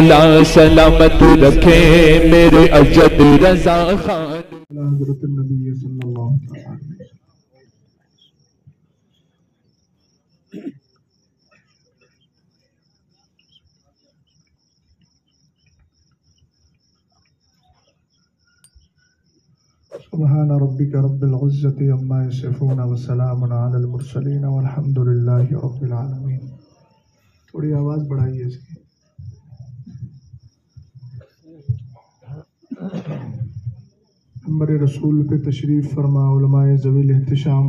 مولا سلامت رکھے میرے اجد رضا خان حضرت النبی صلی اللہ علیہ وسلم. سبحان ربک رب العزت عما یصفون وسلام علی المرسلین والحمد للہ رب العالمین. تھوڑی آواز بڑھائیے اس کی. ہمارے رسول پہ تشریف فرما علماء ذوی الاحتشام،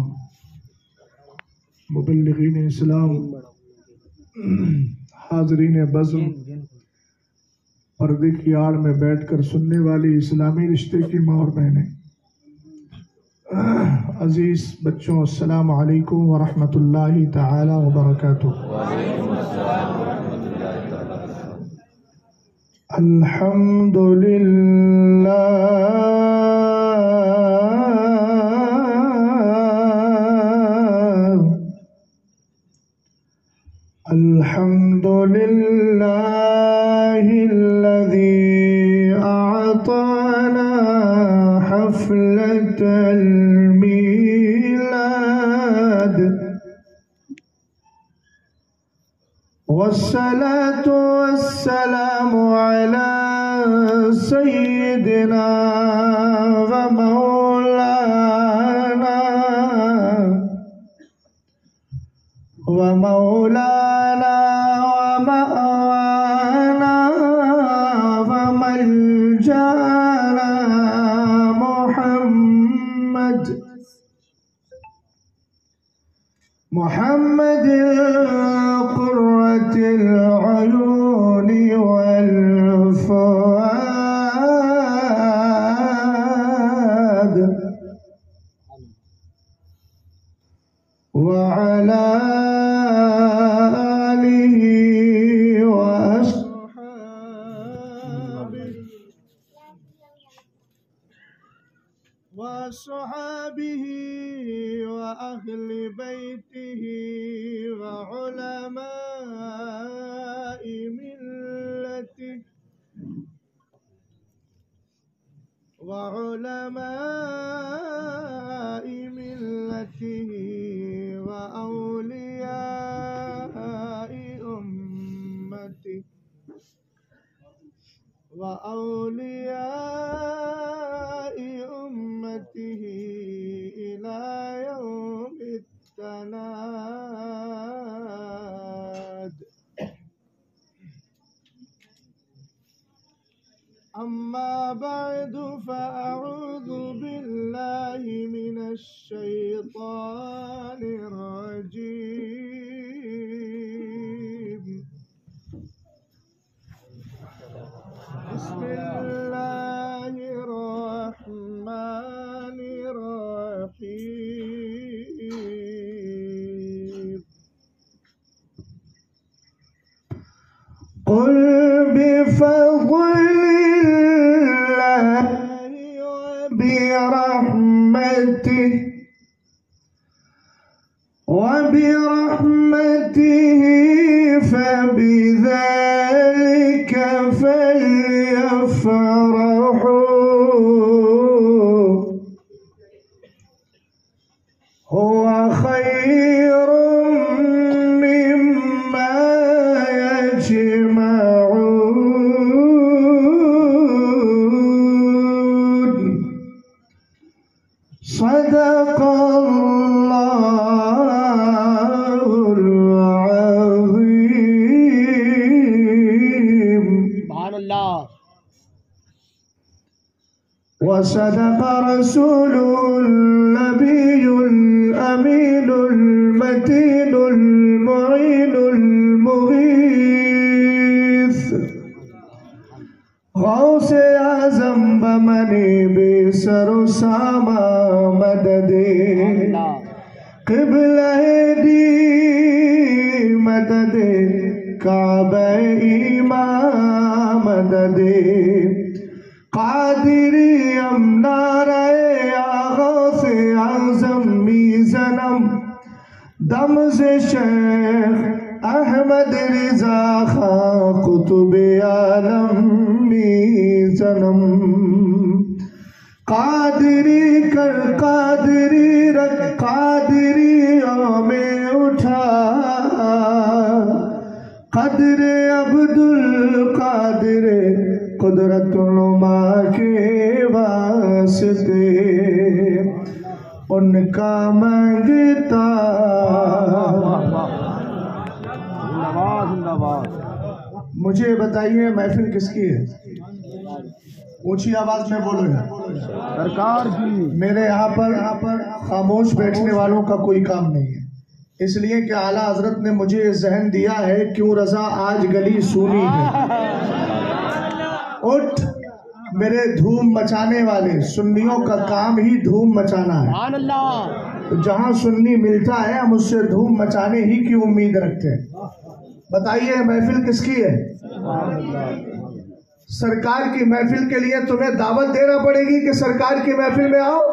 مبلغین اسلام، حاضرین بزم، پردے کی آڑ میں بیٹھ کر سننے والی اسلامی رشتے کی ماں اور بہنیں، عزیز بچوں، السلام علیکم ورحمۃ اللہ تعالی وبرکاتہ. الحمد للہ الحمد للہ الذی اعطانا حفلة الميلاد والصلاة والسلام على سيدنا ومولانا ومولانا ومأوانا وملجانا محمد قرة العيون والفؤاد وعلى آله وصحابه وأهل بيته وعلماء ملته وأولياء أمته إلى يوم التناد. أما بعد فأعوذ بالله من الشيطان الرجيم. بسم الله الرحمن الرحيم. قل بفضل الله وبرحمته فبذلك فليفرحوا هو خير مما يجمعون. صدق الله العظيم. سبحان الله. وصدق رسوله النبي الأمين المتين المعين المغيث غوث اعظم بمنی بسر ساما مدد قبلہ دی مدد کعبہ ایمان مدد قادری امنارے غوث اعظم میزنم دم سے شیخ احمد رضا خان قطب عالم میزنم قادری کر قادری رکھ قادریوں میں اٹھا قدر عبد القادر قدرت نما کے واسطے ان کا مانگتا. مجھے بتائیے محفل کس کی ہے؟ اونچی آواز میں بولو گا. سرکار کی. میرے یہاں پر خاموش بیٹھنے والوں کا کوئی کام نہیں ہے، اس لیے کہ اعلیٰ حضرت نے مجھے ذہن دیا ہے کیوں رضا آج گلی سونی ہے. اٹھ میرے دھوم مچانے والے، سنیوں کا کام ہی دھوم مچانا ہے. تو جہاں سنی ملتا ہے ہم اس سے دھوم مچانے ہی کی امید رکھتے ہیں. بتائیے محفل کس کی ہے؟ سرکار کی محفل کے لیے تمہیں دعوت دینا پڑے گی کہ سرکار کی محفل میں آؤ.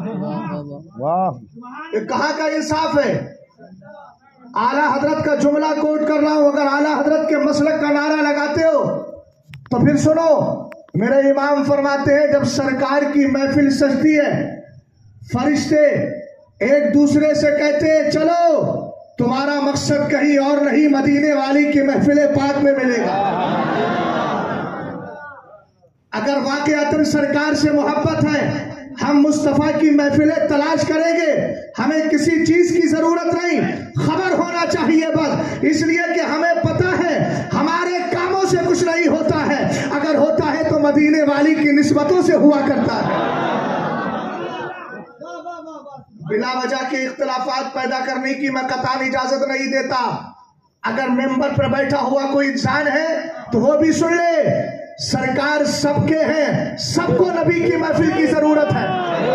یہ کہاں کا انصاف ہے؟ اعلیٰ حضرت کا جملہ کوٹ کر رہا ہوں، اگر اعلیٰ حضرت کے مسلک کا نعرہ لگاتے ہو تو پھر سنو. میرے امام فرماتے ہیں جب سرکار کی محفل سجتی ہے فرشتے ایک دوسرے سے کہتے ہیں چلو تمہارا مقصد کہیں اور نہیں، مدینے والی کی محفل پاک میں ملے گا. اگر واقعتاً سرکار سے محبت ہے ہم مصطفیٰ کی محفلیں تلاش کریں گے. ہمیں کسی چیز کی ضرورت نہیں، خبر ہونا چاہیے بس، اس لیے کہ ہمیں پتہ ہے ہمارے کاموں سے کچھ نہیں ہوتا ہے، اگر ہوتا ہے تو مدینے والی کی نسبتوں سے ہوا کرتا ہے. بلا وجہ کے اختلافات پیدا کرنے کی میں قطعاً اجازت نہیں دیتا. اگر ممبر پر بیٹھا ہوا کوئی انسان ہے تو وہ بھی سن لے، سرکار سب کے ہیں، سب کو نبی کی محفل کی ضرورت ہے.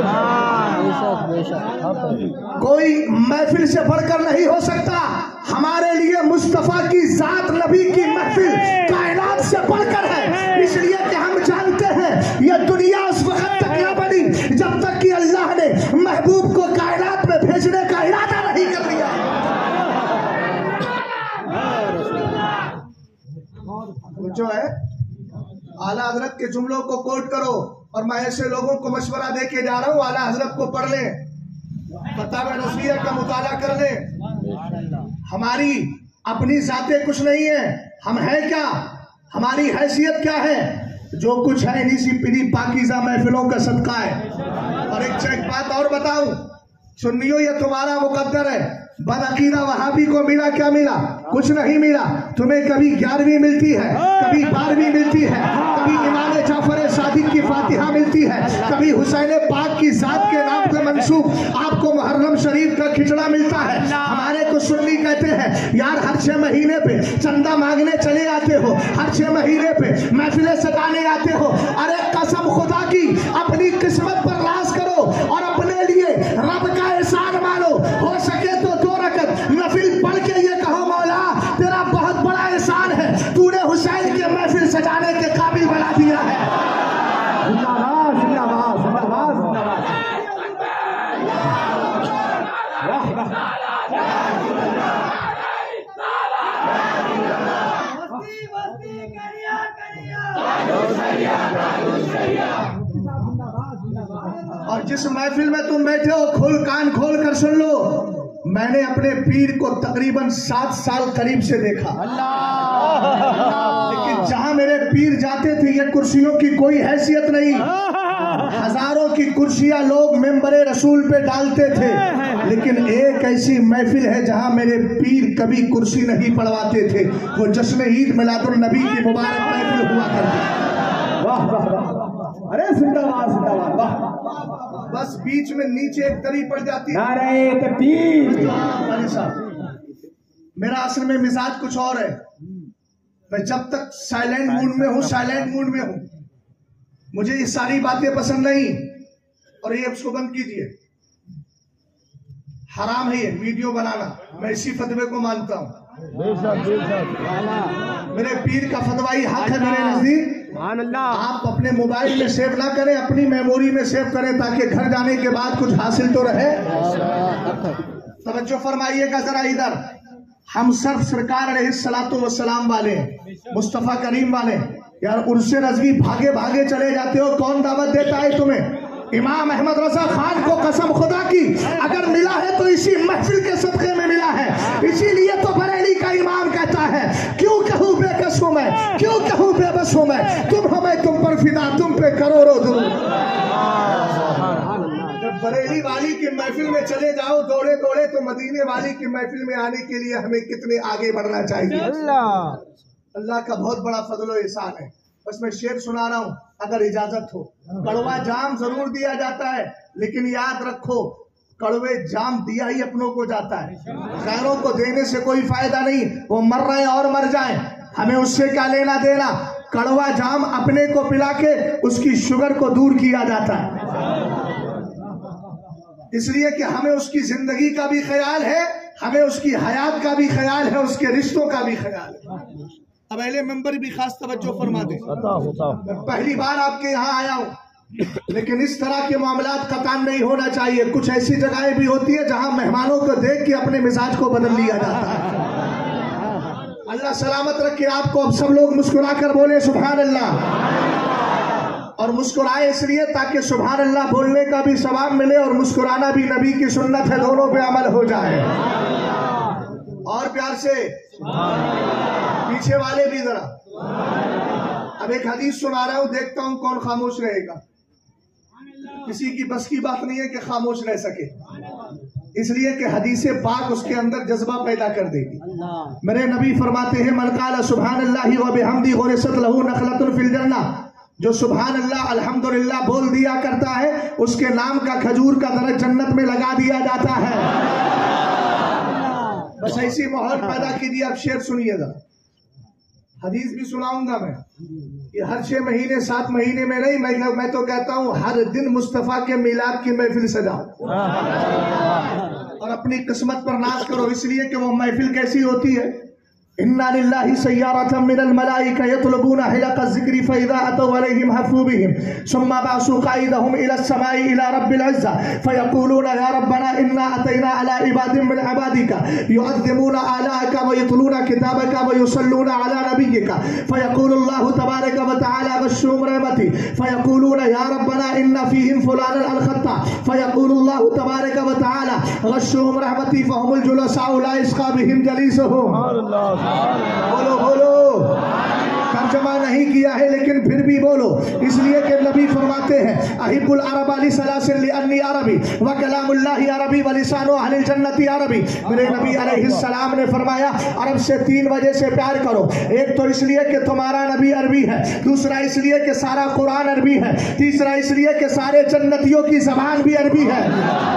کوئی محفل سے بڑھ کر نہیں ہو سکتا. ہمارے لیے مصطفیٰ کی ذات نبی کی محفل کائنات سے بڑھ کر ہے، اس لیے کہ ہم جانتے ہیں یہ دنیا اس وقت تک نہ بنی جب تک کہ اللہ نے محبوب کو کائنات میں بھیجنے کا ارادہ نہیں کر لیا. جو ہے اعلیٰ حضرت کے جملوں کو کوٹ کرو، اور میں ایسے لوگوں کو مشورہ دے کے جا رہا ہوں اعلیٰ حضرت کو پڑھ لیں، فتاوی نظریہ کا مطالعہ کر لیں. ہماری اپنی ذاتیں کچھ نہیں ہیں، ہم ہیں کیا، ہماری حیثیت کیا ہے؟ جو کچھ ہے انہی سی پنی پاکیزہ محفلوں کا صدقہ ہے. اور ایک بات اور بتاؤں، سنیو یہ تمہارا مقدر ہے. بدعقیدہ وہابی کو ملا کیا ملا؟ کچھ نہیں ملا. تمہیں کبھی 11ویں ملتی ہے، کبھی 12ویں ملتی ہے، کبھی امام جعفر صادق کی فاتحہ ملتی ہے، کبھی حسین پاک کی ذات کے نام سے منسوب آپ کو محرم شریف کا کھچڑا ملتا ہے. ہمارے کو سنی کہتے ہیں یار ہر 6 مہینے پہ چندہ مانگنے چلے آتے ہو، ہر 6 مہینے پہ محفلیں سجانے آتے ہو. ارے قسم خدا کی اپنی قسمت پر راز کرو اور اپنے لیے رب کا احسان مانو. ہو سکے تو 2 رکعت نفل پڑھ کے یہ کہو مولا تیرا بہت بڑا احسان ہے، تو نے حسین کے محفل سجانے کے قابل بنا دیا ہے. اور جس محفل میں تم بیٹھے ہو کان کھول کر سن لو، میں نے اپنے پیر کو تقریباً 7 سال قریب سے دیکھا. لیکن جہاں میرے پیر جاتے تھے یہ کرسیوں کی کوئی حیثیت نہیں. ہزاروں کی کرسیاں لوگ ممبر رسول پہ ڈالتے تھے، لیکن ایک ایسی محفل ہے جہاں میرے پیر کبھی کرسی نہیں پڑھواتے تھے. وہ جشن عید میلاد النبی کی مبارک محفل ہوا کرتی. واہ واہ واہ، ارے زندہ باد زندہ باد. واہ بس بیچ میں نیچے ایک دری پڑ جاتی ہے. نعرہ تکبیر. میرا اصل میں مزاج کچھ اور ہے. میں جب تک سائلنٹ موڈ میں ہوں سائلنٹ موڈ میں ہوں. مجھے یہ ساری باتیں پسند نہیں. اور یہ اس کو بند کیجئے، حرام ہے یہ ویڈیو بنانا. میں اسی فتوے کو مانتا ہوں. میرے پیر کا فتوی حق ہے میرے نزدیک. آپ اپنے موبائل میں سیو نہ کریں، اپنی میموری میں سیو کریں تاکہ گھر جانے کے بعد کچھ حاصل تو رہے. توجہ فرمائیے گا ذرا ادھر. ہم صرف سرکار علیہ السلام والے مصطفیٰ کریم والے. یار عرس رضوی بھاگے بھاگے چلے جاتے ہو, کون دعوت دیتا ہے تمہیں؟ امام احمد رضا خان کو قسم خدا کی اگر ملا ہے تو اسی محفل کے صدقے میں ملا ہے. اسی لیے تو بریلی کا امام کہتا ہے کیوں کہوں بے کس ہوں میں, کیوں کہوں بے بس ہوں میں, تم ہو میں تم پر فدا, تم پہ کروڑوں درود. جب بریلی والی کی محفل میں چلے جاؤ دوڑے دوڑے تو مدینے والی کی محفل میں آنے کے لیے ہمیں کتنے آگے بڑھنا چاہیے. اللہ کا بہت بڑا فضل و احسان ہے. بس میں شعر سنا رہا ہوں اگر اجازت ہو. کڑوا جام ضرور دیا جاتا ہے لیکن یاد رکھو کڑوے جام دیا ہی اپنوں کو جاتا ہے, غیروں کو دینے سے کوئی فائدہ نہیں. وہ مر رہے ہیں اور مر جائیں, ہمیں اس سے کیا لینا دینا. کڑوا جام اپنے کو پلا کے اس کی شوگر کو دور کیا جاتا ہے, اس لیے کہ ہمیں اس کی زندگی کا بھی خیال ہے, ہمیں اس کی حیات کا بھی خیال ہے, اس کے رشتوں کا بھی خیال ہے. اب اہل ممبر بھی خاص توجہ فرما دیں. میں پہلی بار آپ کے یہاں آیا ہوں لیکن اس طرح کے معاملات قطعاً نہیں ہونا چاہیے. کچھ ایسی جگہیں بھی ہوتی ہے جہاں مہمانوں کو دیکھ کے اپنے مزاج کو بدل لیا جاتا ہے. اللہ سلامت رکھے آپ کو. اب سب لوگ مسکرا کر بولے سبحان اللہ, اور مسکرائے اس لیے تاکہ سبحان اللہ بولنے کا بھی ثواب ملے اور مسکرانا بھی نبی کی سنت ہے, دونوں پہ عمل ہو جائے. اور پیار سے پیچھے والے بھی ذرا. اب ایک حدیث سنا رہا ہوں, دیکھتا ہوں کون خاموش رہے گا. کسی کی بس کی بات نہیں ہے کہ خاموش رہ سکے, اس لیے کہ حدیث پاک اس کے اندر جذبہ پیدا کر دے گی. میرے نبی فرماتے ہیں من قال سبحان اللہ و بحمدہ غرست لہ نخلۃ فی الجنہ, جو سبحان اللہ الحمدللہ بول دیا کرتا ہے اس کے نام کا کھجور کا درخت جنت میں لگا دیا جاتا ہے. بس ایسی ماحول پیدا کیجیے. اب شعر سنیے گا, حدیث بھی سناؤں گا میں. یہ ہر 6 مہینے 7 مہینے میں نہیں, میں تو کہتا ہوں ہر دن مصطفیٰ کے میلاد کی محفل سجاؤ اور اپنی قسمت پر ناز کرو. اس لیے کہ وہ محفل کیسی ہوتی ہے. اِنَّا لِلَّهِ سَيَّارَةً مِّنَ الْمَلَائِكَةِ يَطْلُبُونَ حِلَقَ الذِّكْرِ فَإِذَا أَتَوْا عَلَيْهِمْ حَفُّوا بِهِمْ ثُمَّ بَعَثُوا قَائِدَهُمْ إِلَى السَّمَاءِ إِلَى رَبِّ الْعِزَّةِ فَيَقُولُونَ يَا رَبَّنَا إِنَّا أَتَيْنَا عَلَى عِبَادٍ مِّنْ عِبَادِكَ يُعَظِّمُونَ آلَاءَكَ وَيَتْلُونَ كِتَابَكَ وَيُصَلُّونَ عَلَى نَبِيِّكَ فَيَقُولُ اللَّهُ تَبَارَكَ وَتَعَالَى غَشُّهُمْ رَحْمَتِي فَيَقُولُونَ يَا رَبَّنَا إِنَّ فِيهِمْ فُلَانًا الْخَطَّأَ فَيَقُولُ اللَّهُ تَبَارَكَ وَتَعَالَى غَشُّهُمْ رَحْمَتِي فَهُمُ الْجُلَسَاءُ لَا يَشْقَى بِهِمْ جَلِيسُهُم. بولو ترجمہ نہیں کیا ہے لیکن پھر بھی بولو, اس لیے کہ نبی فرماتے ہیں احب العرب لثلاث لانی عربی وکلام اللہ عربی ولسان اہل الجنت عربی. میرے نبی علیہ السلام نے فرمایا عرب سے 3 وجہ سے پیار کرو. ایک تو اس لیے کہ تمہارا نبی عربی ہے, دوسرا اس لیے کہ سارا قرآن عربی ہے, تیسرا اس لیے کہ سارے جنتیوں کی زبان بھی عربی ہے.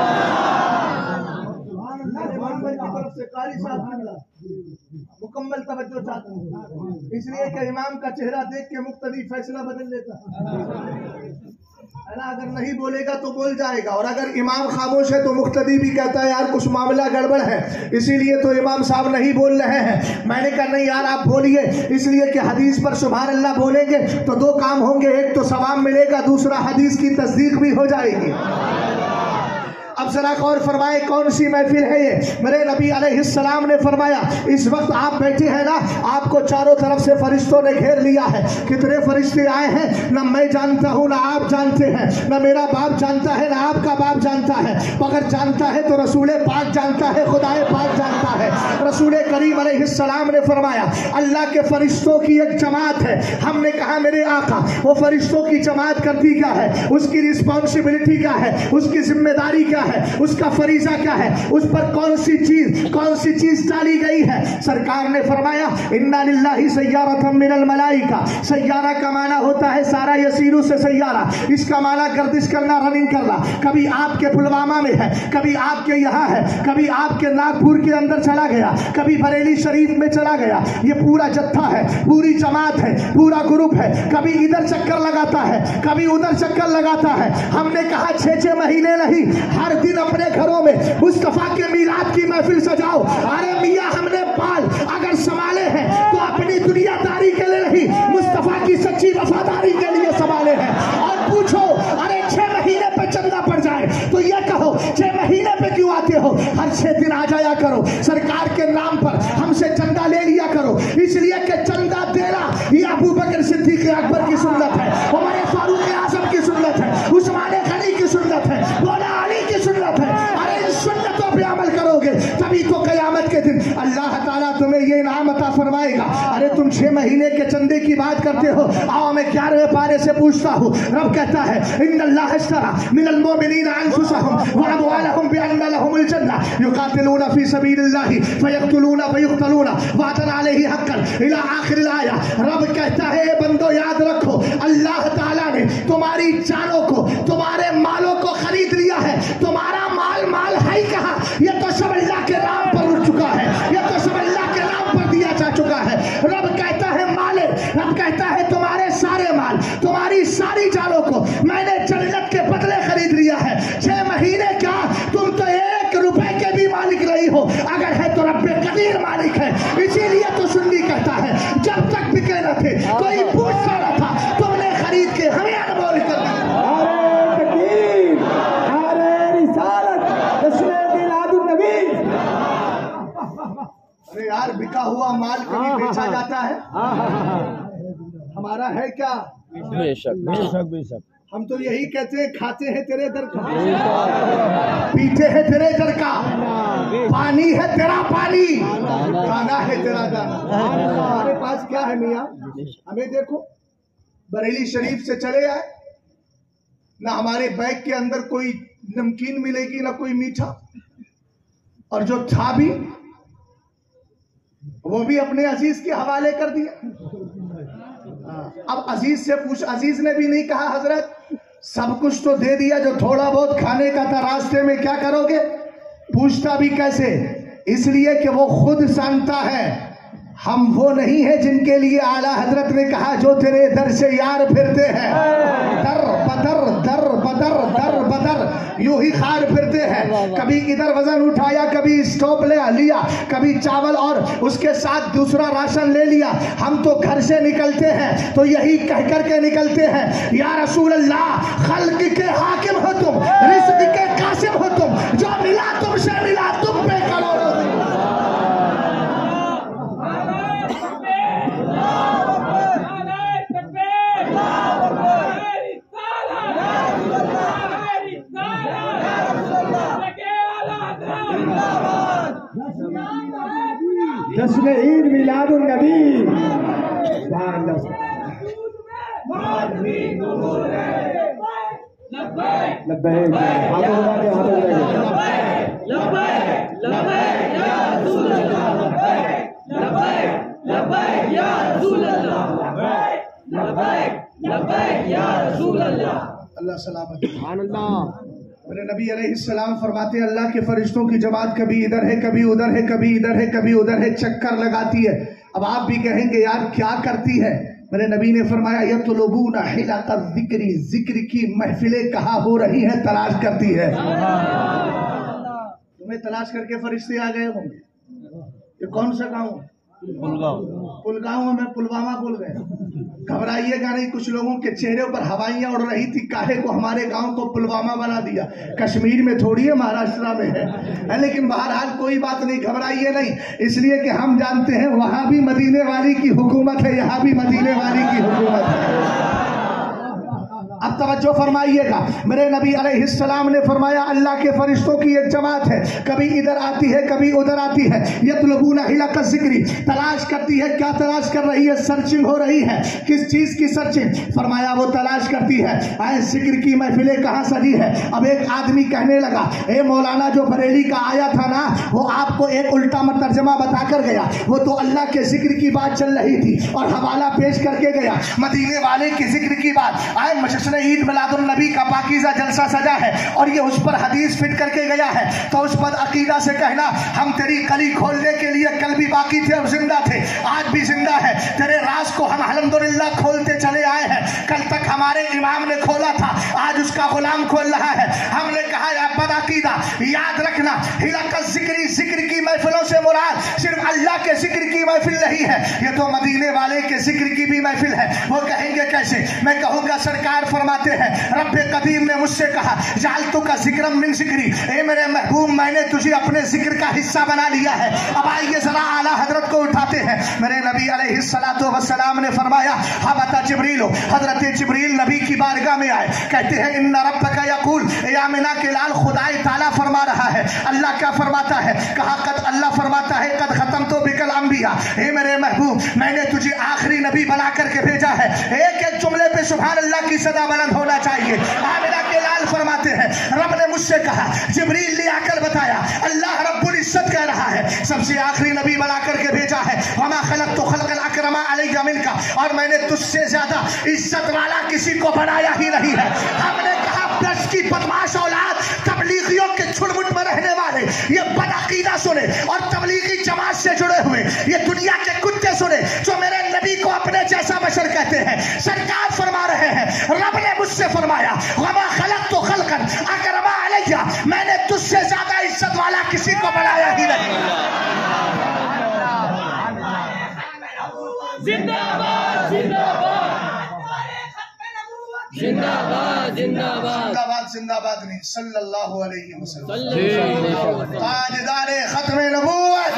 مکمل توجہ چاہتا ہوں, اس لیے کہ امام کا چہرہ دیکھ کے مقتدی فیصلہ بدل لیتا ہے. اگر نہیں بولے گا تو بول جائے گا, اور اگر امام خاموش ہے تو مقتدی بھی کہتا ہے یار کچھ معاملہ گڑبڑ ہے, اسی لیے تو امام صاحب نہیں بول رہے ہیں. میں نے کہا نہیں یار آپ بولیے, اس لیے کہ حدیث پر سبحان اللہ بولیں گے تو 2 کام ہوں گے, ایک تو ثواب ملے گا, دوسرا حدیث کی تصدیق بھی ہو جائے گی. اب ذرا غور فرمائے کون سی محفل ہے یہ. میرے نبی علیہ السلام نے فرمایا اس وقت آپ بیٹھے ہیں نا, آپ کو چاروں طرف سے فرشتوں نے گھیر لیا ہے. کتنے فرشتے آئے ہیں نہ میں جانتا ہوں نہ آپ جانتے ہیں, نہ میرا باپ جانتا ہے نہ آپ کا باپ جانتا ہے, مگر جانتا ہے تو رسول پاک جانتا ہے, خدا پاک جانتا ہے. رسول کریم علیہ السلام نے فرمایا اللہ کے فرشتوں کی ایک جماعت ہے. ہم نے کہا میرے آقا وہ فرشتوں کی جماعت کرتی کیا ہے, اس کی رسپانسبلٹی کیا ہے, اس کی ذمہ داری کیا ہے, اس کا فریضہ کیا ہے, اس پر کون سی چیز ڈالی گئی ہے. سرکار نے فرمایا انا للہ سیارۃ من الملائکہ. سیارہ کا معنی ہوتا ہے سارا یسیرو سے سیارہ, اس کا معنی گردش کرنا, رننگ کرنا. کبھی آپ کے پلوامہ میں ہے, کبھی آپ کے یہاں ہے, کبھی آپ کے ناگپور کے اندر چلا گیا, کبھی بریلی شریف میں چلا گیا. یہ پورا جتھا ہے, پوری جماعت ہے, پورا گروپ ہے, کبھی ادھر چکر لگاتا ہے, کبھی ادھر چکر لگاتا ہے. ہم نے کہا 6 مہینے نہیں, ہر دن اپنے گھروں میں مصطفیٰ کے میلاد کی محفل سجاؤ. ارے میاں ہم نے بال اگر سنبھالے ہیں تو اپنی دنیا داری کے لیے نہیں, مصطفیٰ کی سچی وفاداری کے لیے سنبھالے ہیں. اور پوچھو ارے 6 مہینے پہ چندہ پڑ جائے تو یہ کہو 6 مہینے پہ کیوں آتے ہو, ہر 6 دن آ جایا کرو. سرکار کے نام پر ہم صدیق اکبر کی سنت ہے, عمر فاروق اعظم کی سنت ہے, عثمان غنی کی سنت ہے, مولا علی کی سنت ہے. ارے ان سنتوں پہ عمل کرو گے تبھی تو قیامت کے دن اللہ تعالیٰ تمہیں یہ انعام عطا فرمائے گا. ارے تم 6 مہینے کے چندے کی بات کرتے ہو, آؤ میں 11ویں پارے سے پوچھتا ہوں. رب کہتا ہے ان اللہ اشترى من المؤمنین انفسهم واموالهم بان لهم الجنہ یقاتلون فی سبیل اللہ فیقتلون فیقتلون وعدا علیہ حقا الى آخر الآیہ. رب کہتا ہے اے بندو یاد رکھو اللہ تعالیٰ نے تمہاری جانوں کو تمہارے مالوں کو خرید لیا ہے. تمہارا مال ہے ہی کہاں, یہ تو سب اللہ کے نام پر اٹھ چکا ہے, یہ تو سب اللہ کے نام پر دیا جا چکا ہے. رب کہتا ہے رب کہتا ہے تمہارے سارے مال تمہاری ساری جانوں کو میں نے جنت کے بدلے خرید لیا ہے. 6 مہینے کیا تم تو 1 روپے کے بھی مالک نہیں ہو, اگر ہے تو رب قدیر مالک ہے. اسی لیے تو سنی کہتا ہے جب تک بکے نہ تھے کوئی پوچھتا نہ تھا تم نے خرید کے ہمیں انمول کر دیا. ارے یار بکا ہوا مال کبھی بیچا جاتا ہے؟ ہمارا ہے کیا؟ بے شک. ہم تو یہی کہتے ہیں کھاتے ہیں تیرے در کا, پیتے ہیں تیرے در کا, پانی ہے تیرا پانی, کھانا ہے تیرا دانا. ہمارے پاس کیا ہے میاں؟ ہمیں دیکھو بریلی شریف سے چلے آئے, نہ ہمارے بیگ کے اندر کوئی نمکین ملے گی نہ کوئی میٹھا, اور جو تھا بھی وہ بھی اپنے عزیز کے حوالے کر دیا. اب عزیز سے پوچھ, عزیز نے بھی نہیں کہا حضرت سب کچھ تو دے دیا, جو تھوڑا بہت کھانے کا تھا راستے میں کیا کرو گے؟ پوچھتا بھی کیسے؟ اس لیے کہ وہ خود جانتا ہے ہم وہ نہیں ہیں جن کے لیے اعلیٰ حضرت نے کہا جو تیرے در سے یار پھرتے ہیں, در بدر یوں ہی خار پھرتے ہیں. کبھی ادھر وزن اٹھایا, کبھی اسٹوپ لیا, کبھی چاول اور اس کے ساتھ دوسرا راشن لے لیا. ہم تو گھر سے نکلتے ہیں تو یہی کہہ کر کے نکلتے ہیں یا رسول اللہ خلق کے حاکم ہو تم, رزق کے قاسم ہو تم, جو ملا تم سے ملا تم پہ کروڑوں. جشن عید میلاد النبی. اللہ سلامت. میرے نبی علیہ السلام فرماتے ہیں اللہ کے فرشتوں کی جماعت کبھی ادھر ہے کبھی ادھر ہے, کبھی ادھر ہے کبھی ادھر ہے, چکر لگاتی ہے. اب آپ بھی کہیں گے یار کیا کرتی ہے؟ میرے نبی نے فرمایا یطلبون حلق الذکر, ذکر کی محفلیں کہاں ہو رہی ہیں تلاش کرتی ہے. تمہیں تلاش کر کے فرشتے آ گئے ہوں گے. یہ کون سا گاؤں؟ پلگاؤں میں پلوامہ بول گئے. گھبرائیے گا نہیں, کچھ لوگوں کے چہرے پر ہوائیاں اڑ رہی تھی, کاہے کو ہمارے گاؤں کو پلوامہ بنا دیا. کشمیر میں تھوڑی ہے, مہاراشٹر میں ہے, لیکن بہرحال کوئی بات نہیں, گھبرائیے نہیں, اس لیے کہ ہم جانتے ہیں وہاں بھی مدینے والی کی حکومت ہے, یہاں بھی مدینے والی کی حکومت ہے. اب توجہ فرمائیے گا, میرے نبی علیہ السلام نے فرمایا اللہ کے فرشتوں کی ایک جماعت ہے, کبھی ادھر آتی ہے کبھی ادھر آتی ہے. یطلبون حلق الذکر, تلاش کرتی ہے. کیا تلاش کر رہی ہے؟ سرچنگ ہو رہی ہے. کس چیز کی سرچنگ؟ فرمایا وہ تلاش کرتی ہے اے ذکر کی محفلیں کہاں سجی ہے. اب ایک آدمی کہنے لگا اے مولانا جو بریلی کا آیا تھا نا وہ آپ کو ایک الٹا ترجمہ بتا کر گیا, وہ تو اللہ کے ذکر کی بات چل رہی تھی اور حوالہ پیش کر کے گیا مدینے والے کے ذکر کی بات. آئے جشن عید میلاد النبی کا پاکیزہ جلسہ سجا ہے اور یہ اس پر حدیث فٹ کر کے گیا ہے, تو اس پر عقیدہ سے کہنا ہم تیری کلی کھولنے کے لیے کل بھی باقی تھے اور زندہ تھے, آج بھی زندہ ہے. تیرے راز کو ہم الحمدللہ کھولتے چلے آئے ہیں. کل تک ہمارے امام نے کھولا تھا, آج اس کا غلام کھول رہا ہے. ہم نے کہا یا بد عقیدہ یاد رکھنا حلق الذکر, ذکر کی محفلوں سے مراد صرف اللہ کے ذکر کی محفل نہیں ہے, یہ تو مدینے والے کے ذکر کی بھی محفل ہے. وہ کہیں گے کیسے؟ میں کہوں گا سرکار فرماتے ہیں رب قدیر نے مجھ سے کہا جعلتک ذکرا من ذکری، اے میرے محبوب میں نے تجھے اپنے ذکر کا حصہ بنا لیا ہے۔ اب آئیے ذرا اعلیٰ حضرت کو اٹھاتے ہیں۔ میرے نبی علیہ السلام نے فرمایا حبت جبریل، حضرت جبریل نبی کی بارگاہ میں آئے، کہتے ہیں ان ربک یقول، اے آمنہ کے لال خدائے تعالیٰ فرما رہا ہے۔ اللہ کیا فرماتا ہے؟ کہا قد، اللہ فرماتا ہے قد ختمت بک الانبیاء، اے میرے محبوب میں نے تجھے آخری نبی بنا کر کے بھیجا ہے۔ ایک ایک جملے پہ سبحان اللہ کی صدا بلند ہونا چاہیے۔ آمنہ کے لال فرماتے ہیں رب نے مجھ سے کہا، جبریل نے آ کر بتایا اللہ رب العزت کہہ رہا ہے سب سے آخری نبی بنا کر کے بھیجا ہے۔ وما خلقت خلقا اکرم علی منک، اور میں نے تجھ سے زیادہ عزت والا کسی کو بنایا ہی نہیں ہے۔ ہم نے کہا دس کی بدماش اولاد، تبلیغیوں کے چھڑمٹ میں رہنے والے، یہ بدعقیدہ سنے اور تبلیغی جماعت سے جڑے ہوئے یہ دنیا کے کتے سنے جو میرے نبی کو اپنے جیسا بشر کہتے ہیں۔ سرکار فرما رہے ہیں رب نے مجھ سے فرمایا وما خلقت خلقا اکرم علی، میں نے تجھ سے زیادہ عزت والا کسی کو بنایا ہی نہیں۔ زندہ باد زندہ باد زندہ باد زندہ باد زندہ باد زندہ باد نہیں، صلی اللہ علیہ وسلم، تاجدار ختم نبوت،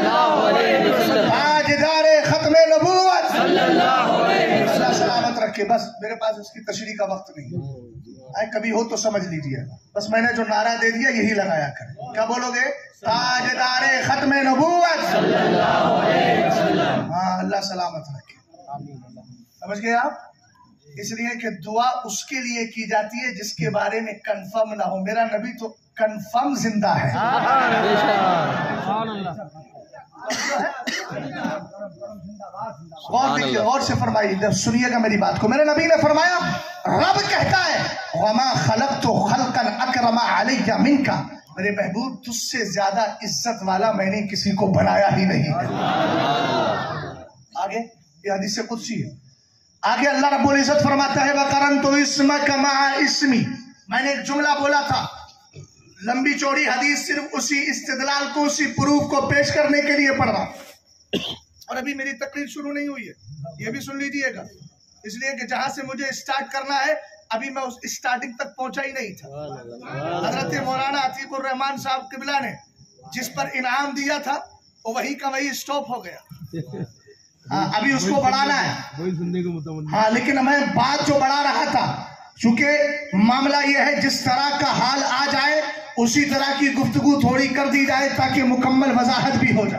تاجدار ختم نبوت، اللہ سلامت رکھے۔ بس میرے پاس اس کی تشریح کا وقت نہیں، کبھی ہو تو سمجھ لیجیے، بس میں نے جو نعرہ دے دیا یہی لگایا کریں۔ کیا بولو گے؟ تاجدار ختم نبوت، ہاں اللہ سلامت رکھے۔ سمجھ گئے آپ؟ اس لیے کہ دعا اس کے لیے کی جاتی ہے جس کے بارے میں کنفرم نہ ہو۔ میرا نبی تو کنفرم زندہ ہے۔ غور دیکھیے، غور سے فرمائیے، سنیے گا میری بات کو۔ میرے نبی نے فرمایا رب کہتا ہے وما خلقت خلقا اکرم علی منک، میرے محبوب تجھ سے زیادہ عزت والا میں نے کسی کو بنایا ہی نہیں۔ آگے یہ حدیث قدسی ہے۔ آگے اللہ رب العزت فرماتا ہے وَقَرَنْتُ اسْمَكَ مَعَ اسْمِي، میں نے ایک جملہ بولا تھا، لمبی چوڑی حدیث صرف اسی استدلال کو، اسی پروف کو پیش کرنے کے لیے پڑھ رہا، اور ابھی میری تقریر شروع نہیں ہوئی ہے، یہ بھی سن لیجئے گا، اس لیے کہ جہاں سے مجھے اسٹارٹ کرنا ہے ابھی میں اس اسٹارٹنگ تک پہنچا ہی نہیں تھا۔ حضرت مولانا عتیق الرحمان صاحب قبلہ نے جس پر انعام دیا تھا وہ وہی کا وہی سٹاپ ہو گیا، ابھی اس کو بڑھانا ہے۔ ہاں لیکن میں بات جو بڑھا رہا تھا، چونکہ معاملہ یہ ہے جس طرح کا حال آ جائے اسی طرح کی گفتگو تھوڑی کر دی جائے تاکہ مکمل وضاحت بھی ہو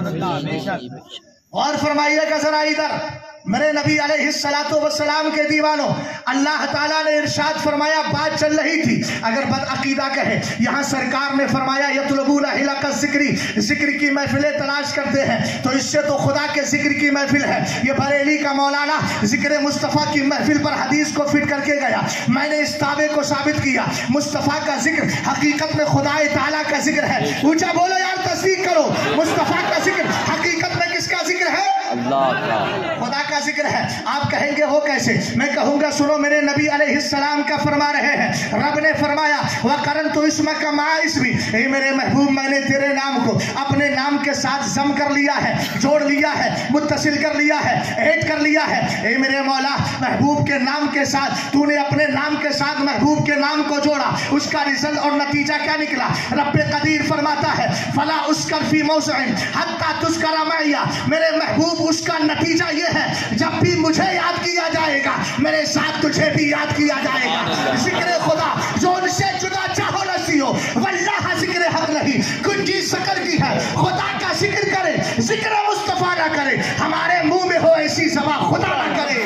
جائے۔ اور فرمائیے گا ذرا ادھر، میرے نبی علیہ السلام کے دیوانوں، اللہ تعالیٰ نے ارشاد فرمایا، بات چل رہی تھی اگر بد عقیدہ کہے، یہاں سرکار نے فرمایا یطلبون حلق الذکر، ذکر کی محفلیں تلاش کرتے ہیں، تو اس سے تو خدا کے ذکر کی محفل ہے۔ یہ بریلی کا مولانا ذکر مصطفیٰ کی محفل پر حدیث کو فٹ کر کے گیا، میں نے اس دعوے کو ثابت کیا مصطفیٰ کا ذکر حقیقت میں خدا تعالیٰ کا ذکر ہے۔ اونچا بولو یار، تصدیق کرو، مصطفیٰ کا ذکر حقیقت میں کس کا ذکر ہے؟ اللہ کا، خدا کا ذکر ہے۔ آپ کہیں گے ہو کیسے؟ میں کہوں گا سنو، میرے نبی علیہ السلام کا فرما رہے ہیں، رب نے فرمایا وَقَرَنْتُ اسْمَكَ مَعَ اسْمِي، اے میرے محبوب میں نے تیرے نام کو اپنے نام کے ساتھ ضم کر لیا ہے، جوڑ لیا ہے، متصل کر لیا ہے، ایڈ کر لیا ہے۔ اے میرے مولا، محبوب کے نام کے ساتھ تو نے اپنے نام کے ساتھ محبوب کے نام کو جوڑا، اس کا رزلٹ اور نتیجہ کیا نکلا؟ رب قدیر فرماتا ہے فَلَا أُذْكَرْ فِي مَوْضِعٍ حَتَّى تُذْكَرَ مَعِيَ، میرے محبوب اس کا نتیجہ یہ ہے جب بھی مجھے یاد کیا جائے گا میرے ساتھ تجھے بھی یاد کیا جائے گا۔ ذکر خدا جو ان سے جدا چاہو نسی ہو، واللہ ذکر حق نہیں، کچھ چیز شکر کی ہے، خدا کا ذکر کرے، ذکر مصطفیٰ نہ کرے، ہمارے منہ میں ہو ایسی زبان خدا نہ کرے۔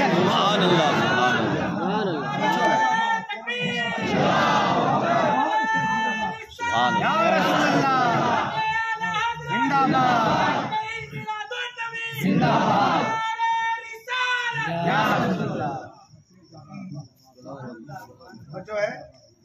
جو ہے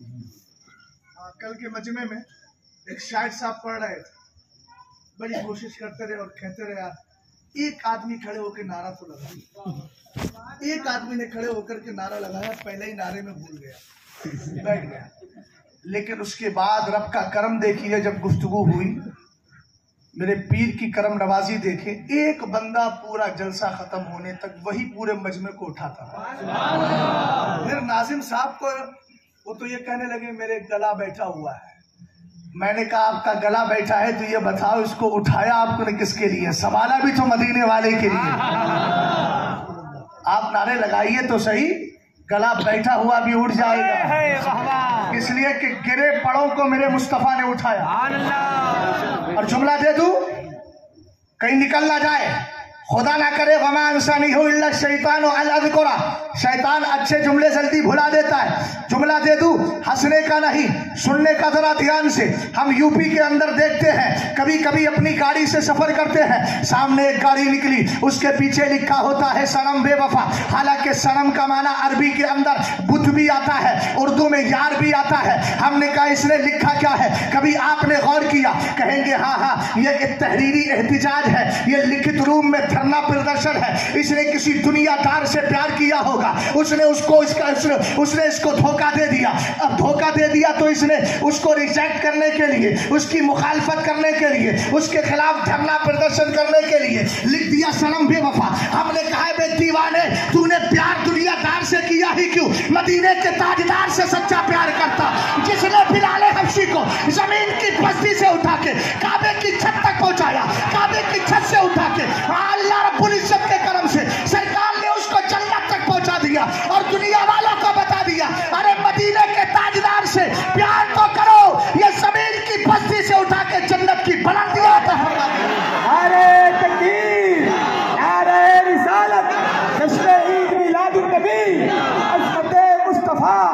کل کے مجمع میں ایک شاعر صاحب پڑھ رہے تھے، بڑی کوشش کرتے رہے اور کہتے رہے یار ایک آدمی کھڑے ہو کے نعرہ تو لگا، ایک آدمی نے کھڑے ہو کر کے نعرہ لگایا، پہلے ہی نعرے میں بھول گیا، بیٹھ گیا، لیکن اس کے بعد رب کا کرم دیکھیے جب گفتگو ہوئی، میرے پیر کی کرم نوازی دیکھیں، ایک بندہ پورا جلسہ ختم ہونے تک وہی پورے مجمع کو اٹھاتا تھا۔ پھر ناظم صاحب کو وہ تو یہ کہنے لگے میرے گلا بیٹھا ہوا ہے۔ میں نے کہا آپ کا گلا بیٹھا ہے تو یہ بتاؤ اس کو اٹھایا آپ نے کس کے لیے؟ سنبھالا بھی تو مدینے والے کے لیے۔ آپ نعرے لگائیے تو صحیح، گلا بیٹھا ہوا بھی اٹھ جائے گا، اس لیے کہ گرے پڑوں کو میرے مصطفیٰ نے اٹھایا۔ اور جملہ دے دوں کہیں نکل نہ جائے، خدا نہ کرے وما انسانی ہو الا الشیطان اذکرہ، شیطان اچھے جملے جلدی بھلا دیتا ہے۔ جملہ دے دوں، ہنسنے کا نہیں، سننے کا ذرا دھیان سے۔ ہم یو پی کے اندر دیکھتے ہیں، کبھی کبھی اپنی گاڑی سے سفر کرتے ہیں، سامنے ایک گاڑی نکلی، اس کے پیچھے لکھا ہوتا ہے صنم بے وفا۔ حالانکہ صنم کا معنی عربی کے اندر بت بھی آتا ہے، اردو میں یار بھی آتا ہے۔ ہم نے کہا اس نے لکھا کیا ہے؟ کبھی آپ نے غور کیا؟ کہیں گے ہاں ہاں یہ ایک تحریری احتجاج ہے، یہ لکھت روم میں دھرنا پردرشن ہے، اس نے کسی دنیا دار سے پیار کیا ہوگا، اس نے اس کو دھوکہ دے دیا۔ اب دھوکہ دے دیا تو اس نے اس کو ریجیکٹ کرنے کے لیے، اس کی مخالفت کرنے کے لیے، اس کے خلاف دھرنا پردرشن کرنے کے لیے لکھ دیا صنم بے وفا۔ ہم نے کہا بے دیوانے، تو نے پیار دنیا دار سے کیا ہی کیوں؟ مدینے کے تاجدار سے سچا پیار کرتا، جس نے بلال حبشی کو زمین کی بستی سے اٹھا کے کعبے کی چھت تک پہنچایا، کعبے کی چھت سے اٹھا کے اللہ رب العزت کے کرم سے سرکار نے اس کو جنت تک پہنچا دیا اور دنیا والوں کو بتا دیا ارے مدینے کے تاجدار سے پیار تو کرو، یہ زمین کی بستی سے اٹھا کے جنت کی بلندیاں عطا فرما دیا۔ نعرہ تکبیر، نعرہ رسالت، جشن عید میلاد النبی، عظمت مصطفیٰ۔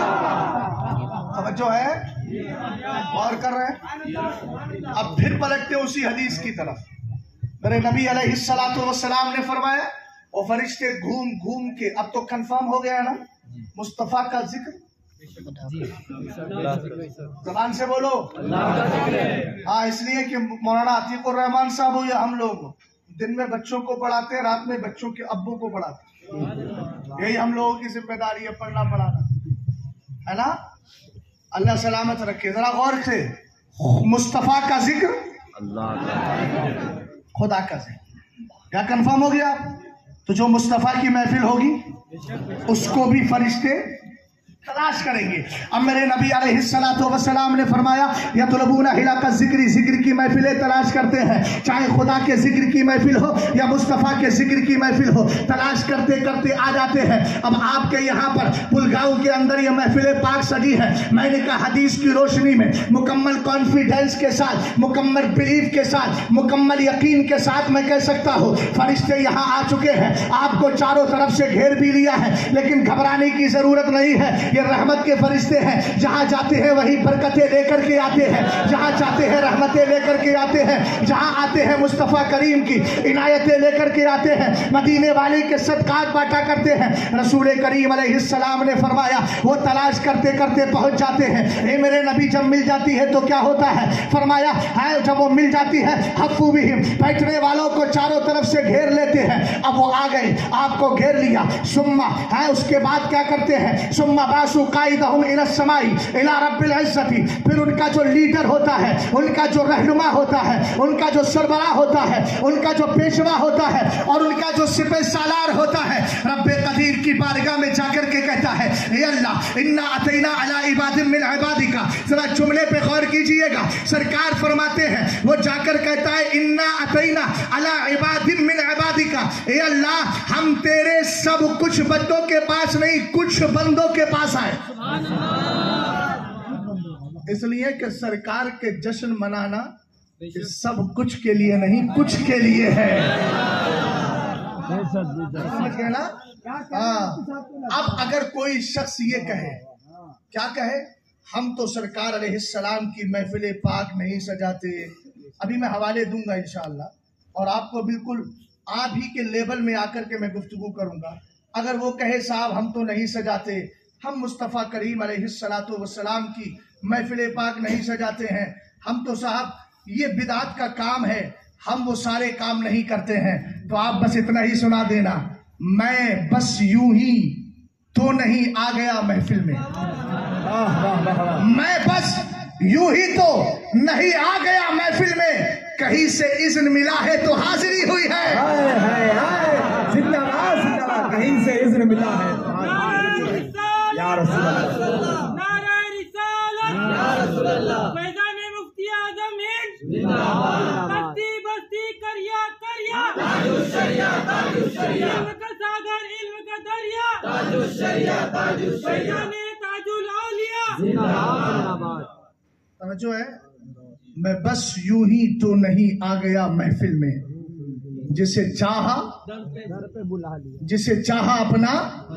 توجہ ہے؟ غور کر رہے ہیں؟ اب پھر پلٹتے اسی حدیث کی طرف۔ میرے نبی علیہ السلام نے فرمایا وہ فرشتے گھوم گھوم کے، اب تو کنفرم ہو گیا نا مصطفیٰ کا ذکر، زبان سے بولو ہاں، اس لیے کہ مولانا عتیق الرحمان صاحب ہو یا ہم لوگ دن میں بچوں کو پڑھاتے ہیں، رات میں بچوں کے ابو کو پڑھاتے ہیں، یہی ہم لوگوں کی ذمہ داری ہے، پڑھنا پڑھانا ہے نا۔ اللہ سلامت رکھے۔ ذرا غور سے، مصطفیٰ کا ذکر خدا کا ذکر، کیا کنفرم ہو گیا؟ تو جو مصطفیٰ کی محفل ہوگی اس کو بھی فرشتے تلاش کریں گے۔ اب میرے نبی علیہ السلام نے فرمایا یطلبون حلق الذکر، ذکر کی محفلیں تلاش کرتے ہیں، چاہے خدا کے ذکر کی محفل ہو یا مصطفیٰ کے ذکر کی محفل ہو، تلاش کرتے کرتے آ جاتے ہیں۔ اب آپ کے یہاں پر پلگاؤں کے اندر یہ محفل پاک سجی ہے، میں نے کہا حدیث کی روشنی میں مکمل کانفیڈنس کے ساتھ، مکمل بلیف کے ساتھ، مکمل یقین کے ساتھ میں کہہ سکتا ہوں فرشتے یہاں آ چکے ہیں، آپ کو چاروں طرف سے گھیر بھی لیا ہے، لیکن گھبرانے کی ضرورت نہیں ہے۔ یہ رحمت کے فرشتے ہیں، جہاں جاتے ہیں وہی برکتیں لے کر کے آتے ہیں، جہاں چاہتے ہیں رحمتیں لے کر کے آتے ہیں، جہاں آتے ہیں مصطفیٰ کریم کی عنایتیں لے کر کے آتے ہیں، مدینے والے کے صدقات بانٹا کرتے ہیں۔ رسول کریم علیہ السلام نے فرمایا وہ تلاش کرتے کرتے پہنچ جاتے ہیں۔ اے میرے نبی جب مل جاتی ہے تو کیا ہوتا ہے؟ فرمایا ہے جب وہ مل جاتی ہے حفو بہم، بیٹھنے والوں کو چاروں طرف سے گھیر لیتے ہیں۔ اب وہ آ گئے، آپ کو گھیر لیا، ثم ہے اس کے بعد کیا کرتے ہیں؟ ثم باسو قائدہم الی السماء الی رب العزت، پھر ان کا جو لیڈر ہوتا ہے، ان کا جو رہنما ہوتا ہے، ان کا جو سربراہ ہوتا ہے، ان کا جو پیشوا ہوتا ہے اور ان کا جو سپہ سالار ہوتا ہے، رب قدیر کی بارگاہ میں جا کر کے کہتا ہے اے اللہ انا اتینا علی عباد من عبادک۔ ذرا جملے پہ غور کیجئے گا، سرکار فرماتے ہیں وہ جا کر کہتا ہے انا اتینا علی عباد من عبادک، اے اللہ ہم تیرے سب کچھ بندوں کے پاس نہیں، کچھ بندوں کے پاس آئے۔ اس لیے کہ سرکار کے جشن منانا سب کچھ کے لیے نہیں، کچھ کے لیے ہے۔ اب اگر کوئی شخص یہ کہے، کیا کہے؟ ہم تو سرکار علیہ السلام کی محفل پاک نہیں سجاتے، ابھی میں حوالے دوں گا انشاءاللہ، اور آپ کو بالکل آپ ہی کے لیبل میں آ کر کے میں گفتگو کروں گا۔ اگر وہ کہے صاحب ہم تو نہیں سجاتے، ہم مصطفیٰ کریم علیہ السلام کی محفل پاک نہیں سجاتے ہیں، ہم تو صاحب یہ بدعت کا کام ہے، ہم وہ سارے کام نہیں کرتے ہیں، تو آپ بس اتنا ہی سنا دینا، میں بس یوں ہی تو نہیں آ گیا محفل میں، میں بس یوں ہی تو نہیں آ گیا محفل میں، کہیں سے اذن ملا ہے تو حاضری ہوئی ہے. زندہ باد زندہ باد. کہیں سے اذن ملا ہے یا رسول اللہ. نعرہ رسالت یا رسول اللہ. فیضان مفتی اعظم ہند زندہ باد. بستی بستی کریا کریا تاج الشریعہ تاج الشریعہ. علم کا ساگر علم کا دریا تاج الشریعہ تاج الشریعہ. فیضان تاج الاولیاء زندہ باد. توجہ ہے. میں بس یوں ہی تو نہیں آ گیا محفل میں، جسے چاہا اپنا.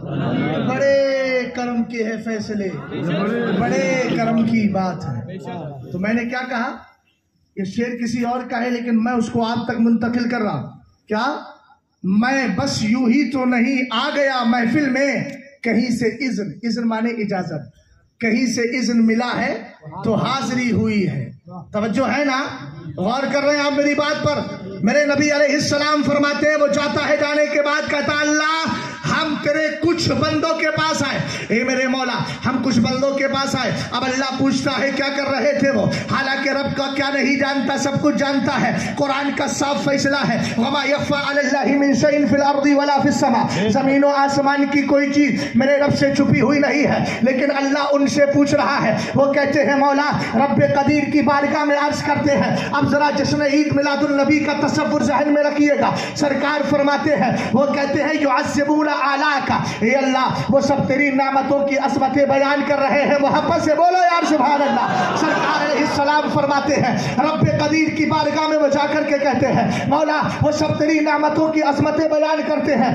بڑے کرم کے ہے فیصلے، بڑے کرم کی بات ہے. تو میں نے کیا کہا؟ یہ شعر کسی اور کا ہے لیکن میں اس کو آپ تک منتقل کر رہا ہوں. کیا؟ میں بس یوں ہی تو نہیں آ گیا محفل میں، کہیں سے اذن مانے اجازت، کہیں سے اذن ملا ہے تو حاضری ہوئی ہے. توجہ ہے نا؟ غور کر رہے ہیں آپ میری بات پر؟ میرے نبی علیہ السلام فرماتے ہیں، وہ جاتا ہے جانے کے بعد کہتا اللہ ہم تیرے کچھ بندوں کے پاس آئے، اے میرے مولا ہم کچھ بندوں کے پاس آئے. اب اللہ پوچھتا ہے کیا کر رہے تھے وہ؟ حالانکہ رب کا کیا نہیں جانتا، سب کچھ جانتا ہے. قرآن کا صاف فیصلہ ہے وما یخفی علی اللہ من شیء فی الارض ولا فی السماء. زمین و آسمان کی کوئی چیز میرے رب سے چھپی ہوئی نہیں ہے. لیکن اللہ ان سے پوچھ رہا ہے. وہ کہتے ہیں مولا رب قدیر کی بارگاہ میں عرض کرتے ہیں اب ذرا جشن عید میلاد النبی کا تصور ذہن میں رکھیے گا. سرکار فرماتے ہیں، وہ کہتے ہیں یعذبون آلاکا، اے اللہ وہ سب تیری نعمتوں کی عظمتیں بیان کر رہے ہیں. محبت سے بولو یار سبحان اللہ. سرکار علیہ السلام فرماتے ہیں رب قدیر کی بارگاہ میں وہ جا کر کے کہتے ہیں مولا وہ سب تیری نعمتوں کی عظمتیں بیان کرتے ہیں.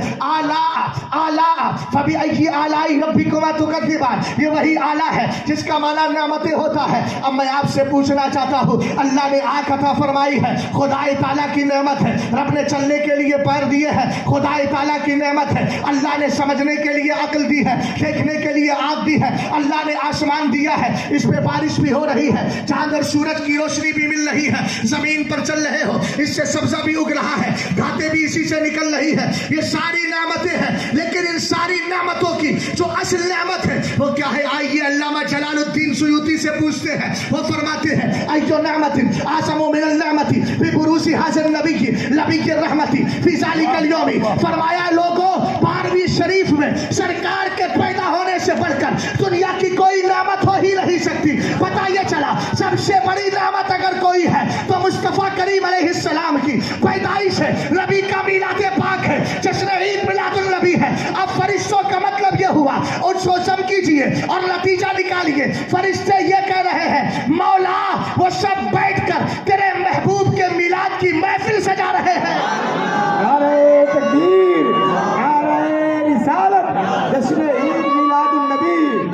آلا فبأي آلاء ربكما تكذبان. یہ وہی آلہ ہے جس کا معنی نعمتیں ہوتا ہے. اب میں آپ سے پوچھنا چاہتا ہوں، اللہ نے آنکھ عطا فرمائی ہے، خدا تعالیٰ کی نعمت ہے. رب نے چلنے کے لیے پیر دیے ہیں، خدا تعالیٰ کی نعمت ہے. اللہ نے سمجھنے کے لیے عقل دی ہے، دیکھنے کے لیے آنکھ دی ہے. اللہ نے آسمان دیا ہے، اس پہ بارش بھی ہو رہی ہے، چاند اور سورج کی روشنی بھی مل رہی ہے. زمین پر چل رہے ہو، اس سے سبزہ بھی اگ رہا ہے، گھاٹیں بھی اسی سے نکل رہی ہے. یہ ساری نعمتیں ہیں، لیکن ان ساری نعمتوں کی جو اصل نعمت ہے وہ کیا ہے؟ آئیے علامہ جلال الدین سیوطی سے پوچھتے ہیں. وہ فرماتے ہیں ایو نعمت اعظم من النعمت ببروز هذا النبی نبی کی رحمت فی ذلک اليوم. فرمایا لوگوں 12ویں شریف میں سرکار کے پیدا ہونے سے بڑھ کر دنیا کی کوئی نعمت ہو ہی نہیں سکتی. پتہ یہ چلا سب سے بڑی نعمت اگر کوئی ہے تو مصطفیٰ کریم علیہ السلام کی پیدائش ہے، نبی کا میلاد پاک ہے، جشن عید میلاد النبی ہے. اب فرشتوں کا مطلب یہ ہوا، ان کو جمع کیجئے اور نتیجہ نکالیے. فرشتے یہ کہہ رہے ہیں مولا وہ سب بیٹھ کر تیرے محبوب کے میلاد کی محفل سجا رہے ہیں. نعرہ تکبیر، نعرہ رسالت، جشن عید میلاد النبی.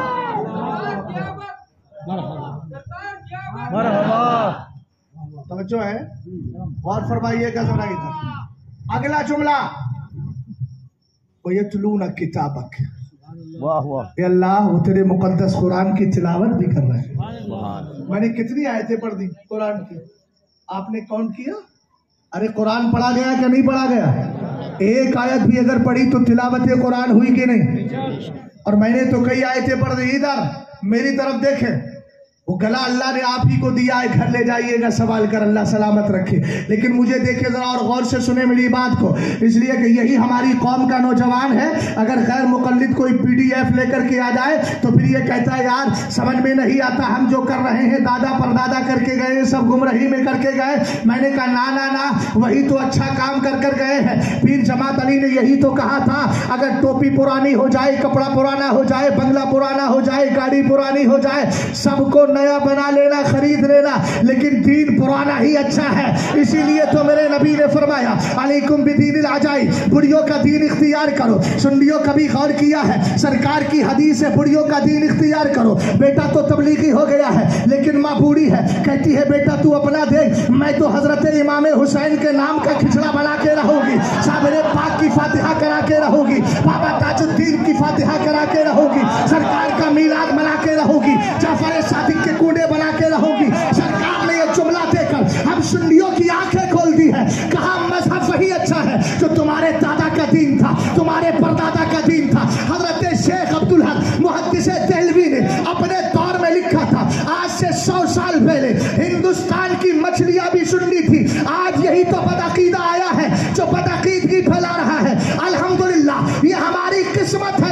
مرحبا. توجہ ہے، اور فرمائیے گا ذرا ادھر. اگلا جملہ وَيَتْلُونَ كِتَابَكَ. واہ واہ. اے اللہ وہ تیرے مقدس قرآن کی تلاوت بھی کر رہے ہیں. میں نے کتنی آیتیں پڑھ دی قرآن کی، آپ نے کون کیا؟ ارے قرآن پڑھا گیا کہ نہیں پڑھا گیا؟ ایک آیت بھی اگر پڑھی تو تلاوت قرآن ہوئی کہ نہیں؟ اور میں نے تو کئی آیتیں پڑھ دی. ادھر میری طرف دیکھیں، وہ گلا اللہ نے آپ ہی کو دیا ہے، گھر لے جائیے گا سوال کر، اللہ سلامت رکھے. لیکن مجھے دیکھیں ذرا اور غور سے سنیں میری بات کو، اس لیے کہ یہی ہماری قوم کا نوجوان ہے. اگر غیر مقلد کوئی PDF لے کر کے آ جائے تو پھر یہ کہتا ہے یار سمجھ میں نہیں آتا، ہم جو کر رہے ہیں دادا پردادا کر کے گئے، سب گمراہی میں کر کے گئے. میں نے کہا نا وہی تو اچھا کام کر گئے ہیں. پیر جماعت علی نے یہی تو کہا تھا، اگر ٹوپی پرانی ہو جائے، کپڑا پرانا ہو جائے، بنگلہ پرانا ہو جائے، گاڑی پرانی ہو جائے، سب کو نیا بنا لینا، خرید لینا، لیکن دین پرانا ہی اچھا ہے. اسی لیے تو میرے نبی نے فرمایا علیکم بدین العجائب، بڑیوں کا دین اختیار کرو. سنیوں کبھی غور کیا ہے سرکار کی حدیث ہے بڑیوں کا دین اختیار کرو. بیٹا تو تبلیغی ہو گیا ہے لیکن ماں بوڑھی ہے، کہتی ہے بیٹا تو اپنا دیکھ، میں تو حضرت امام حسین کے نام کا کھچڑا بنا کے رہوں گی، صابر پاک کی فاتحہ کرا کے رہوں گی، بابا تاج الدین کی فاتحہ کرا کے رہوں گی، سرکار کا میلاد منا کے رہوں گی، جعفر صادق کے کوڑے بنا کے رہوں گی. سرکار نے یہ جملہ دے کر ہم سنیوں کی آنکھیں کھول دی ہے. کہا مذہب وہی اچھا ہے جو تمہارے دادا کا دین تھا، تمہارے پردادا کا دین تھا. حضرت شیخ عبدالحق محدث دہلوی نے اپنے دور میں لکھا تھا، آج سے 100 سال پہلے ہندوستان کی مچھلیاں بھی سنی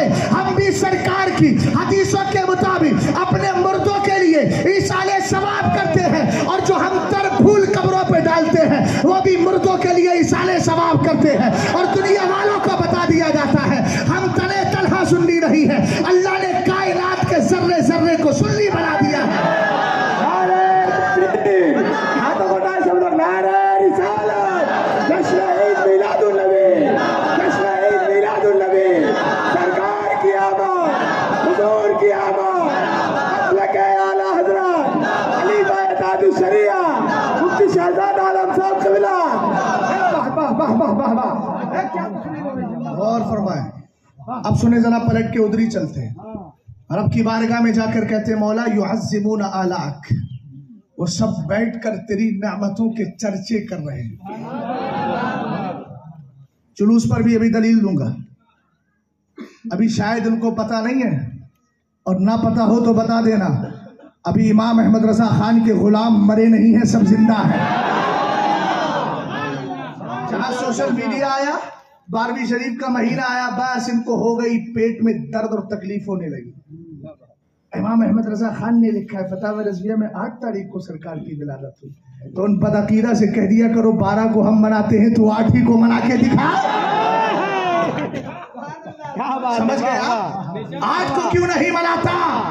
है हम भी सरकार की हदीसों के मुताबिक अपने मुर्दों के लिए इसाले सवाब करते हैं, और जो हम तर फूल कब्रों पे डालते हैं वो भी मुर्दों के लिए इसाले सवाब करते हैं। और दुनिया वालों को बता दिया जाता है हम तने तनहा सुन्नी नहीं है, अल्लाह ने कायनात के जर्रे जर्रे को सुन्नी बना दिया है। गौर फरमाए। अब सुने जरा, पलट के उधरी चलते हैं। रब की बारगाह में जाकर कहते हैं मौला युअज़्ज़िमून आलाक, वो सब बैठकर तेरी नेमतों के चर्चे कर रहे हैं। जुलूस पर भी अभी दलील दूंगा, अभी शायद उनको पता नहीं है, और ना पता हो तो बता देना, अभी इमाम अहमद रजा खान के गुलाम मरे नहीं हैं, सब जिंदा है। जहां सोशल मीडिया आया, 12वीं शरीफ का महीना आया, बस इनको हो गई पेट में दर्द और तकलीफ होने लगी। इमाम अहमद रजा खान ने लिखा है फतावा रज़विया में 8 तारीख को सरकार की विलादत हुई, तो उन बदअकीदा से कह दिया करो 12 को हम मनाते हैं तो 8 ही को मना के दिखा। समझ गए आप? 8 को क्यों नहीं मनाता?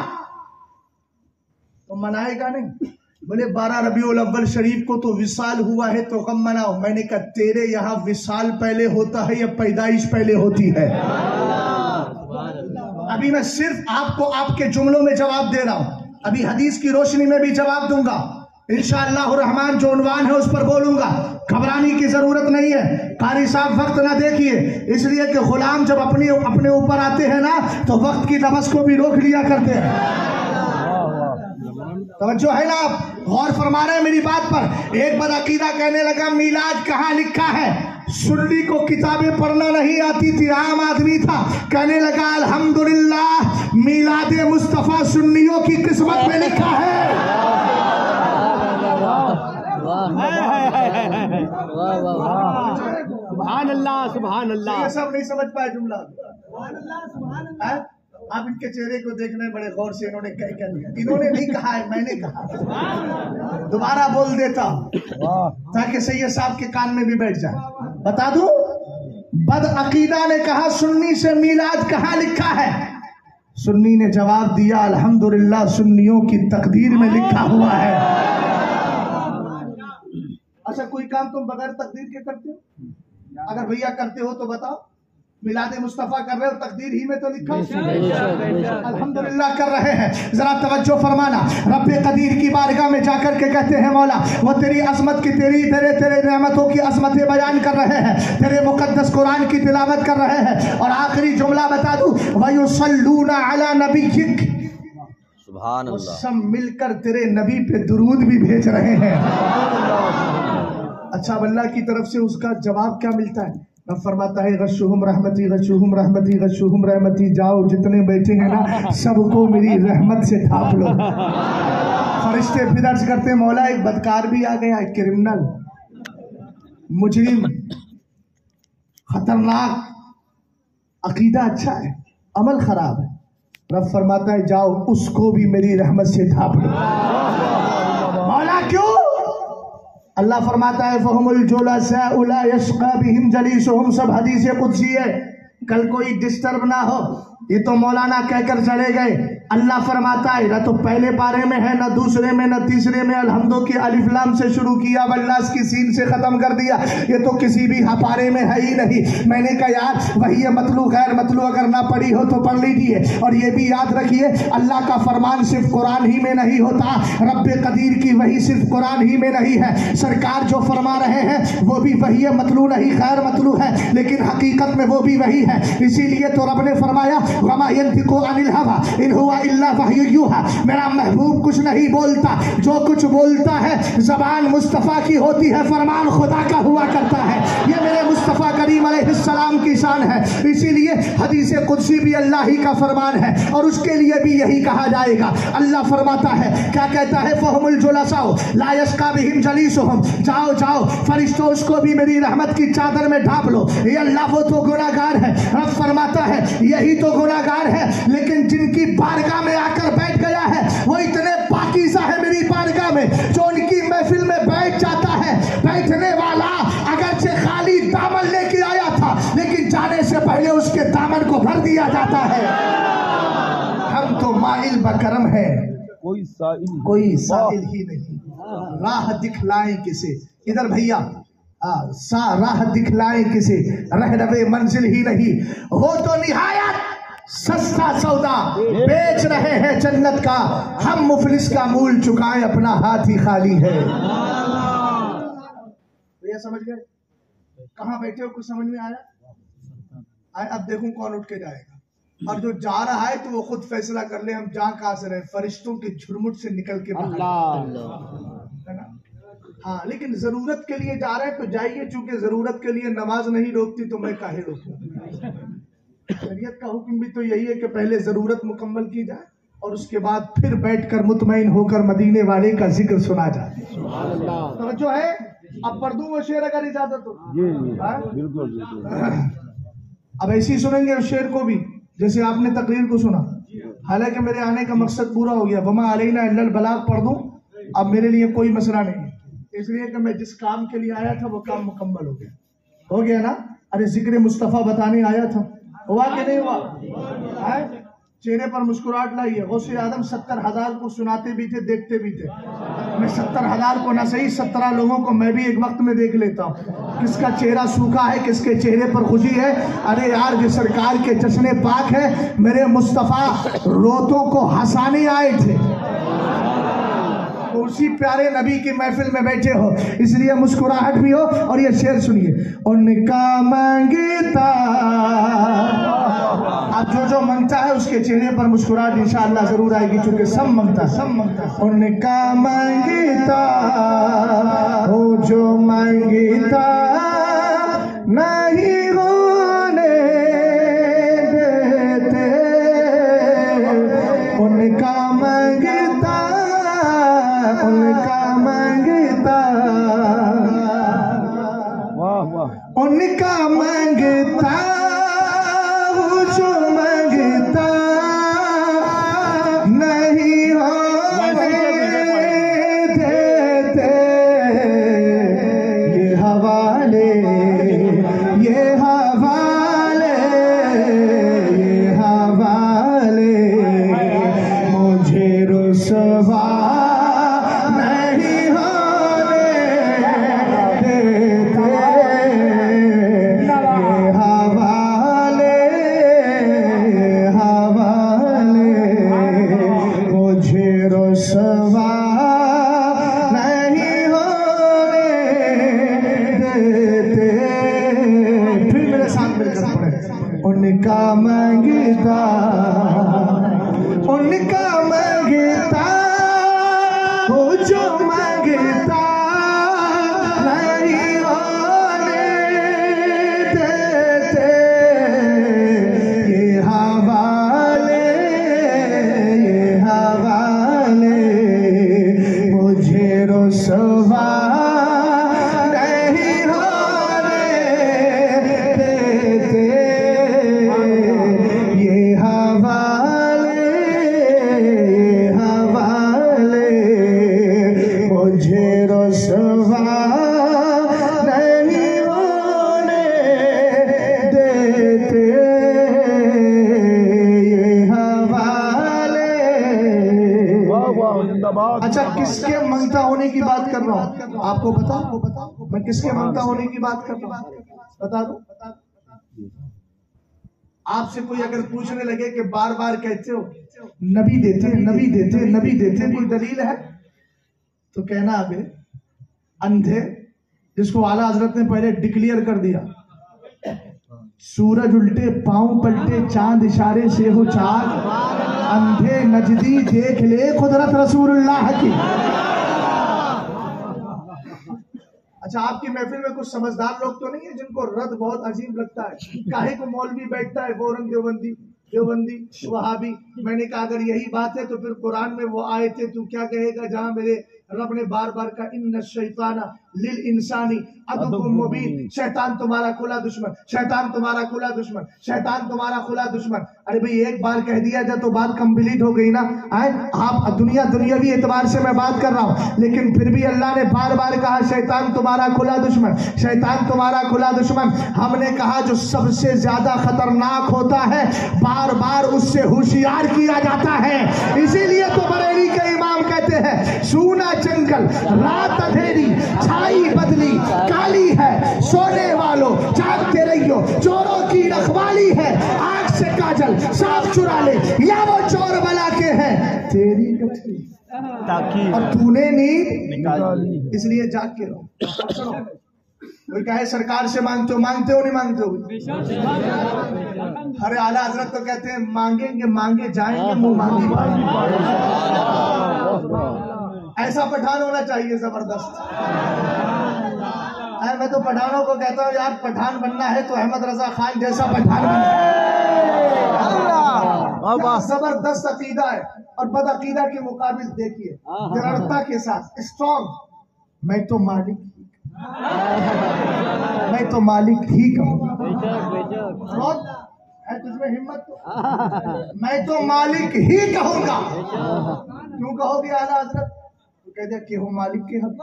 तो मनाएगा नहीं। बोले 12 रबीउल अव्वल शरीफ को तो विसाल हुआ है तो कम मनाओ। मैंने कहा तेरे यहाँ विसाल पहले होता है या पैदाइश पहले होती है? अभी मैं सिर्फ आपको आपके जुमलों में जवाब दे रहा हूं, अभी हदीस की रोशनी में भी जवाब दूंगा इंशाअल्लाह रहमान। जो उन्वान है उस पर बोलूंगा, घबराने की जरूरत नहीं है। कारी साहब वक्त ना देखिए, इसलिए कि गुलाम जब अपने ऊपर आते हैं ना तो वक्त की नफस को भी रोक लिया करते हैं। तवज्जो है ना? आप गौर फरमा रहे हैं मेरी बात पर। एक बदअकीदा कहने लगा मीलाद कहाँ लिखा है? सुन्नी को किताबें पढ़ना नहीं आती थी, आम आदमी था। कहने लगा अल्हम्दुलिल्लाह मीलाद मुस्तफा सुन्नियों की किस्मत में लिखा है। सुभान अल्लाह सुभान अल्लाह। ये सब नहीं समझ पाए जुमला। आप इनके चेहरे को देखने बड़े गौर से, इन्होंने क्या दिया? इन्होंने नहीं कहा है, मैंने कहा। दोबारा बोल देता ताकि सैयद साहब के कान में भी बैठ जाए। बता दूं, बदअकीदा ने कहा सुन्नी से मीलाद कहाँ लिखा है? सुन्नी ने जवाब दिया अल्हम्दुलिल्लाह सुन्नियों की तकदीर में लिखा हुआ है। अच्छा, कोई काम तुम बगैर तकदीर के करते हो? अगर भैया करते हो तो बताओ। मिलाद मुस्तफा कर रहे हो, तकदीर ही में तो लिखा अल्हम्दुलिल्लाह कर रहे हैं। जरा तवज्जो फरमाना। रब कदीर की बारगाह में जाकर के कहते हैं मौला वो तेरी अजमत की तेरे नेमतों की अजमतें बयान कर रहे हैं, तेरे मुकद्दस कुरान की तिलावत कर रहे हैं। और आखिरी जुमला बता दूं, वयुसल्लूना अला नबिय्यिक, सुभान अल्लाह, सब मिलकर तेरे नबी पे दुरूद भी भेज रहे हैं। अच्छा, अल्लाह की तरफ से उसका जवाब क्या मिलता है? रब फरमाता है गशुहुम रहमती गशुहुम रहमती गशुहुम रहमती। जाओ जितने बैठे हैं ना सबको मेरी रहमत से ढांप लो। फरिश्ते फिर अर्ज करते हैं मौला एक बदकार भी आ गया है, क्रिमिनल, मुजरिम, खतरनाक, अकीदा अच्छा है, अमल खराब है। रब फरमाता है जाओ उसको भी मेरी रहमत से ढांप लो। मौला क्यों? अल्लाह फरमाता है फहुमुल जुलसा उला यश्का बिहिम जलीसुहुम, सब हदीस कुदसी है। कल कोई डिस्टर्ब ना हो, ये तो मौलाना कहकर चले गए। अल्लाह फरमाता है ना तो पहले पारे में है, ना दूसरे में, ना तीसरे में। अलहम्दो की अलिफ लाम से शुरू किया, वल्लास की सीन से खत्म कर दिया। ये तो किसी भी पारे में है ही नहीं। मैंने कहा यार वही मतलू गैर मतलू अगर ना पढ़ी हो तो पढ़ लीजिए। और ये भी याद रखिए अल्लाह का फरमान सिर्फ कुरान ही में नहीं होता, रब कदीर की वही सिर्फ कुरान ही में नहीं है। सरकार जो फरमा रहे हैं वो भी वही मतलू नहीं गैर मतलू है, लेकिन हकीकत में वो भी वही है। इसीलिए तो रब ने फरमाया वमा यंतिकु अनिल हवा इन हुवा इल्ला वह्यु यूहा, मेरा महबूब कुछ नहीं बोलता, जो कुछ बोलता है जबान मुस्तफ़ा की होती है, फरमान खुदा का हुआ करता है। ये मेरे मुस्तफ़ा करीम अलैहिस्सलाम की शान है। इसीलिए हदीस कुदसी भी अल्लाह ही का फरमान है और उसके लिए भी यही कहा जाएगा। अल्लाह फरमाता है, क्या कहता है? फहुमुल जुलसाउ ला यश्का बिहिम जलीसुहुम, जाओ जाओ फरिश्तों उसको भी मेरी रहमत की चादर में ढांप लो। ये अल्लाह वो तो गुनाहगार है। रब फरमाता है यही तो गुनाह गुनाहगार है, लेकिन जिनकी बारगाह में आकर बैठ गया है वो इतने पाकीज़ा है मेरी बारगाह में, जो उनकी महफिल में बैठ जाता है। बैठने वाला अगरचे खाली दामन लेके आया था, लेकिन जाने से पहले उसके दामन को भर दिया जाता है। हम तो माइल बकरम है, कोई साहिल ही नहीं। राह दिखलाए किसे, इधर भैया, राह दिखलाए किसे, रहनवे मंजिल ही नहीं, हो तो निहायत सस्ता सौदा, बेच रहे हैं जन्नत का, हम मुफलिस का मूल चुकाए, अपना हाथ ही खाली है। भैया समझ गए? कहाँ बैठे हो, कुछ समझ में आया? अब देखूं कौन उठ के जाएगा, और जो जा रहा है तो वो खुद फैसला कर ले हम जा कहां से रहे, फरिश्तों के झुरमुट से निकल के बाहर, है ना? हाँ, लेकिन जरूरत के लिए जा रहे हैं तो जाइए, चूंकि जरूरत के लिए नमाज नहीं रोकती तो मैं काहे रोकूं। शरीयत का हुक्म भी तो यही है कि पहले जरूरत मुकम्मल की जाए और उसके बाद फिर बैठकर मुतमईन होकर मदीने वाले का जिक्र सुना जाए। तो जो है, अब पढ़ दूं वो शेर अगर इजाजत हो? बिल्कुल। अब ऐसे ही सुनेंगे उस शेर को भी जैसे आपने तकरीर को सुना। हालांकि मेरे आने का मकसद पूरा हो गया, वमा अलैना इल्लल बलाग पढ़ दूं, अब मेरे लिए कोई मसला नहीं, इसलिए कि मैं जिस काम के लिए आया था वो काम मुकम्मल हो गया ना। अरे जिक्र मुस्तफ़ा बताने आया था, हुआ कि नहीं हुआ? चेहरे पर मुस्कुराहट लाई है। गौसे आदम 70,000 को सुनाते भी थे, देखते भी थे। मैं 70,000 को ना सही 17 लोगों को मैं भी एक वक्त में देख लेता हूँ, किसका चेहरा सूखा है, किसके चेहरे पर खुशी है। अरे यार, जो सरकार के जश्न पाक है, मेरे मुस्तफ़ा रोतों को हंसाने आए थे, उसी प्यारे नबी की महफिल में बैठे हो, इसलिए मुस्कुराहट भी हो। और ये शेर सुनिए, उनका मांगता, आप जो मांगता है उसके चेहरे पर मुस्कुराहट इंशाअल्लाह जरूर आएगी, क्योंकि सब मांगता। उनका मांगता हो जो मांगता नहीं होने देते, उनका मांगता, उनका मांगता, उनका मांगता हूँ जो मांगता नहीं होने देते। ये हवाले, ये हवाले, ये हवाले मुझे रुसवा उनका मांगता, उनका मांगता हो जो मांगता नहीं होने देते। ये हवाले, ये हवाले मुझे रुसवा अच्छा, किसके मंगता होने की बात कर रहा हूँ आपको बता, मैं किसके मंगता होने की बात कर रहा हूँ बता दो। आपसे कोई अगर पूछने लगे कि बार बार कहते हो नबी देते, नबी देते, नबी देते, कोई दलील है? तो कहना अबे अंधे, जिसको आला हजरत ने पहले डिक्लेयर कर दिया, सूरज उल्टे पांव पलटे चांद इशारे से हो चार, अंधे नजदी देख ले कुदरत रसूलुल्लाह की। अच्छा, आपकी महफिल में कुछ समझदार लोग तो नहीं है जिनको रद बहुत अजीब लगता है? काहे को मौलवी बैठता है फौरन देवबंदी, देवबंदी वहाबी। मैंने कहा अगर यही बात है तो फिर कुरान में वो आए थे, तू क्या कहेगा जहां मेरे रब ने बार बार कहा इन्न शैताना लिल इंसानी अदुव्वुम मुबीन, शैतान तुम्हारा खुला दुश्मन, शैतान तुम्हारा खुला दुश्मन, शैतान तुम्हारा खुला दुश्मन। अरे भाई एक बार कह दिया जाए तो बात कंप्लीट हो गई ना। आप दुनियावी एतबार से मैं बात कर रहा हूँ, लेकिन फिर भी अल्लाह ने बार बार कहा शैतान तुम्हारा खुला दुश्मन, शैतान तुम्हारा खुला दुश्मन। हमने कहा जो सबसे ज्यादा खतरनाक होता है बार बार उससे होशियार किया जाता है। इसीलिए तो बरेली के इमाम कहते हैं सूना जंगल रात अंधेरी छाई बदली काली है, सोने वालों जागते रहियो, चोरों की रखवाली है, आंख से काजल साफ चुरा ले या वो चोर बला के है तेरी गठरी ताकि और तूने नींद निकाली, इसलिए जाग के रहो। कोई कहे सरकार से मांगते हो नहीं मांगते हो? अरे आला हजरत तो कहते हैं मांगेंगे मांगे जाएंगे मुंह मांगी पाएंगे। ऐसा पठान होना चाहिए जबरदस्त। मैं तो पठानों को कहता हूँ यार पठान बनना है तो अहमद रजा खान जैसा पठान बनना है। जबरदस्त अकीदा है और बद अकीदा के मुकाबिल देखिए दृढ़ता के साथ स्ट्रॉन्ग, मैं तो मालिक ही कहूँगा। है तुझमें हिम्मत तो मैं तो मालिक ही कहूँगा। क्यों कहोगे आला हजरत? कहते कि हो मालिक के हम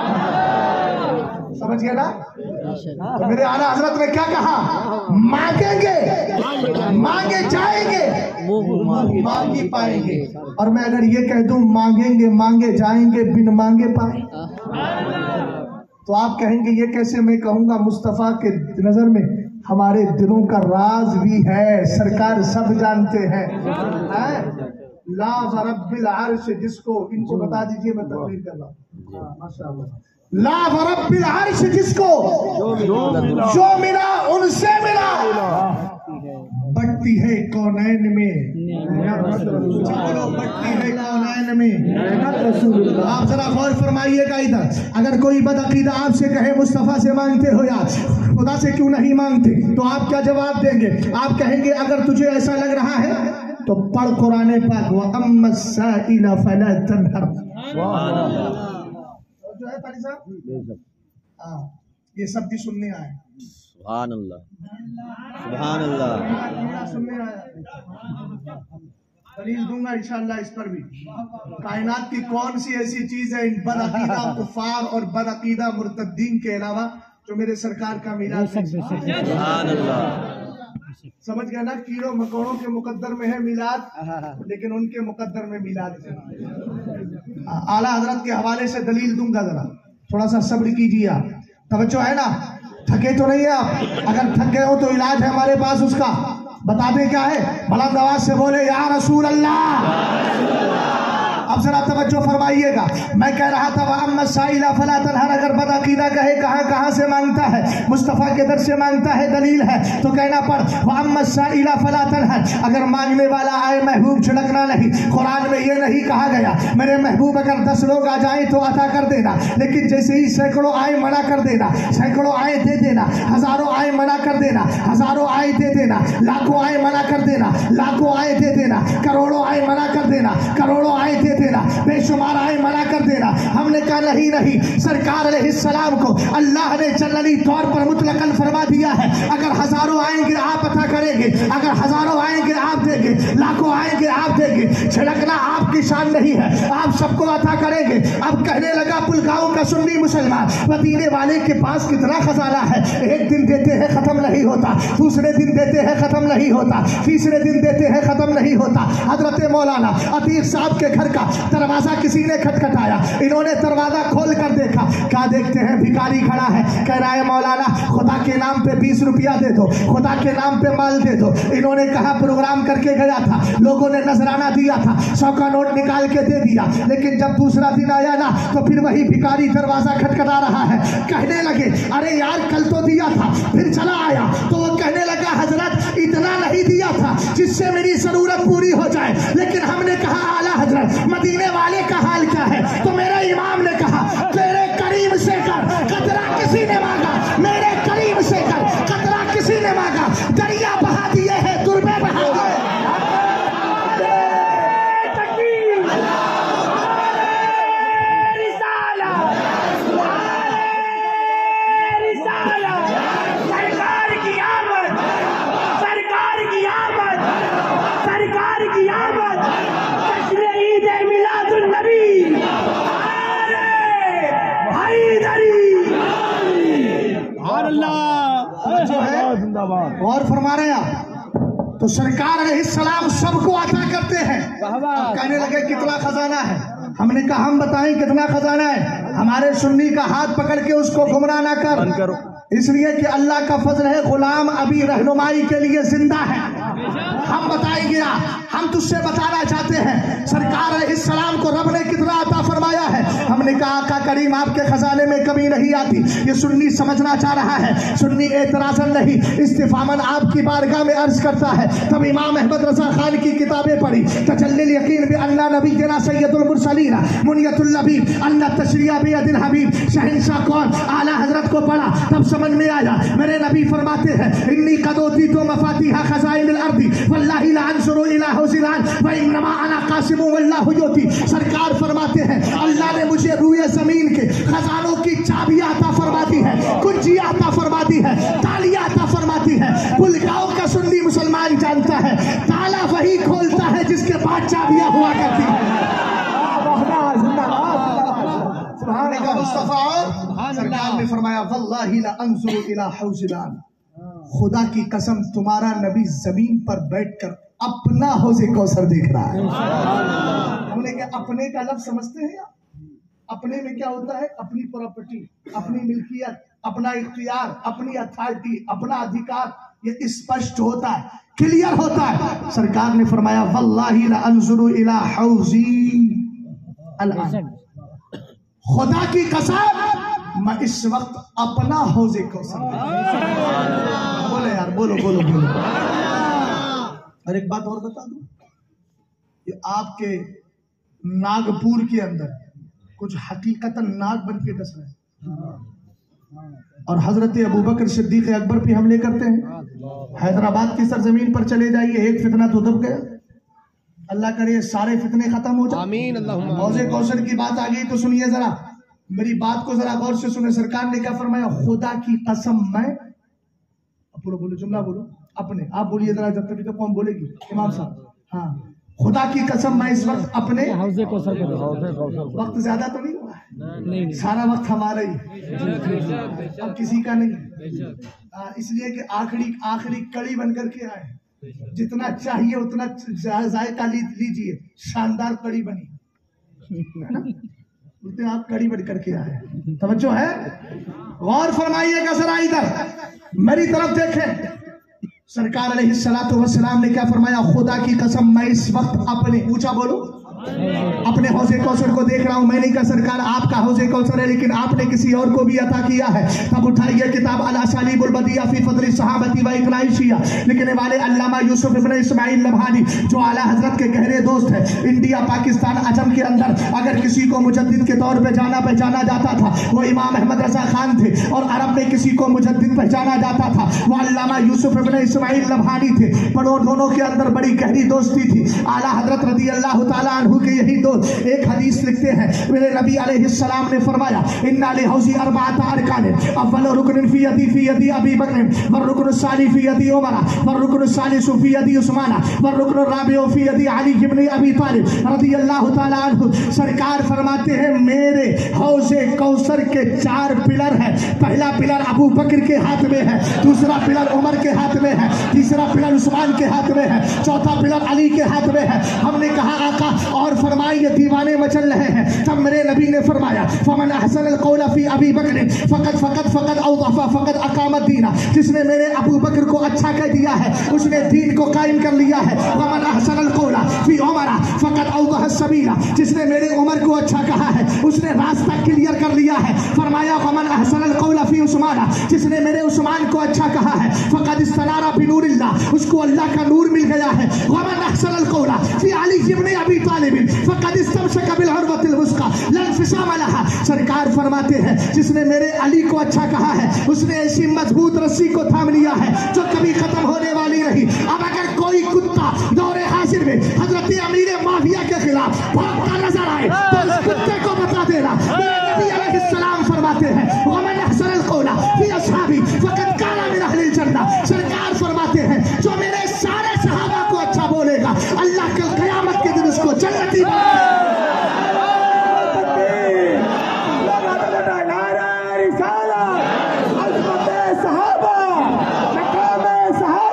समझ गया ना। तो मेरे आला हजरत ने क्या कहा? मांगेंगे मांगे जाएंगे मांगी पाएंगे। और मैं अगर ये कह दूं मांगेंगे मांगे जाएंगे बिन मांगे पाए तो आप कहेंगे ये कैसे? मैं कहूंगा मुस्तफा के नजर में हमारे दिलों का राज भी है, सरकार सब जानते हैं। ला रब्बिल अर्श जिसको, इनको बता दीजिए मैं तकरीर कर रहा हूँ। माशाअल्लाह। ला रब्बिल अर्श जिसको जो मिला उनसे मिला, बढ़ती है कौनैन में, बढ़ती है कौनैन में। आप जरा गौर फरमाइएगा इधर। अगर कोई बदअकीदा आपसे कहे मुस्तफा से मांगते हो या खुदा से क्यों नहीं मांगते, तो आप क्या जवाब देंगे? आप कहेंगे अगर तुझे ऐसा लग रहा है तो पढ़ कुरान पाक व अम्मा साइला फला तनहर। जो है पारी साहब, ये सब भी सुनने आए। सुभान अल्लाह सुभान अल्लाह। सुनने आया दलील दूंगा इंशाअल्लाह इस पर भी। कायनात की कौन सी ऐसी चीज है इन बदअकीदा कुफार और बदअकीदा मुर्तद्दीन के अलावा जो मेरे सरकार का मीलाद? सुभान अल्लाह। समझ गया ना? कीड़ों मकोड़ों के मुकद्दर में है मिलाद, लेकिन उनके मुकद्दर में मिलाद है। आला हजरत के हवाले से दलील दूंगा, जरा थोड़ा सा सब्र कीजिए आप। तवज्जो है ना? थके तो नहीं है आप? अगर थक गए हो तो इलाज है हमारे पास उसका। बता दें क्या है? बुलंद आवाज से बोले या रसूल अल्लाह। अब जरा तवज्जो फरमाइएगा। मैं कह रहा था वअम्मा साइला फला तनहर, अगर बदअकीदा कहे कहाँ से मांगता है? मुस्तफ़ा के दर से मांगता है, दलील है तो कहना पड़ वअम्मा साइला फला तनहर। अगर मांगने वाला आए महबूब झिड़कना नहीं। कुरान में ये नहीं कहा गया मेरे महबूब अगर 10 लोग आ जाए तो अता कर देना, लेकिन जैसे ही सैकड़ों आए मना कर देना, सैकड़ों आए दे देना, हजारों आए मना कर देना, हजारों आए दे देना, लाखों आए मना कर देना, लाखों आए दे देना, करोड़ों आए मना कर देना, करोड़ों आए दे देना, बेशुमार आए मना कर देना। हमने कहा नहीं, सरकार अलैहिस्सलाम को अल्लाह ने जल्ली तौर पर मुतलकन फरमा दिया है। अगर हजारों आएंगे आप अता करेंगे, अगर हजारों आएंगे आप देंगे, लाखों आएंगे आप देंगे। झिड़कना आपकी शान नहीं है, आप सबको अता करेंगे। अब कहने लगा पुलगांव का सुन्नी मुसलमान, मदीने वाले के पास कितना खजाना है। एक दिन देते हैं खत्म नहीं होता, दूसरे दिन देते हैं खत्म नहीं होता, तीसरे दिन देते हैं खत्म नहीं होता। हजरत मौलाना अतीक साहब के घर का दरवाजा किसी ने खटखटाया, इन्होंने दरवाजा खोल कर देखा, क्या देखते हैं? भिखारी खड़ा है, कह रहा है मौलाना खुदा के नाम पे 20 रुपया दे दो, खुदा के नाम पे माल दे दो। इन्होंने कहा प्रोग्राम करके गया था, लोगों ने नजराना दिया था, 100 का नोट निकाल के दे दिया, लेकिन जब दूसरा दिन आया ना तो फिर वही भिखारी दरवाजा खटखटा रहा है। कहने लगे अरे यार कल तो दिया था, फिर चला आया तो वो कहने लगा हजरत इतना नहीं दिया था जिससे मेरी जरूरत पूरी हो जाए। लेकिन हमने कहा आला हजरत मदीने वाले का हाल क्या है? तो मेरे इमाम ने कहा तेरे करीम से कर, कतरा किसी ने मांगा, मेरे करीम से कर, कतरा किसी ने मांगा। दरिया बहा दिए हैं, दुर्बे बहा दिए। गौर फरमा रहे हैं आप। तो सरकार अलैहिस्सलाम सबको अता करते हैं। अब कहने लगे कितना खजाना है, हमने कहा हम बताएं कितना खजाना है। हमारे सुन्नी का हाथ पकड़ के उसको गुमराह ना कर, इसलिए कि अल्लाह का फजल है, गुलाम अभी रहनुमाई के लिए जिंदा है। हम बताएंगे, हम तुझसे बताना चाहते हैं सरकार अलैहिस्सलाम को रब ने कितना अता फरमाया है। हमने कहा आका करीम आपके खजाने में कमी नहीं आती। ये सुन्नी समझना चाह रहा है, सुन्नी एतराज़न नहीं इस्तिफामन आपकी बारगाह में अर्ज करता है। तब इमाम अहमद रजा खान की किताबें पढ़ी, तजल्लिल यकीन बि अन्ना नबीना सैयदुल मुरसलीन मुनियतुल लबीब अन्ना तशरिया बि अदिल हबीब शहंशाह कौन आला हजरत को पढ़ा, तब समझ में आया मेरे नबी फरमाते हैं इन्नी कदोती तो मफातिहा खजाइनिल अर्दी वल्लाहि ला अंसुरु इला हुज़िलान व इन्नमा अना कासिमु वल्लाहु युती। सरकार फरमाते हैं अल्लाह ने मुझे रूए जमीन के खजानों की चाबियां अता फरमाती है, कुंजियां अता फरमाती है, तालियां अता फरमाती है। कुल गांव का सुन्नी मुसलमान जानता है ताला वही खोलता है जिसके पास चाबियां हुआ करती है। सरकार ने फरमाया वल्लाहि ला अंजुरु इला हौज़िलान, खुदा की कसम तुम्हारा नबी जमीन पर बैठकर अपना हौज़े कौसर देख रहा है। हमने कहा अपने का लफ्ज़ समझते हैं आप? अपने में क्या होता है? अपनी प्रॉपर्टी, अपनी मिल्कियत, अपना इख्तियार, अपनी अथॉरिटी, अपना अधिकार, ये स्पष्ट होता है, क्लियर होता है। सरकार ने फरमाया वल्लाहि ला अंजुरु इला हौज़ी अल-आन, खुदा की कसम मैं इस वक्त अपना हौज़े कौसर बोले यार, बोलो बोलो बोलो। और एक बात और बता दूं, ये आपके नागपुर के अंदर कुछ हकीकतन नाग बन के डस रहे हैं और हजरत अबू बकर सिद्दीक अकबर पे हमले करते हैं। हैदराबाद की सरजमीन पर चले जाइए, एक फितना तो दब गया। अल्लाह करे सारे फितने खत्म हो जाए। आमीन। हौज़े कौसर की बात आ गई तो सुनिए जरा, मेरी बात को जरा गौर से सुने। सरकार ने क्या फरमाया? खुदा की कसम मैं, बोलो बोलो जुमला बोलो अपने आप बोलिए जरा, जब तक तो कौन बोलेगी इमाम साहब। हाँ, खुदा की कसम मैं इस वक्त अपने हौज़े कौसर वक्त ज्यादा तो नहीं हुआ है, सारा वक्त हमारा ही, अब किसी का नहीं। इसलिए कि आखिरी कड़ी बन करके आए, जितना चाहिए उतना जायका लीजिए, शानदार कड़ी बनी है ना, बोलते आप कड़ी बन करके आए। तवज्जो है, गौर फरमाइएगा जरा, इधर मेरी तरफ देखें। सरकार अलैहिस्सलातु वस्सलाम ने क्या फरमाया? खुदा की कसम मैं इस वक्त अपने, ऊंचा बोलो, अपने हौज़े कौसर को देख रहा हूं। मैं नहीं कहा सरकार आपका हौज़े कौसर है, लेकिन आपने किसी और को भी अता किया है। तब उठाइए किताब अल असालीबुल बदिया फी फज़ल सहाबती व इक़नाई शिया, लिखने वाले अल्लामा यूसुफ इब्न इस्माइल लम्हानी, जो आला हजरत के गहरे दोस्त है। इंडिया पाकिस्तान अजम के अंदर अगर किसी को मुजद्दिद के तौर पर जाना पहचाना जाता था वो इमाम अहमद रजा खान थे, और अरब में किसी को मुजद्दिद पहचाना जाता था वो अल्लामा यूसुफ इब्न इस्माइल लम्हानी थे। पर दोनों के अंदर बड़ी गहरी दोस्ती थी। आला हजरत रज़ी अल्लाह तआला अन्हु के यही दो एक हदीस लिखते हैं, मेरे नबी अलैहिस्सलाम ने फरमाया इन्ना लिहौज़ी अर्बाअत अरकान, अव्वल रुकन फी यदी अबी बकर, व रुकन सानी फी यदी उमर, व रुकन सालिसु फी यदी उस्मान, व रुकन राबिउ फी यदी अली इब्न अबी तालिब रज़ियल्लाहु तआला अन्हु। सरकार फरमाते हैं मेरे हौज़े कौसर के 4 पिलर हैं। पहला पिलर अबू बकर के हाथ में है, दूसरा पिलर उमर के हाथ में है, तीसरा पिलर उस्मान के हाथ में है, चौथा पिलर अली के हाथ में है। हमने कहा आका और फरमाए ये दीवाने मचल रहे हैं। तब मेरे नबी ने फरमाया फमन अहसन अल कौल फी अबी बकर फकद औज़फ़ा फकद अक़ामत दीना, जिसने मेरे अबू बकर को अच्छा कह दिया है उसने दीन को कायम कर लिया है। वमन अहसन अल कौल फी उमर फकद औज़ह सबीला, जिसने मेरे उमर को अच्छा कहा है उसने रास्ता क्लियर कर लिया है। फरमाया वमन अहसन अल कौल फी उस्मान, जिसने मेरे उस्मान को अच्छा कहा है फकद इस्तनारा बिनूरिल्लाह, उसको अल्लाह का नूर मिल गया है। वमन अहसन अल कौल फी अली इब्न अबी तालिब फकद इस्तमसक बिल उर्वतिल वुस्का ला इंफिसाम लहा। सरकार फरमाते हैं जिसने मेरे अली को अच्छा कहा है उसने ऐसी मजबूत रस्सी को थाम लिया है जो कभी खत्म होने वाली नहीं। अब अगर कोई कुत्ता दौरे हासिल में हजरत अमीर माविया के खिलाफ भागता नजर आए तो उस कुत्ते को बता देना। नबी अलैहिस्सलाम फरमाते हैं वमन अहसन अल कौल फी अस्हाबी फकद काना मिन अहलिल जन्नह। सरकार फरमाते हैं जो मेरे सारे सहाबा को अच्छा बोलेगा अल्लाह कल क़यामत के दिन उसको जन्नती सहाबा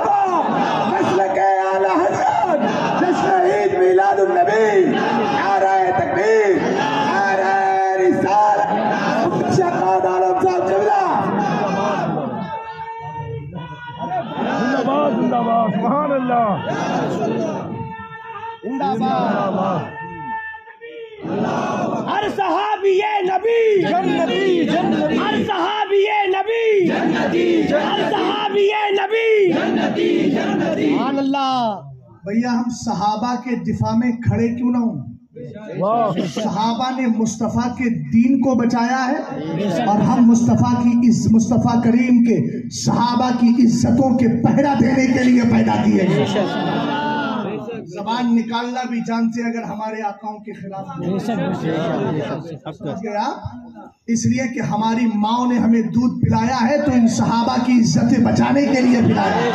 ہر صحابی نبی جنتی جنتی، ہر صحابی نبی جنتی جنتی، ہر صحابی نبی جنتی جنتی، سبحان اللہ۔ بھیا ہم صحابہ کے دفاع میں کھڑے کیوں نہ ہوں؟ صحابہ نے مصطفیٰ کے دین کو بچایا ہے، اور ہم مصطفیٰ کریم کے صحابہ کی عزتوں کے پہرا دینے کے لیے پیدا کیے گئے۔ زبان نکالنا بھی جانتے اگر ہمارے آقاؤں کے خلاف گیا، اس لیے کہ ہماری ماں نے ہمیں دودھ پلایا ہے تو ان صحابہ کی عزتیں بچانے کے لیے پلایا ہے۔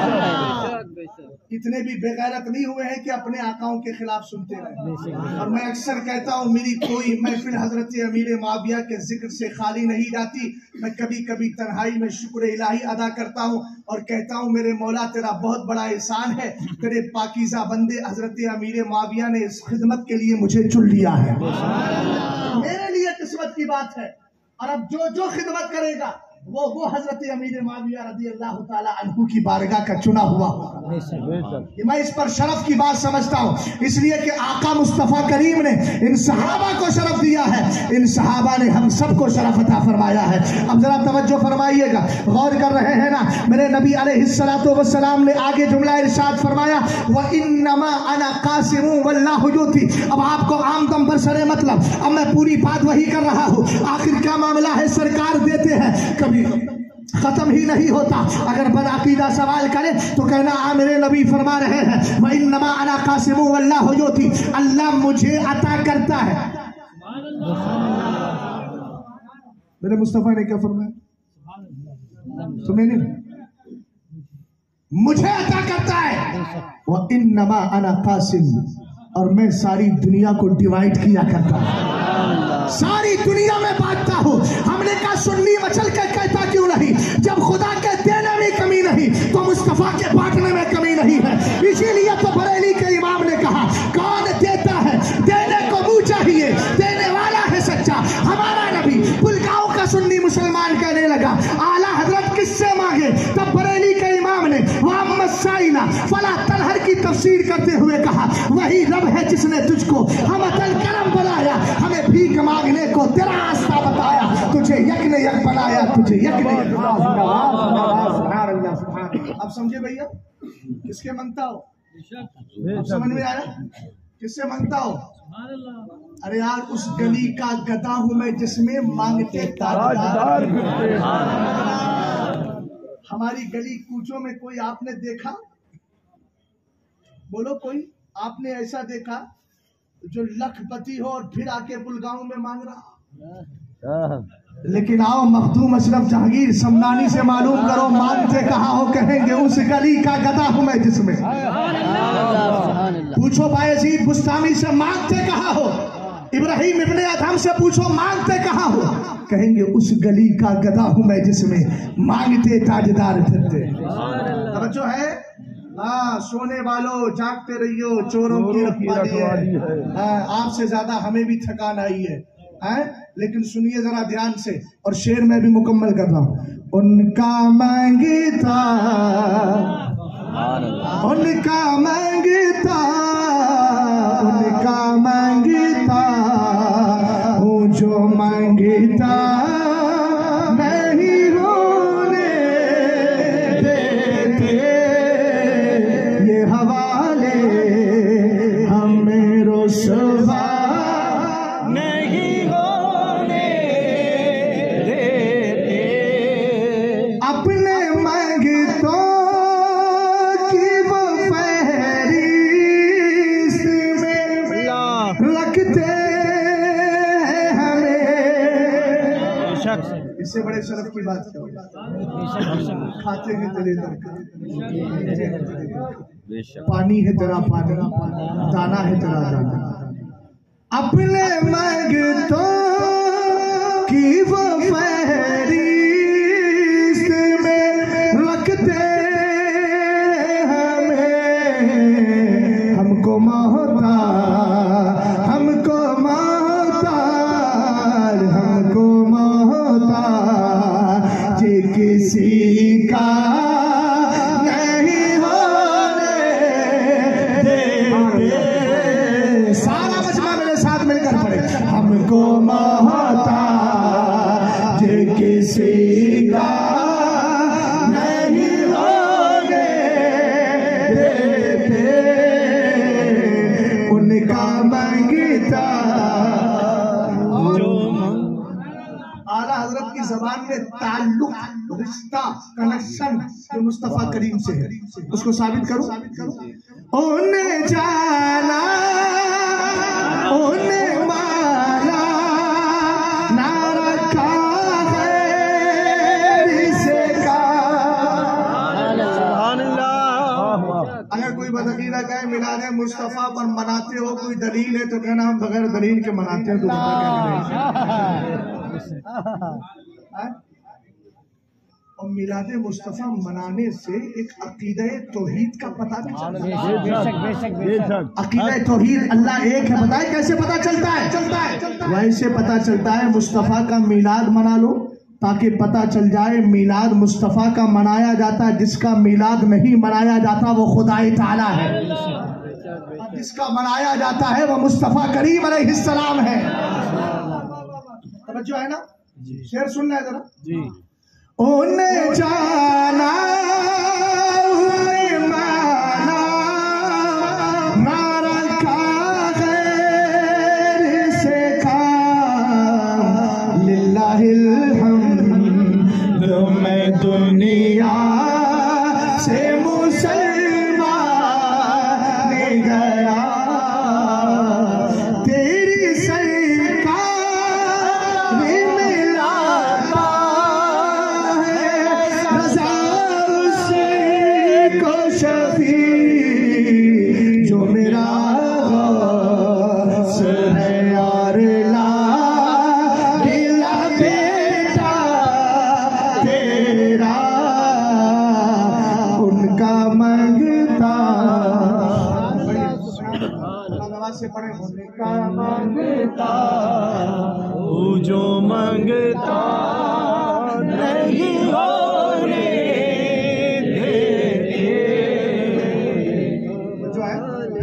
اتنے بھی بے غیرت نہیں ہوئے ہیں کہ اپنے آقاؤں کے خلاف سنتے رہے۔ اور میں اکثر کہتا ہوں میری کوئی محفل حضرت امیر معاویہ کے ذکر سے خالی نہیں جاتی۔ میں کبھی کبھی تنہائی میں شکر الہی ادا کرتا ہوں اور کہتا ہوں میرے مولا تیرا بہت بڑا احسان ہے، تیرے پاکیزہ بندے حضرت امیر معاویہ نے اس خدمت کے لیے مجھے چن لیا ہے۔ میرے لیے قسمت کی بات ہے، اور اب جو خدمت کرے گا وہ حضرت امیر معاویہ رضی اللہ تعالی عنہ کی بارگاہ کا چنا ہوا ہوگا۔ میں اس پر شرف کی بات سمجھتا ہوں، اس لیے کہ آقا مصطفیٰ کریم نے ان صحابہ کو شرف دیا ہے، ان صحابہ نے ہم سب کو شرف عطا فرمایا ہے۔ اب ذرا توجہ فرمائیے گا، غور کر رہے ہیں نا؟ میرے نبی علیہ السلام نے آگے جملہ ارشاد فرمایا وَإِنَّمَا أَنَا قَاسِمٌ وَاللَّهُ يُؤْتِي۔ اب آپ کو عام دم پر سرے مطلب، اب میں پوری بات وہی کر رہا ہوں۔ آخر کیا معاملہ ہے؟ سرکار دیتے ہیں، کبھی ختم ہی نہیں ہوتا۔ اگر بدعقیدہ سوال کرے تو کہنا میرے نبی فرما رہے ہیں وَإِنَّمَا أَنَا قَاسِمٌ وَاللَّهُ يُؤْتِي، اللہ مجھے عطا کرتا ہے۔ میرے مصطفیٰ نے کیا فرمایا؟ تمہیں نہیں، مجھے عطا کرتا ہے۔ وَإِنَّمَا أَنَا قَاسِمٌ، اور میں ساری دنیا کو ڈیوائیڈ کیا کرتا ہوں، ساری دنیا میں بانٹتا ہوں۔ ہم نے کہا سنی مچل کے کہتا کیوں نہیں؟ جب خدا کے دینے میں کمی نہیں تو مصطفیٰ کے بانٹنے میں کمی نہیں ہے۔ اسی لیے تو بریلی کے امام نے کہا کون دیتا ہے؟ دینے کو منہ چاہیے، دینے والا ہے سچا ہمارا نبی۔ پلگاؤں کا سنی مسلمان کہنے لگا اعلیٰ حضرت کس سے مانگے؟ تب بریلی کے امام نے وَأَمَّا السَّائِلَ فَلَا تَنْهَرْ کی تفسیر کرتے ہوئے کہا وہی رب ہے جس نے تجھ کو حمد الکرم بنایا، ہمیں بھیک مانگنے کو تیرا راستہ بتایا، تجھے یک نے یک بنایا، تجھے یک نے یک بنایا۔ اب سمجھے بھیا کس کے منگتا ہو؟ اب سمجھ میں آیا کس سے منگتا ہو؟ ارے یار اس گلی کا گدا ہوں میں جس میں مانگتے تاجدار۔ ہماری گلی کوچوں میں کوئی آپ نے دیکھا؟ بولو کوئی آپ نے ایسا دیکھا جو لکھ پتی ہو اور پھر آ کے پلگاؤں میں مانگ رہا؟ لیکن آؤ مخدوم اشرف جہانگیر سمنانی سے معلوم کرو مانگتے کہاں ہو؟ کہیں گے اس گلی کا گدا ہوں میں جس میں۔ پوچھو بایزید بستانی سے مانگتے کہاں ہو؟ ابراہیم ابن ادھم سے پوچھو مانگتے کہاں ہو؟ کہیں گے اس گلی کا گدا ہوں میں جس میں مانگتے تاجدار پھرتے۔ توجہ ہے؟ ہاں سونے والوں جاگتے رہیو، چوروں کی رکھوالی ہے۔ آپ سے زیادہ ہمیں بھی تھکان آئی ہے، لیکن سنیے ذرا دھیان سے، اور شعر میں بھی مکمل کر رہا ہوں۔ ان کا مانگتا، ان کا مانگتا، ان کا مانگتا ہوں جو مانگتا نہیں ہونے دیتے، یہ حوالے ہمیں رسوا نہیں ہونے دیتے، اپنے مانگتوں کی وہ فہرست میں رکھتے ہیں ہمیں۔ اس سے بڑے شرف کی بات کیا؟ کھاتے ہیں تیرے در کا، پانی ہے تیرا پانی، دانا ہے تیرا دانا، اپنے مانگتوں کی وہ فہرست میں رکھتے ہمیں، ہم کو محتاج، ہم کو محتاج، ہم کو محتاج کسی کا نہیں ہونے دیتے۔ کو محتاج کسی کا نہیں ہونے دیتے، ان کا منگتا اعلیٰ حضرت کی زبان میں تعلق، رشتہ، کنیکشن جو مصطفیٰ کریم سے ہے، اس کو ثابت کرو. انہیں جانا انہیں مانا نہ رکھا غیر سے کا. اگر کوئی بدعقیدہ کہے میلاد مصطفیٰ پر مناتے ہو کوئی دلیل ہے تو کہنا ہم بغیر دلیل کے مناتے ہیں، تو بتا اور میلاد مصطفیٰ منانے سے ایک عقیدہ توحید کا پتہ بھی چلتا ہے. عقیدہ توحید اللہ ایک ہے، بتائیں کیسے پتہ چلتا ہے؟ ویسے پتہ چلتا ہے مصطفیٰ کا میلاد منا لو تاکہ پتہ چل جائے میلاد مصطفیٰ کا منایا جاتا ہے، جس کا میلاد نہیں منایا جاتا وہ خدائے تعالیٰ ہے، جس کا منایا جاتا ہے وہ مصطفیٰ کریم علیہ السلام ہے. توجہ ہے نا؟ شعر سننا ہے ذرا. انہیں جانا انہیں مانا نہ رکھا غیر سے کا، للہ الحمد میں دنیا سے مسلمان گیا، تیری سرکار بھی ملاتا ہے، رضا اس کو شفیع جو میرا غوث ہے یار لا دلا بیٹا تیرا ان کا منگتا. آواز سے پڑھیں. ان کا منگتا جو منگتا نہیں ہونے دیتے. جو ہے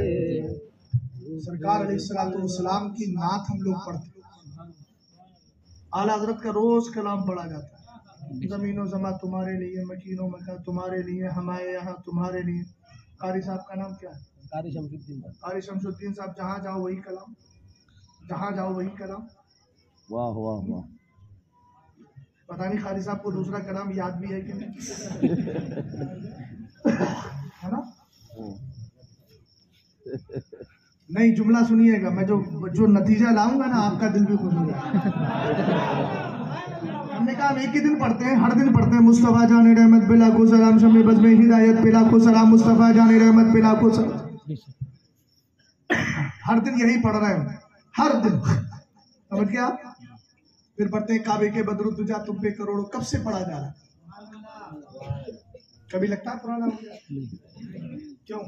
سرکار علیہ السلام کی نعت ہم لوگ پڑھتے ہیں. اعلیٰ حضرت کا روز کلام پڑھا جاتا ہے. زمین و زماں تمہارے لیے، مکین و مکان تمہارے لیے، ہمارے یہاں تمہارے لیے. قاری صاحب کا نام کیا ہے؟ قاری شمس الدین صاحب. جہاں جاؤ وہی کلام، جہاں جاؤ وہی کلام. واہ واہ واہ. پتہ نہیں قاری صاحب کو دوسرا کلام یاد بھی ہے کہ نہیں، ہے نا؟ نہیں جملہ سنیے گا، میں جو نتیجہ لاؤں گا نا آپ کا دل بھی خوش ہو جائے گا. ہم نے کہا ہم ایک ہی دن پڑھتے ہیں، ہر دن پڑھتے ہیں مصطفیٰ جان رحمت پہ لاکھوں سلام، شمع بزم ہدایت پہ لاکھوں سلام، مصطفیٰ جان رحمت پہ لاکھوں سلام. ہر دن یہی پڑھ رہے ہیں، ہر دن. سمجھ گیا؟ پھر پڑھتے ہیں کعبے کے بدر الدجا تم پہ کروڑوں. کب سے پڑھا جا رہا ہے؟ کبھی لگتا ہے پرانا ہو گیا؟ کیوں؟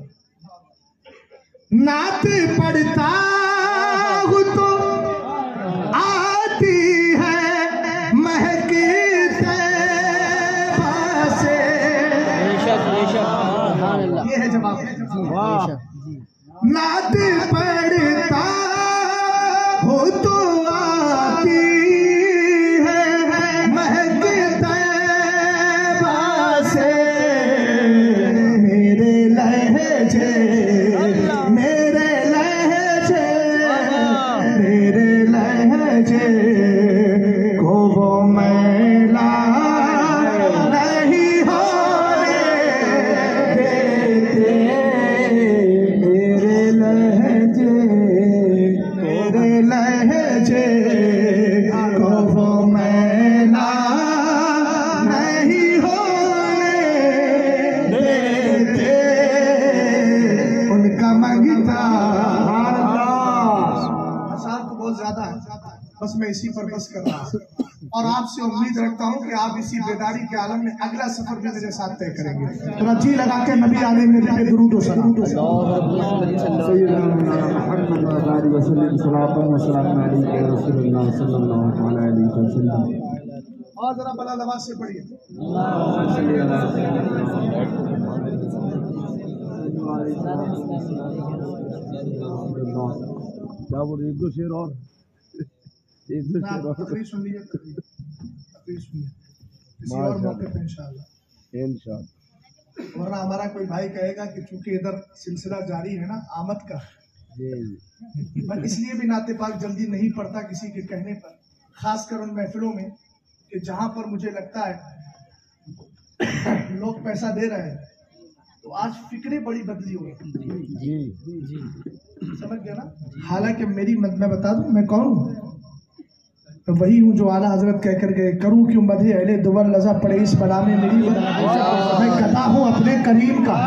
نعت پڑھتا ہوں تو آتی ہے مہکی طیبہ سے. یہ ہے جواب. نعت پڑھتا ہوں تو آتی ہے مہکی طیبہ سے، میرے لہجے کو وہ میلا نہیں ہونے دیتے، میرے لہجے کو وہ میلا نہیں ہونے دیتے. ان کا منگتا آسان تو بہت زیادہ ہے، بس میں اسی پر بس کر رہا ہوں اور آپ سے امید رکھتا ہوں کہ آپ اسی بیداری کے عالم میں اگلا سفر بھی میرے ساتھ طے کریں گے. ذرا جی لگا کے نبی علیہ نبی پہ درود و سلام. اور ذرا بلند آواز سے پڑھیے. کیا بول رہے؟ ایک دو شعر اور. تقریر سن لیجیے، تقریر سنیے کسی اور موقع پہ انشاءاللہ. ورنہ ہمارا کوئی بھائی کہے گا کہ چونکہ ادھر سلسلہ جاری ہے نا آمد کا، میں اس لیے بھی نعت پاک جلدی نہیں پڑھتا کسی کے کہنے پر، خاص کر ان محفلوں میں کہ جہاں پر مجھے لگتا ہے لوگ پیسہ دے رہے ہیں تو آج فکریں بڑی بدلی ہو گئی. سمجھ گیا نا؟ حالانکہ میری میں بتا دوں میں کون ہوں، تو وہی ہوں جو اعلیٰ حضرت کہہ کر گئے کروں کیوں مدح اہل دول لذا پڑے اس بلا میں میری. میں گدا ہوں اپنے کریم کا،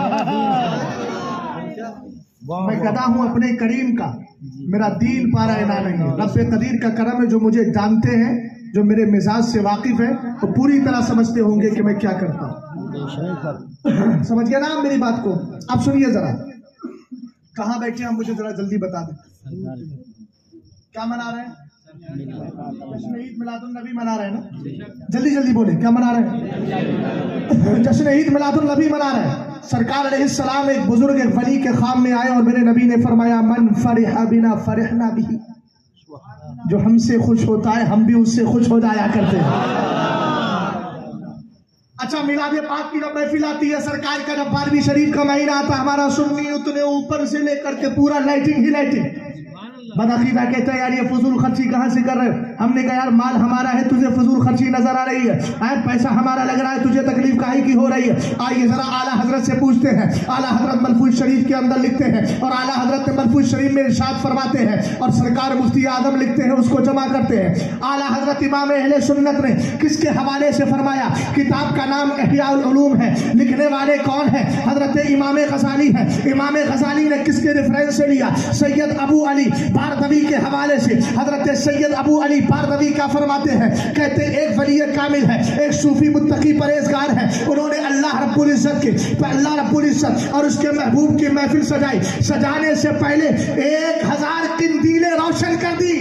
میں گدا ہوں اپنے کریم کا، میرا دین پارا اعلان نہیں ہے. رب قدیر کا کرم ہے، جو مجھے جانتے ہیں، جو میرے مزاج سے واقف ہے، وہ پوری طرح سمجھتے ہوں گے کہ میں کیا کرتا ہوں. سمجھ گیا نا آپ میری بات کو؟ اب سنیے ذرا، کہاں بیٹھے ہم مجھے ذرا جلدی بتا دیں. کیا منا رہے ہیں؟ جشن عید میلاد النبی منا رہے ہیں نا؟ جلدی جلدی بولے، کیا منا رہے ہیں؟ جشن عید میلاد النبی منا رہے ہیں. سرکار علیہ السلام ایک بزرگ ولی کے خواب میں آئے اور میرے نبی نے فرمایا من فرح بنا فرحنا بھی، جو ہم سے خوش ہوتا ہے ہم بھی اس سے خوش ہو جایا کرتے ہیں. اچھا میلاد پاک کی جب محفل آتی ہے، سرکار کا جب 12ویں شریف کا مہینہ آتا ہے، ہمارا سنی اتنے اوپر سے لے کر کے پورا لائٹنگ ہی لائٹنگ. بدعقیدہ کہتا ہے یار یہ فضول خرچی کہاں سے کر رہے ہیں؟ ہم نے کہا یار مال ہمارا ہے، تجھے فضول خرچی نظر آ رہی ہے، پیسہ ہمارا لگ رہا ہے، تجھے تکلیف کاہے کی ہو رہی ہے؟ آئیے ذرا اعلیٰ حضرت سے پوچھتے ہیں. اعلیٰ حضرت ملفوظ شریف کے اندر لکھتے ہیں اور اعلیٰ حضرت ملفوظ شریف میں ارشاد فرماتے ہیں اور سرکار مفتی اعظم لکھتے ہیں، اس کو جمع کرتے ہیں. اعلیٰ حضرت امام اہل سنت نے کس کے حوالے سے فرمایا؟ کتاب کا نام احیاء العلوم ہے، لکھنے والے کون ہیں؟ حضرت امام غزالی ہے. امام غزالی نے کس کے ریفرنس سے لیا؟ سید ابو علی باردوی کے حوالے سے. حضرت سید ابو علی باردوی کیا فرماتے ہیں؟ کہتے ہیں ایک ولی کامل ہے، ایک صوفی متقی پرہیزگار ہے، انہوں نے اللہ رب العزت اور اس کے محبوب کی محفل سجائی. سجانے سے پہلے 1000 قندیلیں روشن کر دی.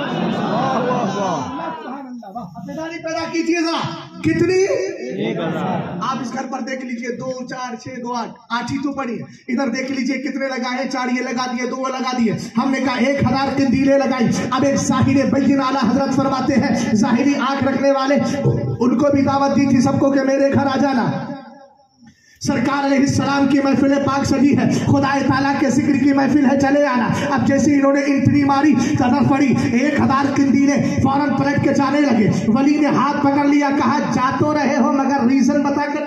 بیداری پیدا کیجیے ذرا. کتنی؟ آپ اس گھر پر دیکھ لیجئے 2 4 6 2 8 8 ہی تو پڑی ہے. ادھر دیکھ لیجئے کتنے لگائے، 4 یہ لگا دیے، 2 لگا دیے. ہم نے کہا 1000 قندیلیں لگائی. اب ایک ظاہر بین اعلیٰ حضرت فرماتے ہیں ظاہری آنکھ رکھنے والے ان کو بھی دعوت دی تھی سب کو کہ میرے گھر آ جانا. سرکار علیہ السلام کی محفل پاک سجی ہے، خدا تعالیٰ کے ذکر کی محفل ہے، چلے آنا. اب جیسے انہوں نے انٹری ماری، قدر پڑی، 1000 قندیلیں فوراً پلٹ کے جانے لگے. ولی نے ہاتھ پکڑ لیا، کہا جا تو رہے ہو مگر ریزن بتا کر.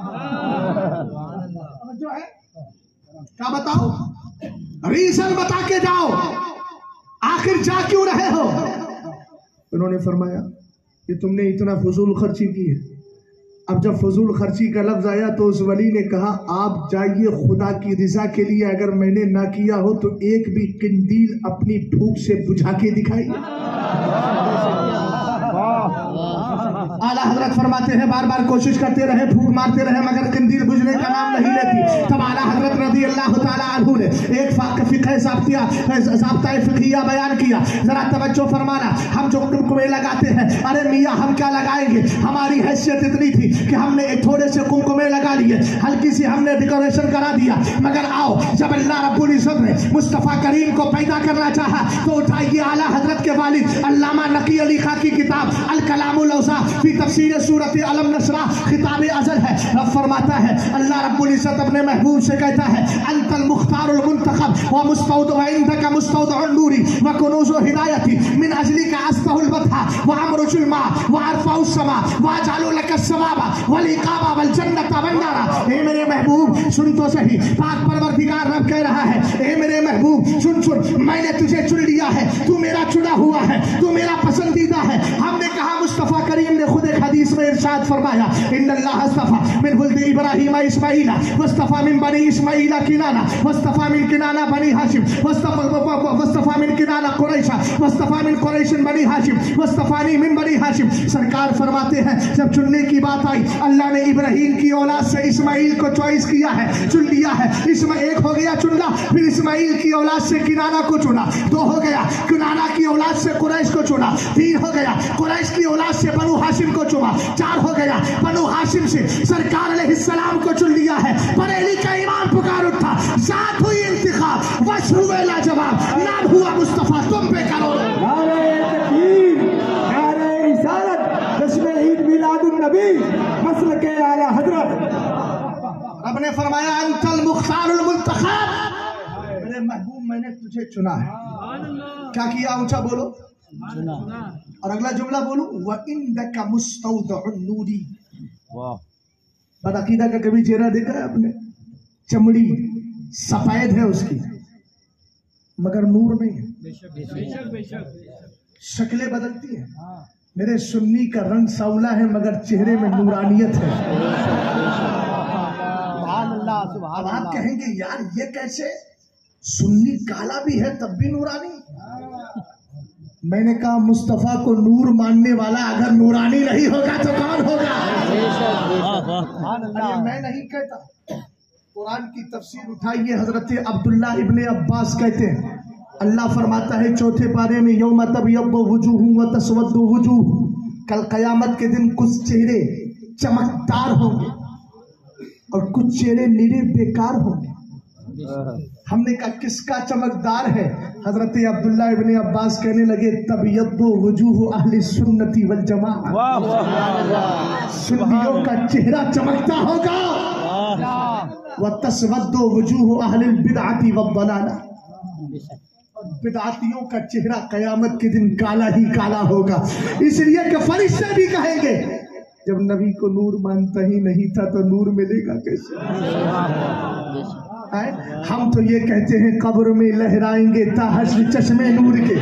جو ہے کیا بتاؤ؟ ریزن بتا کے جاؤ، آخر جا کیوں رہے ہو؟ انہوں نے فرمایا کہ تم نے اتنا فضول خرچی کی ہے. اب جب فضول خرچی کا لفظ آیا تو اس ولی نے کہا آپ جائیے خدا کی رضا کے لیے، اگر میں نے نہ کیا ہو تو ایک بھی قندیل اپنی بھوک سے بجھا کے دکھائی. اعلیٰ حضرت فرماتے ہیں بار بار کوشش کرتے رہے، پھونک مارتے رہے مگر قندیل بجھنے کا نام نہیں لیتی. تب اعلیٰ حضرت رضی اللہ تعالیٰ عنہ نے ایک فقہ ضابطہ فقہیہ بیان کیا. ذرا توجہ فرمانا. ہم جو کمکمے لگاتے ہیں، ارے میاں ہم کیا لگائیں گے، ہماری حیثیت اتنی تھی کہ ہم نے ایک تھوڑے سے کمکمے لگا لیے، ہلکی سی ہم نے ڈیکوریشن کرا دیا. مگر آؤ جب اللہ رب العزت نے مصطفیٰ کریم کو پیدا کرنا چاہا تو اٹھائیے اعلیٰ حضرت کے والد علامہ نقی علی خان کی کتاب الکلام الاوصاف فی تفسیر سورۃ علم نشرہ، خطاب ازل ہے. رب فرماتا ہے، اللہ رب العزت اپنے محبوب سے کہتا ہے انت المختار المنتخب ومستودع عندك مستودع النور وکنوز ہدایتی من اجلک استہ البطح وامرج الماء وارفع السماء واجعل لك الثواب والعقاب والجنۃ والنار. اے میرے محبوب سن تو صحیح، پاک پروردگار رب کہہ رہا ہے اے میرے محبوب سن، میں نے تجھے چن لیا ہے، تو میرا چنا ہوا ہے، تو میرا پسندیدہ ہے. ہم نے کہا مصطفیٰ کریم نے خود ایک حدیث میں ارشاد فرمایا ان اللہ اصطفى من ولد ابراہیم اسماعیل واصطفى من بنی اسماعیل کنانہ واصطفى من کنانہ بنی ہاشم واصطفى من کنانہ قریش واصطفى من قریش بنی ہاشم واصطفانی من بنی ہاشم. سرکار فرماتے ہیں جب چننے کی بات آئی اللہ نے ابراہیم کی اولاد سے اسماعیل کو چوائس کیا ہے، چن لیا ہے. ایک ہو گیا چننا، پھر اسماعیل کی اولاد سے کنانہ کو چنا، 2 ہو گیا کنانہ کی اولاد سے قریش کو چنا، 3 ہو گیا قریش کی اولاد سے بنو ہاشم کو چنا، 4 ہو گیا بنو ہاشم سے سرکار علیہ السلام کو چن لیا ہے. بریلی کا امام پکار اٹھا، ذات ہوئی انتخاب وش ہوئے لاجواب، نام ہوا مصطفیٰ تم پہ کرو. आपने फरमाया अंतल मुख्तारुल मुंतखब, मेरे महबूब मैंने तुझे चुना है। क्या किया? ऊंचा बोलो। और अगला जुमला बोलो, व इंदका मुस्तौदउन नूरी। वाह। बदअकीदा का कभी चेहरा देखा है आपने? चमड़ी सफेद है उसकी मगर नूर नहीं है। शक्लें बदलती है। मेरे सुन्नी का रंग सावला है मगर चेहरे में नूरानियत है। अब आप कहेंगे यार ये कैसे, सुन्नी काला भी है तब भी नूरानी। मैंने कहा मुस्तफा को नूर मानने वाला अगर नूरानी नहीं होगा तो कौन होगा? अरे मैं नहीं कहता, कुरान की तफसीर उठाइए, हजरत अब्दुल्ला इब्ने अब्बास कहते हैं, अल्लाह फरमाता है चौथे पारे में, यौम तबयद्दु वुजूह व तस्वद्दु वुजूह, कल कयामत के दिन कुछ चेहरे चमकदार होंगे और कुछ चेहरे नीरे बेकार होंगे। हमने कहा किसका चमकदार है? हजरत अब्दुल्ला इब्ने अब्बास कहने लगे तबयद्दु वुजूह अहले सुन्नती वल जमाअह, सुन्नियों का चेहरा चमकता होगा, व तस्वद्दु वुजूह अहलिल बिदअती वद दलाला, बिदअतियों का चेहरा कयामत के दिन काला ही काला होगा। इसलिए कि फरिश्ते भी कहेंगे जब नबी को नूर मानता ही नहीं था तो नूर मिलेगा कैसे? हम तो ये कहते हैं कब्र में लहराएंगे ताहश्र चश्मे नूर के,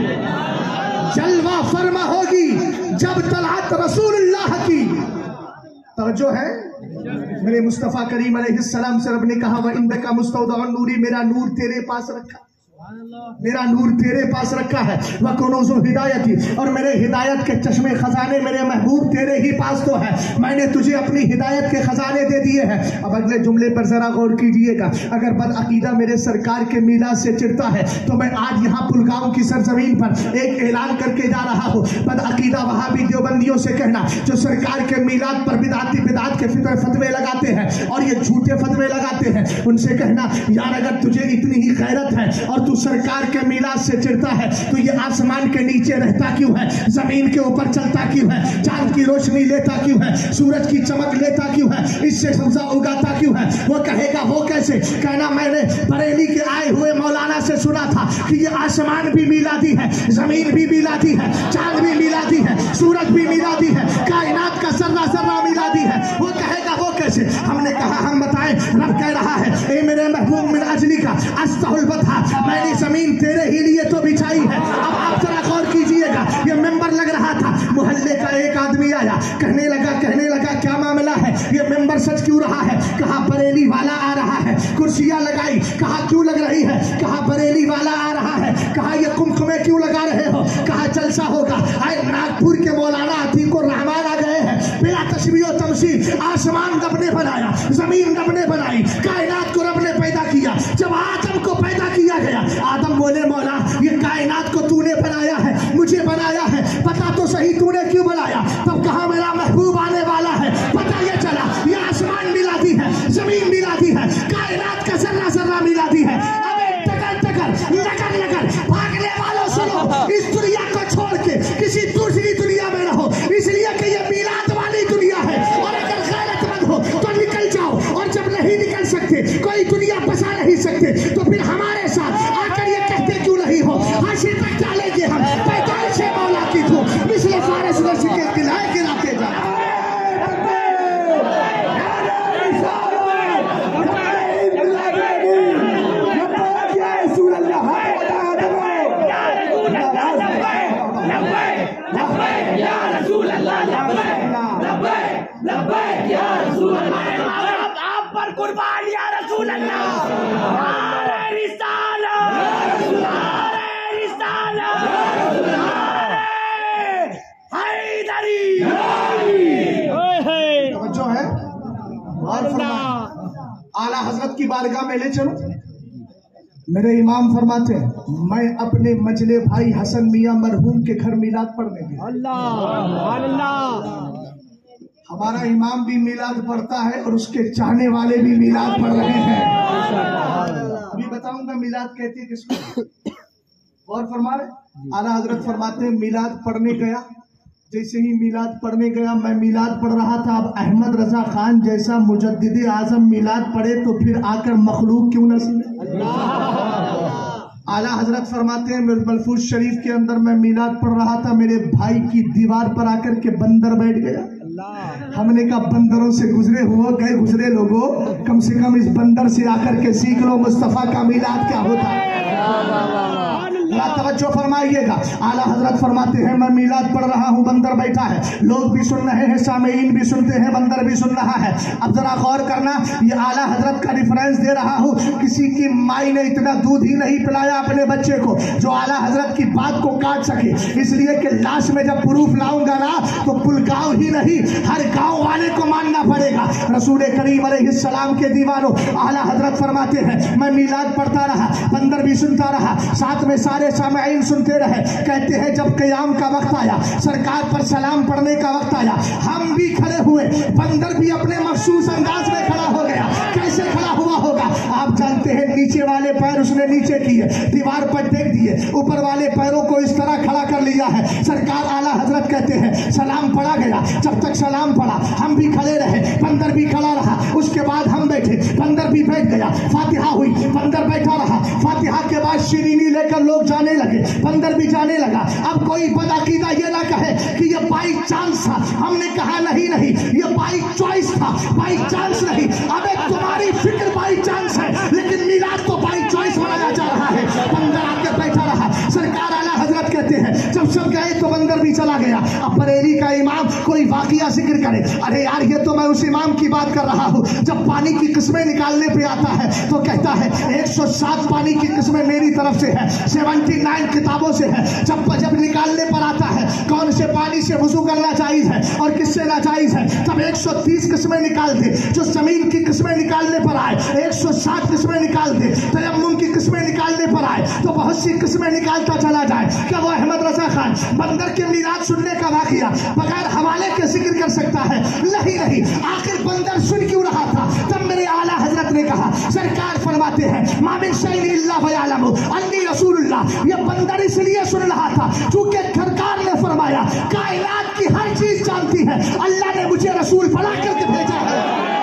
जलवा फरमा होगी जब तलअत रसूलुल्लाह की। तवज्जो है मेरे मुस्तफा करीम अलैहिस्सलाम से रब ने कहा व इंदका मुस्तौदउन नूरी, मेरा नूर तेरे पास रखा, मेरा नूर तेरे पास रखा है। वह कुनूज़ु हिदायती, और मेरे हिदायत के चश्मे खजाने मेरे महबूब तेरे ही पास तो है, मैंने तुझे अपनी हिदायत के खजाने दे दिए हैं। अब अगले जुमले पर जरा गौर कीजिएगा, अगर बदअकीदा मेरे सरकार के मीलाद से चिढ़ता है तो मैं आज यहाँ पुलगांव की सरजमीन पर एक ऐलान करके जा रहा हूँ। बदअकीदा वहाबी देवबंदियों से कहना जो सरकार के मीलाद पर बिदअत के फतवे लगाते हैं और ये झूठे फतवे लगाते हैं, उनसे कहना यार अगर तुझे इतनी ही गैरत है और तू सरकार के मीलाद से चिढ़ता है तो ये आसमान के नीचे रहता क्यों है, जमीन के ऊपर चलता क्यों है, चांद की रोशनी लेता क्यों है, सूरज की चमक लेता क्यों है, इससे सब्जा उगाता क्यों है? वो कहेगा वो कैसे? कहना मैंने बरेली के आए हुए मौलाना से सुना था कि ये आसमान भी मिलादी है, जमीन भी मिलादी है, चांद भी मिलादी है, सूरज भी मिलादी है, कायनात का सर्रा सर्रा मिलादी है। वो कहेगा वो कैसे? हमने कहा हम बताएं, रब कह रहा है ए मेरे महबूब मिन अजली का अस्तहुल बथा, मैंने जमीन तेरे ही लिए तो बिछाई है। अब आप जरा गौर कीजिएगा, ये मेंबर लग रहा था, मोहल्ले का एक आदमी आया, कहने लगा क्या मामला है, ये मेंबर सच क्यों रहा है? कहा बरेली वाला आ रहा है। कुर्सियां लगाई, कहा क्यों लग रही है? कहा बरेली वाला आ रहा है। कहा ये कुमकुमे क्यों लगा रहे हो? कहा जलसा होगा। आए नागपुर के मौलाना अतीकुर रहमान आ गए हैं, बिना तशबीह तमसील, आसमान रब ने बनाया, जमीन रब ने बनाई, कायनात को रब ने पैदा किया। जब आदम को पैदा किया गया, आदम बोले मौला ये कायनात को तूने बनाया है, मुझे बनाया है, पता तो सही तूने क्यों बनाया? तब कहा मेरा महबूब आने वाला है, पता ये चला ये आसमान मिलादी है, जमीन मिलादी है, कायनात का जर्रा जर्रा मिलादी है। अबे टकर भागने वालों सुनो, इस दुनिया को छोड़ के किसी दूसरी दुनिया में रहो, इसलिए कि ये मिलाद वाली दुनिया है। और अगर गैरतमंद हो तो निकल जाओ, और जब नहीं निकल सकते, कोई दुनिया बसा नहीं सकते, तो फिर हमारे साथ आकर ये कहते क्यों नहीं हो? हाशिर तक डालेंगे हम 45 मौला की धूप, मिसले फारस नश के गिलाए गिराते जा। आप पर कुर्बान या रसूल अल्लाह, जो है और आला हजरत की बारगाह में ले चलो। मेरे इमाम फरमाते हैं मैं अपने मजले भाई हसन मियां मरहूम के घर मिलाद पढ़ने गया। अल्लाह, हमारा इमाम भी मिलाद पढ़ता है और उसके चाहने वाले भी मिलाद पढ़ रहे हैं। अभी बताऊंगा मिलाद कहते किसको। और फरमा रहे आला हजरत फरमाते हैं मिलाद पढ़ने गया, जैसे ही मीलाद पढ़ने गया, मैं मीलाद पढ़ रहा था। अब अहमद रजा खान जैसा मुजद्दिद आजम मीलाद पढ़े तो फिर आकर मखलूक क्यों न सुने। आला हजरत फरमाते हैं मलफूज शरीफ के अंदर मैं मीलाद पढ़ रहा था, मेरे भाई की दीवार पर आकर के बंदर बैठ गया। हमने कहा बंदरों से गुजरे गुजरे लोगों, कम से कम इस बंदर से आकर के सीख लो मुस्तफा का मीलाद क्या होता है। तवज्जो फरमाइएगा। आला हजरत फरमाते हैं मैं मीलाद पढ़ रहा हूँ, बंदर बैठा है, लोग भी सुन रहे हैं, सामीन भी सुनते हैं, बंदर भी सुन रहा है। अब जरा गौर करना, ये आला हजरत का रिफरेंस दे रहा हूँ। किसी की माई ने इतना दूध ही नहीं पिलाया अपने बच्चे को जो आला हजरत की बात को काट सके, इसलिए कि लाश में जब प्रूफ लाऊंगा ना तो पुलगांव ही नहीं हर गांव वाले को मानना पड़ेगा। रसूल करीम अलैहिस्सलाम के दीवानों, आला हजरत फरमाते हैं मैं मीलाद पढ़ता रहा, बंदर भी सुनता रहा, साथ में सारे सामईन सुनते रहे। कहते हैं जब क़याम का वक्त आया, सरकार पर सलाम पढ़ने का वक्त आया, हम भी खड़े हुए, बंदर भी अपने मखसूस अंदाज में खड़ा हो गया। कैसे खड़ा हुआ होगा आप जानते हैं, नीचे वाले पैर उसने नीचे किए, दीवार पर टेक दिए, ऊपर वाले पैरों को इस तरह खड़ा कर लिया है। सरकार आला हजरत कहते हैं सलाम पढ़ा गया, जब तक सलाम पढ़ा हम भी खड़े रहे, बंदर भी खड़ा रहा, उसके बाद हम बैठे, बंदर भी बैठ गया, फातिहा हुई, बंदर बैठा रहा, फातिहा के बाद शीरीनी लेकर लोग जाने लगे, बंदर भी जाने लगा। अब कोई बदअकीदा ये ना कहे कि ये बाई चांस था, हमने कहा नहीं नहीं, ये बाई चॉइस था, बाई चांस नहीं। अबे तुम्हारी फिक्र बाई चांस है, लेकिन मीलाद तो बाई चॉइस मनाया जा रहा है। बंदर आके बैठा रहा, सरकार आला हजरत कहते हैं जब सब गए तो बंदर भी चला गया। अब बरेली का इमाम कोई वाकया जिक्र करे, अरे यार ये तो मैं उस इमाम की बात कर रहा हूँ जब पानी की किस्में निकालने पे आता है तो कहता है 107 पानी की किस्में मेरी तरफ से है, 79 किताबों से है। जब निकालने पर आता है कौन से पानी से वुजू करना जायज है और किससे नाजायज है, तब 130 किस्में निकाल दे। जो जमीन की किस्में निकालने पर आए 107 किस्में निकाल दे, तयम्मुम की किस्में निकालने पर आए तो बहुत सी किस्में निकालता चला जाए। क्या वो अहमद रजा खान बंदर के मीलाद सुनने का वाकया बगैर हवाले के जिक्र कर सकता है? नहीं नहीं, आखिर बंदर सुन क्यों रहा था? तब मेरे आला हजरत ने कहा, सरकार फरमाते हैं मामिन शैइन इल्ला वयअलमु अन्नी रसूलुल्लाह, ये बंदर इसलिए सुन रहा था क्योंकि सरकार ने फरमाया कायनात की हर चीज जानती है, अल्लाह ने मुझे रसूल बना करके भेजा है।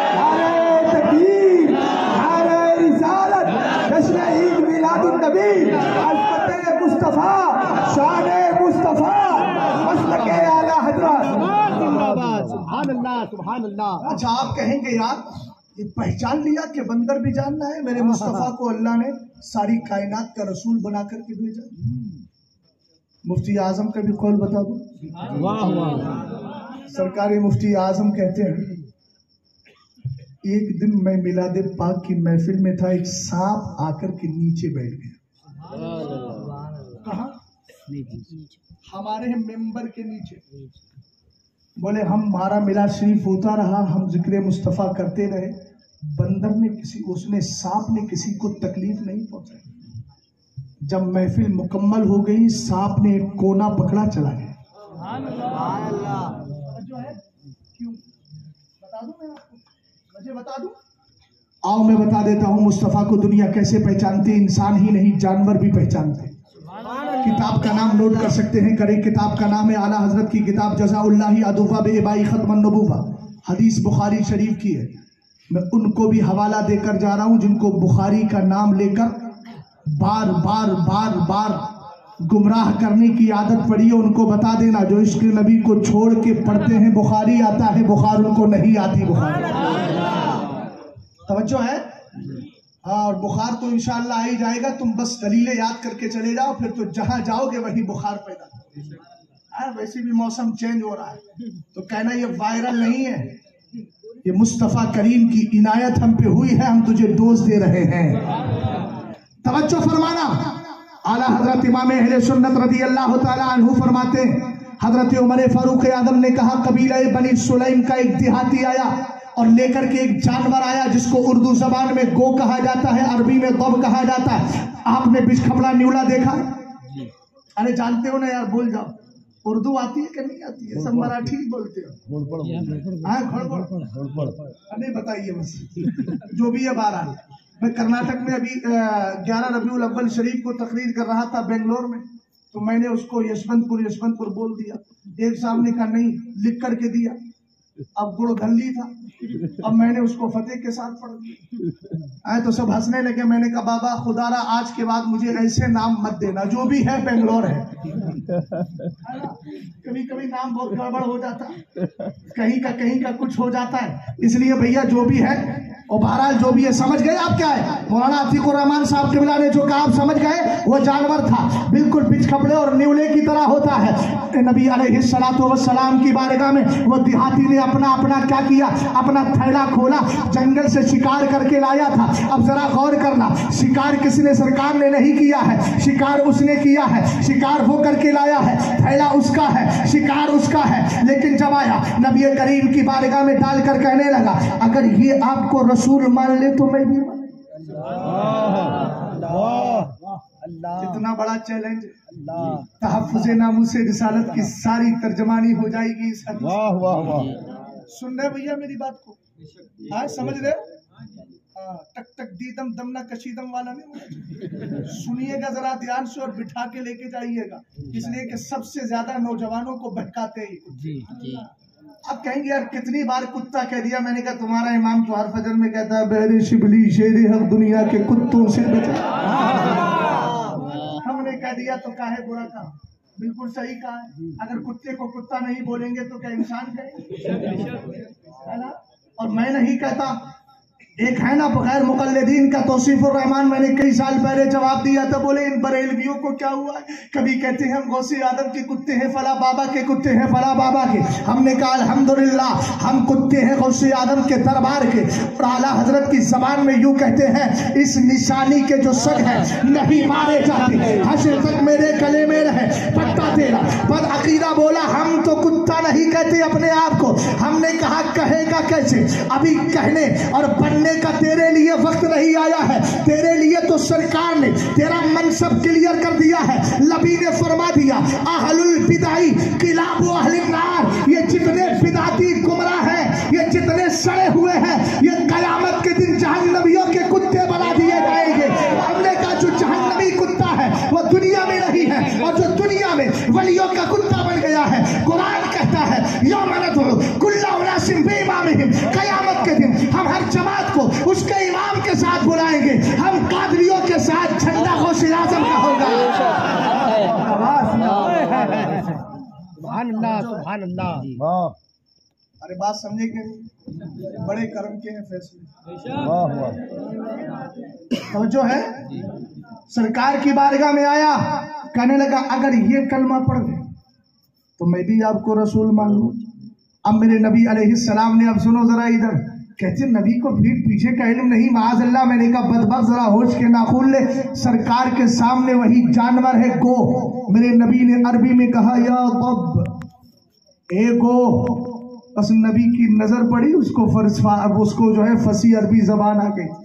अच्छा आप कहेंगे यार ये पहचान लिया कि बंदर भी जानना है, मेरे मुस्तफा को अल्लाह ने सारी कायनात का रसूल बना करके भेजा। मुफ्ती आजम का भी कौल बता दूं। वाह वाह। सरकारी मुफ्ती आजम कहते हैं एक दिन मैं मिलाद पाक की महफिल में था, एक सांप आकर के नीचे बैठ गया। कहाँ? हमारे मेंबर के नीचे। बोले हमारा मिलाद शरीफ होता रहा, हम जिक्र मुस्तफ़ा करते रहे, बंदर ने उसने सांप ने किसी को तकलीफ नहीं पहुंचाई। जब महफिल मुकम्मल हो गई, सांप ने एक कोना पकड़ा चला गया। जो है क्यों बता दूं मैं आपको, मुझे बता दूं? आओ मैं बता देता हूं मुस्तफ़ा को दुनिया कैसे पहचानती। इंसान ही नहीं जानवर भी पहचानते। किताब का नाम नोट कर सकते हैं, करें। किताब का नाम है आला हजरत की किताब जज़ाउल्लाहि अदुवा बेबाई खत्मन नबुवा, हदीस बुखारी शरीफ की है। मैं उनको भी हवाला देकर जा रहा हूं जिनको बुखारी का नाम लेकर बार बार बार बार गुमराह करने की आदत पड़ी है। उनको बता देना जो इश्क नबी को छोड़ के पढ़ते हैं बुखारी आता है, बुखार उनको नहीं आती बुखारी। तवज्जो है? हाँ, और बुखार तो इंशाअल्लाह आ ही जाएगा, तुम बस दलीलें याद करके चले जाओ, फिर तो जहां जाओगे वहीं बुखार पैदा। वैसे भी मौसम चेंज हो रहा है तो कहना ये वायरल नहीं है, ये मुस्तफ़ा करीम की इनायत हम पे हुई है, हम तुझे डोज दे रहे हैं। तवज्जो फरमाना। आला हजरत इमाम अहले सुन्नत रज़ी अल्लाह ताला अन्हु फरमाते हैं, हजरत उमर फारूक आज़म ने कहा कबीला बनी सुलैम का एक देहाती आया और लेकर के एक जानवर आया जिसको उर्दू जबान में गो कहा जाता है, अरबी में दब कहा जाता है। आपने बिचखपड़ा न्यूला देखा? अरे जानते हो ना यार, बोल जाओ। उर्दू आती है कि नहीं आती है? सब मराठी बोलते हो। नहीं बताइए बस, जो भी है। 12 मैं कर्नाटक में अभी 11 रबीउल अव्वल शरीफ को तकरीर कर रहा था बेंगलोर में। तो मैंने उसको यशवंतपुर बोल दिया। एक साहब ने कहा नहीं, लिख करके दिया। अब गुड़ धल्ली था, अब मैंने उसको फतेह के साथ पढ़ दिया। आए तो सब हंसने लगे। मैंने कहा बाबा खुदारा आज के बाद मुझे ऐसे नाम मत देना, जो भी है बेंगलोर है। कभी कभी नाम बहुत गड़बड़ हो जाता है, कहीं का कुछ हो जाता है। इसलिए भैया जो भी है और बहरहाल जो भी है, समझ गए आप क्या है? मौलाना अतीकुर रहमान साहब किबला ने जो कहा आप समझ गए। वो जानवर था, बिल्कुल पिच कपड़े और न्यूले की तरह होता है। नबी अलैहिस्सलातु वस्सलाम की बारगाह में वो देहाती ने अपना क्या किया, अपना थैला खोला, जंगल से शिकार करके लाया था। अब जरा गौर करना, शिकार किसने? सरकार ने नहीं किया है, शिकार उसने किया है। शिकार वो करके लाया है, थैला उसका है, शिकार उसका है। लेकिन जब आया नबी करीम की बारगाह में डालकर कहने लगा, अगर ये आपको रसूल मान ले तो मैं भी मान। कितना बड़ा चैलेंज। तहफ्फुज़े नामूसे रिसालत की सारी तर्जमानी हो जाएगी इस हदीस। वाह वाह वाह। सुन रहे भैया मेरी बात को? हाँ समझ रहे? टक टक दीदम दम ना कशीदम वाला नहीं। सुनिएगा जरा ध्यान से और बिठा के लेके जाइएगा, इसलिए कि सबसे ज्यादा नौजवानों को बहकाते ही। अब कहेंगे यार कितनी बार कुत्ता कह दिया। मैंने कहा तुम्हारा इमाम तो हर फजर में कहता है बहरे शिबली शेरे हक दुनिया के कुत्तों से बचा। हमने कह दिया तो काहे बुरा कहा? बिल्कुल सही कहा है। अगर कुत्ते को कुत्ता नहीं बोलेंगे तो क्या इंसान कहेंगे? है ना? और मैं नहीं कहता, एक है ना बगैर मुकल्लिदीन का तौसीफुर रहमान, मैंने कई साल पहले जवाब दिया था। बोले इन बरेलवियों को क्या हुआ है? कभी कहते हैं हम गौसे आदम के कुत्ते हैं, फला बाबा के कुत्ते हैं, फला बाबा के। हमने कहा अल्हम्दुलिल्लाह हम कुत्ते हैं गौसे आदम के दरबार के। और आला हजरत की जबान में यूं कहते हैं, इस निशानी के जो सग है नहीं मारे जाते, हश्र तक मेरे गले में रहे पट्टा तेरा। पर अकीदा बोला हम तो कुत्ता नहीं कहते अपने आप को। हमने कहा कहेगा कैसे? अभी कहने और बनने का तेरे लिए वक्त नहीं आया है। तेरे लिए तो सरकार ने तेरा मनसब क्लियर कर दिया है। नबी ने फरमा दिया अहलुल बिदाई किलाबु अहलिन नार। ये जितने बिदाती गुमराह हैं, ये जितने सड़े हुए हैं, ये कयामत के दिन जहन्नमियों के कुत्ते बना दिए जाएंगे। हमने कहा जो जहन्नमी कुत्ता है वो दुनिया में नहीं है, और जो दुनिया में वलियों का कुत्ता बन गया है। कुरान कहता है यौम नदउ कुल्ला उनासिम बिइमामिहिम, कयामत के दिन हम हर जमात को उसके इमाम के साथ बुलाएंगे। हम कादरियों के साथ झंडा गौसे आज़म का होगा। सुभान अल्लाह सुभान अल्लाह। अरे बात समझे कि बड़े कर्म के हैं फैसले। वाह वाह। तो जो है सरकार की बारगाह में आया, कहने लगा अगर ये कलमा पढ़ दे तो मैं भी आपको रसूल मान लूं। अब मेरे नबी अलैहिस्सलाम ने, अब सुनो जरा इधर, कहते नबी को पीठ पीछे का इल्म नहीं माज़अल्लाह। मैंने कहा बदबख्त जरा होश के नाखून ले। सरकार के सामने वही जानवर है गो। मेरे नबी ने अरबी में कहा या गब, ए गो। बस नबी की नजर पड़ी, उसको जो है फसी अरबी जबान आ गई।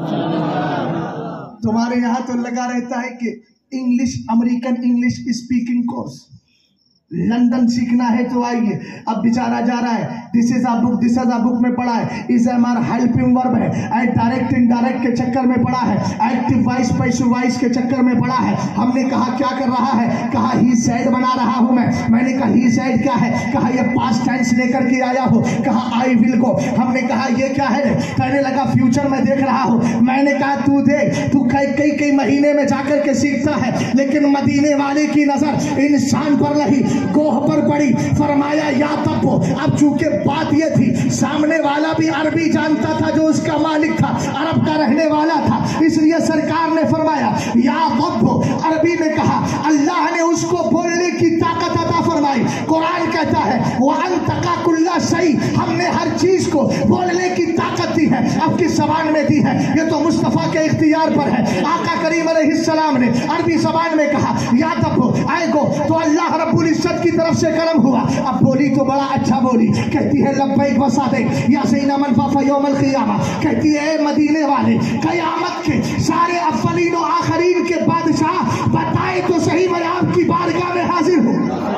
तुम्हारे यहाँ तो लगा रहता है कि English, American English speaking course, London सीखना है तो आइए। अब बेचारा जा रहा है, दिस इज अ बुक में पढ़ा है, इज एम हेल्पिंग वर्ब है, डायरेक्ट इनडायरेक्ट के चक्कर में पढ़ा है, एक्टिव वॉइस पैसिव वॉइस के चक्कर में पढ़ा है। हमने कहा क्या कर रहा है? कहा ही सेड बना रहा हूं मैं। मैंने कहा ही सेड क्या है? कहा ये पास्ट टेंस लेकर के आया हो। कहा आई विल गो। हमने कहा ये क्या है? कहने लगा फ्यूचर में देख रहा हूं। मैंने कहा तू देख, तू कई महीने में जाकर के सीखता है, लेकिन मदीने वाले की नजर इंसान पर नहीं गोह पर पड़ी। फरमाया या तब। अब चूंकि बात ये थी सामने वाला भी अरबी जानता था, जो उसका मालिक था अरब का रहने वाला था, इसलिए सरकार ने फरमाया या तब। अरबी में कहा, अल्लाह ने उसको बोलने की ताकत अता फरमाई। कुरान कहता है वअन तका कुल्ला सही, हमने हर चीज को बोलने की ताकत दी है। अब किस जबान में दी है? ये तो मुस्तफा के इख्तियार पर है। आका करीम अलैहिस्सलाम ने अरबी जबान में कहा या तब आएगो, तो अल्लाह रब्बुल इज्जत की तरफ से करम हुआ। अब बोली तो बड़ा अच्छा बोली, कहती है लब्बैक व सदैक या सैयदना मन फाफा यौमल क़ियामा। कहती है मदीने वाले, कयामत के सारे अव्वलीन और आखरीन के बादशाह बताए तो सही, मैं आपकी बारगाह में हाजिर हूँ।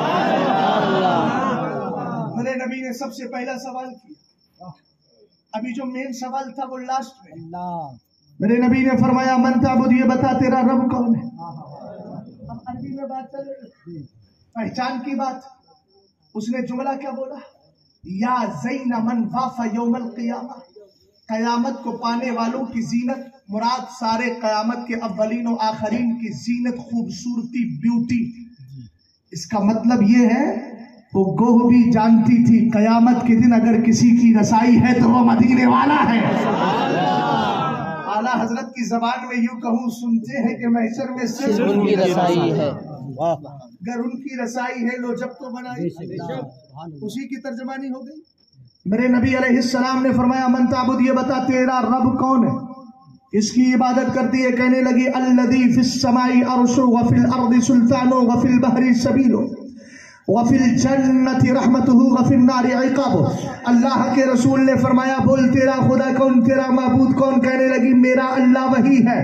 मेरे नबी ने सबसे पहला सवाल किया। अभी जो मेन सवाल था वो लास्ट में। मेरे नबी ने फरमाया मन ताबुद, ये बता तेरा रब कौन है? اب عربی میں بات چل رہی، پہچان کی بات. اس نے جملہ کیا بولا؟ یا زین من واف یوم القیامہ. قیامت کو پانے والوں کی زینت مراد سارے قیامت کے اولین و آخرین کی زینت، خوبصورتی، بیوٹی. اس کا مطلب یہ ہے وہ گوہ بھی جانتی تھی قیامت کے دن اگر کسی کی رسائی ہے تو وہ مدینے والا ہے. اعلیٰ حضرت کی زبان میں یوں کہوں سنتے ہیں کہ محشر میں صرف ان کی رسائی ہے. اگر ان کی رسائی ہے لو جب تو بنائی. اسی کی ترجمانی ہو گئی. میرے نبی علیہ السلام نے فرمایا من تعبد، یہ بتا تیرا رب کون ہے، اس کی عبادت کرتی ہے. کہنے لگی الذی فی السماء عرش وفی الارض سلطان وفی البحر سبیل وفی الجنت رحمتہ وفی النار عقاب. اللہ کے رسول نے فرمایا بول تیرا خدا کون، تیرا معبود کون؟ کہنے لگی میرا اللہ وہی ہے،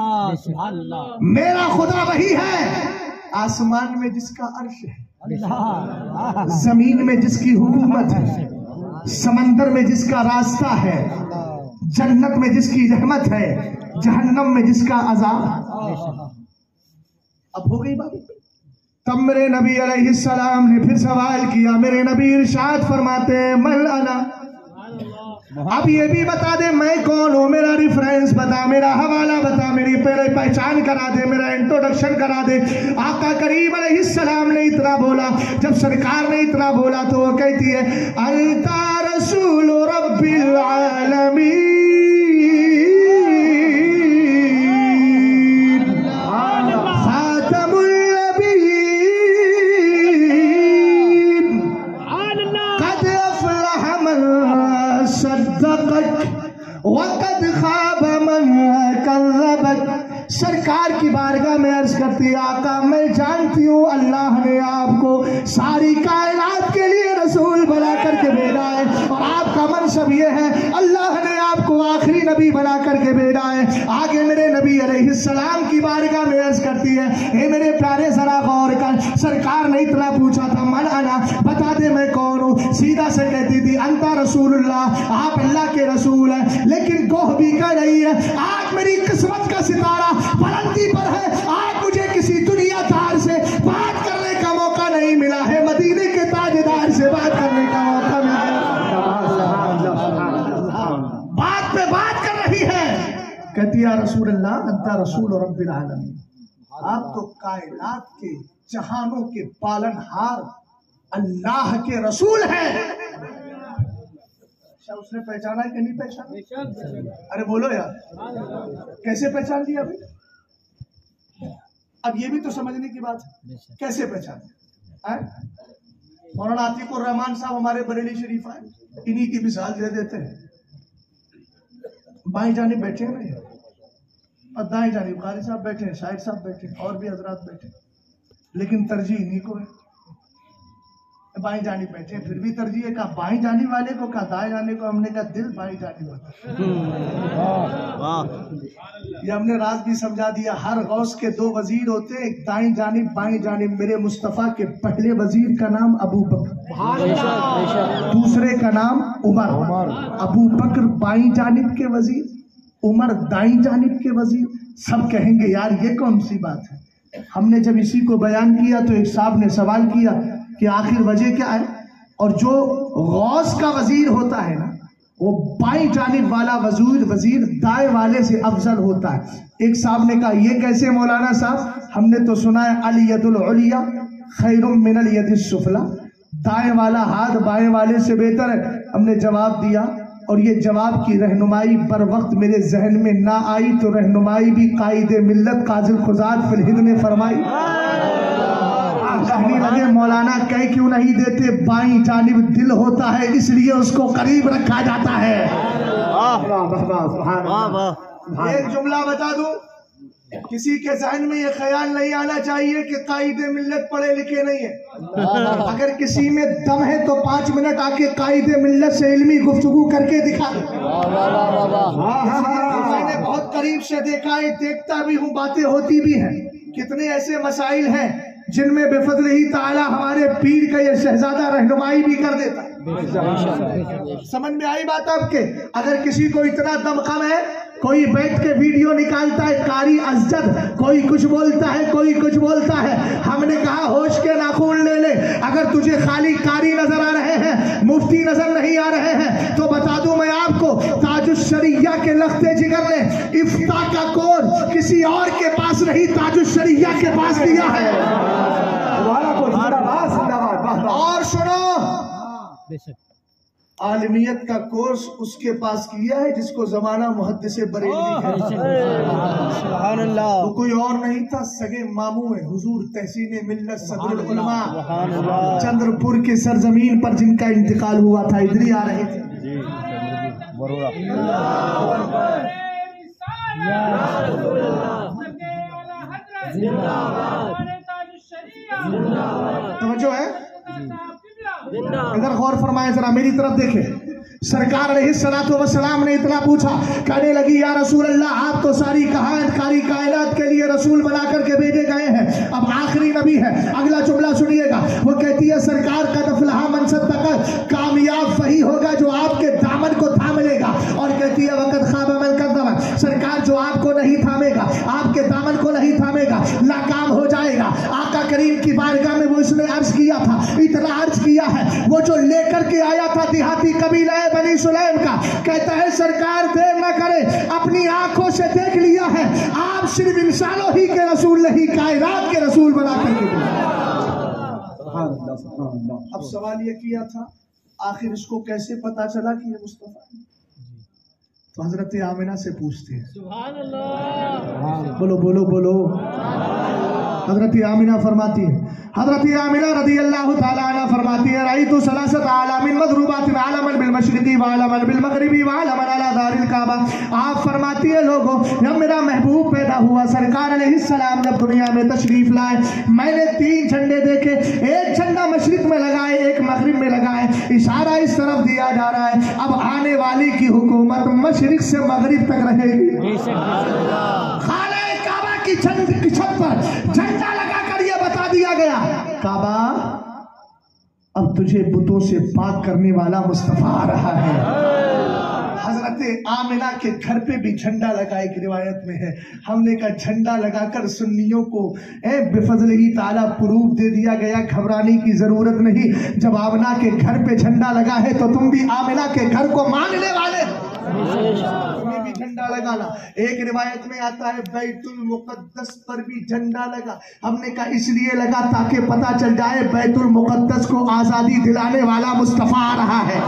میرا خدا وہی ہے آسمان میں جس کا عرش ہے، زمین میں جس کی حکومت ہے، سمندر میں جس کا راستہ ہے، جنت میں جس کی رحمت ہے، جہنم میں جس کا عذاب. اب ہو گئی بات. تب میرے نبی علیہ السلام نے پھر سوال کیا. میرے نبی ارشاد فرماتے ہیں من انا، اب یہ بھی بتا دے میں کون ہوں، میرا ریفرنس بتا، میرا حوالہ بتا، میری پہلے پہچان کرا دے، میرا انٹروڈکشن کرا دے. آقا کریم علیہ السلام نے اتنا بولا. جب سرکار نے اتنا بولا تو وہ کہتی ہے انت رسول رب العالمین خاتم صدقت وقد خاب من کذبت. سرکار کی بارگاہ میں عرض کرتی آقا میں جانتی ہوں اللہ نے آپ کو ساری کائنات کے لیے رسول بنا کر کے بھیجا ہے اور آپ کا منصب یہ ہے اللہ نے آپ کو آخری نبی بنا کر کے بھیجا ہے. آگے میرے نبی علیہ السلام کی بارگاہ میں عرض کرتی ہے اے میرے پیارے ذرا غور کر. سرکار نے اتنا پوچھا تھا من انا، بتا دے میں کون ہوں. سیدھا سے کہتی تھی انتا رسول اللہ، آپ اللہ کے رسول ہیں. لیکن گوہ بھی کہہ رہی ہے آج میری قسمت کا ستارہ بلندی پر ہے، آج مجھے کسی دنیا دار سے بات کرنے کا موقع نہیں ملا ہے، مدینے کے تاجدار سے بات کرنے کا موقع ملا. بات پہ بات کر رہی ہے. کہتی یا رسول اللہ انت رسول رب العالمین، آپ تو کائنات کے جہانوں کے پالن ہار اللہ کے رسول ہیں. اس نے پہچانا کہ نہیں پہچانا؟ ارے بولو یار کیسے پہچان لیا ابھی؟ اب یہ بھی تو سمجھنے کی بات ہے کیسے پہچانے. مولانا عتیق الرحمان صاحب ہمارے بریلی شریف آئے، انہی کی مثال دے دیتے ہیں. بائیں جانب بیٹھے ہیں اور دائیں جانب قاری صاحب بیٹھے ہیں، شاہد صاحب بیٹھے ہیں اور بھی حضرات بیٹھے ہیں، لیکن ترجیح انہی کو ہے. بائیں جانب بیٹھے ہیں پھر بھی ترجیح ہے. کہا بائیں جانب والے کو، کہا دائیں جانب کو. ہم نے کہا دل بائیں جانب والا. یہ ہم نے راز بھی سمجھا دیا. ہر غوث کے دو وزیر ہوتے ہیں، ایک دائیں جانب بائیں جانب. میرے مصطفیٰ کے پہلے وزیر کا نام ابو بکر، دوسرے کا نام عمر. ابو بکر بائیں جانب کے وزیر، عمر دائیں جانب کے وزیر. سب کہیں گے یار یہ کون سی بات ہے. ہم نے جب اسی کو بیان کیا تو ایک صاحب نے سوال کیا کہ آخر وجہ کیا ہے. اور جو غوث کا وزیر ہوتا ہے نا وہ بائیں جانب والا وزیر دائیں والے سے افضل ہوتا ہے. ایک صاحب نے کہا یہ کیسے مولانا صاحب؟ ہم نے تو سنا ہے الید العلیٰ خیر من الید السفلیٰ، دائیں والا ہاتھ بائیں والے سے بہتر ہے. ہم نے جواب دیا اور یہ جواب کی رہنمائی بر وقت میرے ذہن میں نہ آئی تو رہنمائی بھی قائد ملت قاضی القضات فی الہند نے فرمائی. کہنے لگے مولانا کہہ کیوں نہیں دیتے بائیں جانب دل ہوتا ہے اس لیے اس کو قریب رکھا جاتا ہے. ایک جملہ بتا دوں، کسی کے ذہن میں یہ خیال نہیں آنا چاہیے کہ قائد ملت پڑھے لکھے نہیں ہے. اگر کسی میں دم ہے تو 5 منٹ آ کے قائد ملت سے علمی گفتگو کر کے دکھا دے. میں نے بہت قریب سے دیکھا ہے، دیکھتا بھی ہوں، باتیں ہوتی بھی ہیں. کتنے ایسے مسائل ہیں جن میں بفضل ہی تعالی ہمارے پیر کا یہ شہزادہ رہنمائی بھی کر دیتا. سمجھ میں آئی بات آپ کے؟ اگر کسی کو اتنا دم کم ہے कोई बैठ के वीडियो निकालता है कारी अजद, कोई कुछ बोलता है, कोई कुछ बोलता है। हमने कहा होश के नाखून ले ले, अगर तुझे खाली कारी नजर आ रहे हैं, मुफ्ती नजर नहीं आ रहे हैं, तो बता दूं मैं आपको, ताजुश्शरिया के लख्ते जिगर ने इफ्ता का कोड किसी और के पास नहीं, ताजुश्शरिया के पास दिया है। और सुनो, आलमियत का कोर्स उसके पास किया है जिसको जमाना मुहद्दिस बरेलवी सुभान अल्लाह। वो कोई और नहीं था, सगे मामू है हुजूर तहसीन मिल्लत सदरुल उलमा चंद्रपुर के सरजमीन पर जिनका इंतकाल हुआ था, इधर ही आ रहे थे। समझो है, इधर गौर फरमाए, जरा मेरी तरफ देखे। सरकार अलैहिस्सलाम ने इतना पूछा, कहने लगी या रसूल अल्लाह, आप तो सारी कायनात के लिए रसूल बना करके भेजे गए हैं, अब आखिरी नबी है। अगला जुमला सुनिएगा, वो कहती है सरकार कद अफ़लहा मन सद्दक़, कामयाब वही होगा जो आपके दामन को थाम लेगा। और कहती है वक़द ख़ाब मन कज़्ज़ब, सरकार जो आपको नहीं थामेगा, आपके दामन को नहीं थामेगा, नाकाम हो जाएगा। आका करीम की बारगाह में वो इसने अर्ज किया था, इतना अर्ज किया है, वो जो लेकर के आया था देहाती कबीला बनी सुलैम का, कहता है सरकार देर न करे, अपनी आंखों से देख लिया है, आप सिर्फ इंसानों ही के रसूल नहीं, कायनात के रसूल बना करके। अब सवाल ये किया था, आखिर इसको कैसे पता चला कि ये मुस्तफा है? तो हजरत आमिना से पूछते हैं। सुभान अल्लाह, बोलो बोलो बोलो। हजरत आमिना फरमाती है, हजरत आमिना रज़ी अल्लाह ताला अन्हा फरमाती है, राइतु सलासत आलामिन मज़रूबातिन, आलमन बिल मशरिक़ी व आलमन बिल मग़रिबी व आलमन अला दारिल काबा। आप फरमाती है लोगों, जब मेरा महबूब पैदा हुआ, सरकार अलैहिस्सलाम जब दुनिया में तशरीफ लाए, मैंने 3 झंडे देखे, एक झंडा मशरिक़ में लगाए, एक मग़रिब में लगाए, इशारा इस तरफ दिया जा रहा है अब आने वाली की हुकूमत मशरिक़ से मग़रिब तक रहेगी। खाने काबा की छत पर झंडा लगाकर यह बता दिया गया, काबा अब तुझे बुतों से पाक करने वाला मुस्तफा आ रहा है। हजरत आमिना के घर पे भी झंडा लगा, एक रिवायत में है, हमने का झंडा लगाकर सुन्नियों को बेफज़लिही ताला प्रूफ दे दिया गया, घबराने की जरूरत नहीं। जब आमिना के घर पे झंडा लगा है तो तुम भी आमिना के घर को मानने वाले, तुम्हें भी झंडा लगाना। एक रिवायत में आता है बैतुल मुक़द्दस पर भी झंडा लगा, हमने कहा इसलिए लगा ताकि पता चल जाए बैतुल मुक़द्दस को आजादी दिलाने वाला मुस्तफा आ रहा है।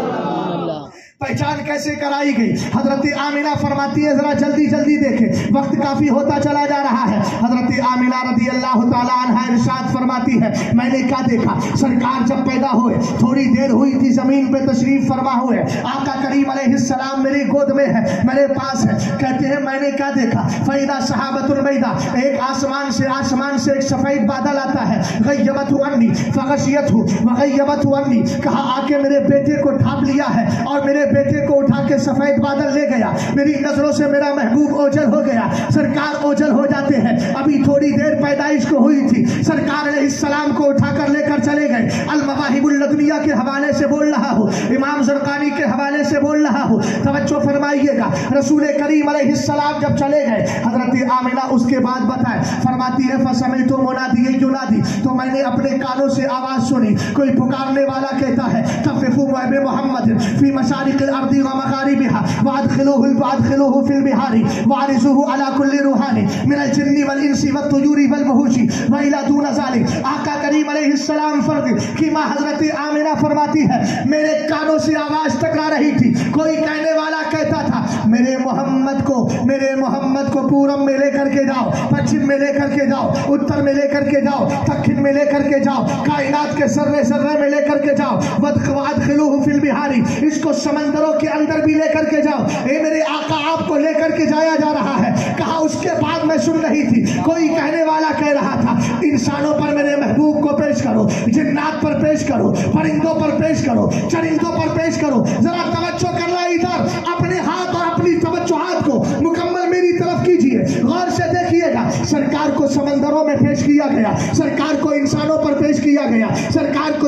पहचान कैसे कराई गई? हजरत आमिना फरमाती है, जरा जल्दी जल्दी देखें, वक्त काफी होता चला जा रहा है। हजरत आमिना रज़ी अल्लाह ताला अन्हा इरशाद फरमाती है, मैंने क्या देखा, सरकार जब पैदा हुए थोड़ी देर हुई थी, जमीन पे तशरीफ फरमा हुए, आका करीम अलैहिस्सलाम मेरी गोद में है, मेरे पास है। कहते हैं मैंने क्या देखा, फैदा सहाबतुल मैदा, एक आसमान से एक सफेद बादल आता है, गय्यबतु अन्नी फगशियतहु व गय्यबतु अन्नी, कहा आके मेरे बेटे को ढांप लिया है और मेरे बेटे को उठा के सफेद बादल ले गया, मेरी नजरों से मेरा महबूब ओझल हो गया। सरकार ओझल हो जाते हैं, अभी थोड़ी देर पैदाइश को हुई थी, सरकार अलैहिस्सलाम को उठाकर लेकर चले गए। अल मवाहिबुल लदुनिया के हवाले से बोल रहा हूँ, इमाम ज़रक़ानी के हवाले से बोल रहा हूँ, तवज्जो फरमाइएगा। रसूल करीम अलैहिस्सलाम जब चले गए, हजरत आमिना उसके बाद बताए, फरमाती है फसमिअतु मुनादी युनादी, तो मैंने अपने कानों से आवाज सुनी, कोई पुकारने वाला कहता है तफ़िफ़ु मुहब्ब मोहम्मद फी मशारिक़ अर्दी व मग़ारिबिहा वादखिलूहु फिल बिहारी वारिज़ुहु अला कुल्ली रूहानी मिनल जिन्नी वल इंसी वत तुयूरी वल वहूशी व इला दून ज़ालिक। आका करीम अलैहिस्सलाम की मां हजरत आमिना फरमाती है, मेरे कानों से आवाज टकरा रही थी, कोई कहने वाला कहता था मेरे मोहम्मद को पूरब में लेकर के जाओ, पश्चिम में लेकर के जाओ, उत्तर में लेकर के जाओ, दक्षिण में लेकर के जाओ, कायनात के सर्रे में लेकर के जाओ, वादखिलूहु फिल बिहारी, इसको समंदरों के अंदर भी लेकर के जाओ। ए मेरे आका आपको लेकर के जाया जा रहा है। कहा उसके बाद मैं सुन रही थी, कोई कहने वाला कह रहा था इंसानों पर मेरे महबूब को पेश करो, जिन्नात पर पेश करो, परिंदों पर पेश करो, चरिंदों पर पेश करो। जरा तवज्जो करना इधर, अपने हाथ और अपनी तवज्जुहात को मुकम्मल मेरी तरफ कीजिए, गौर से देखिएगा। सरकार को समंदरों में पेश किया गया, सरकार को इंसानों पर पेश किया गया, सरकार को जिन्नात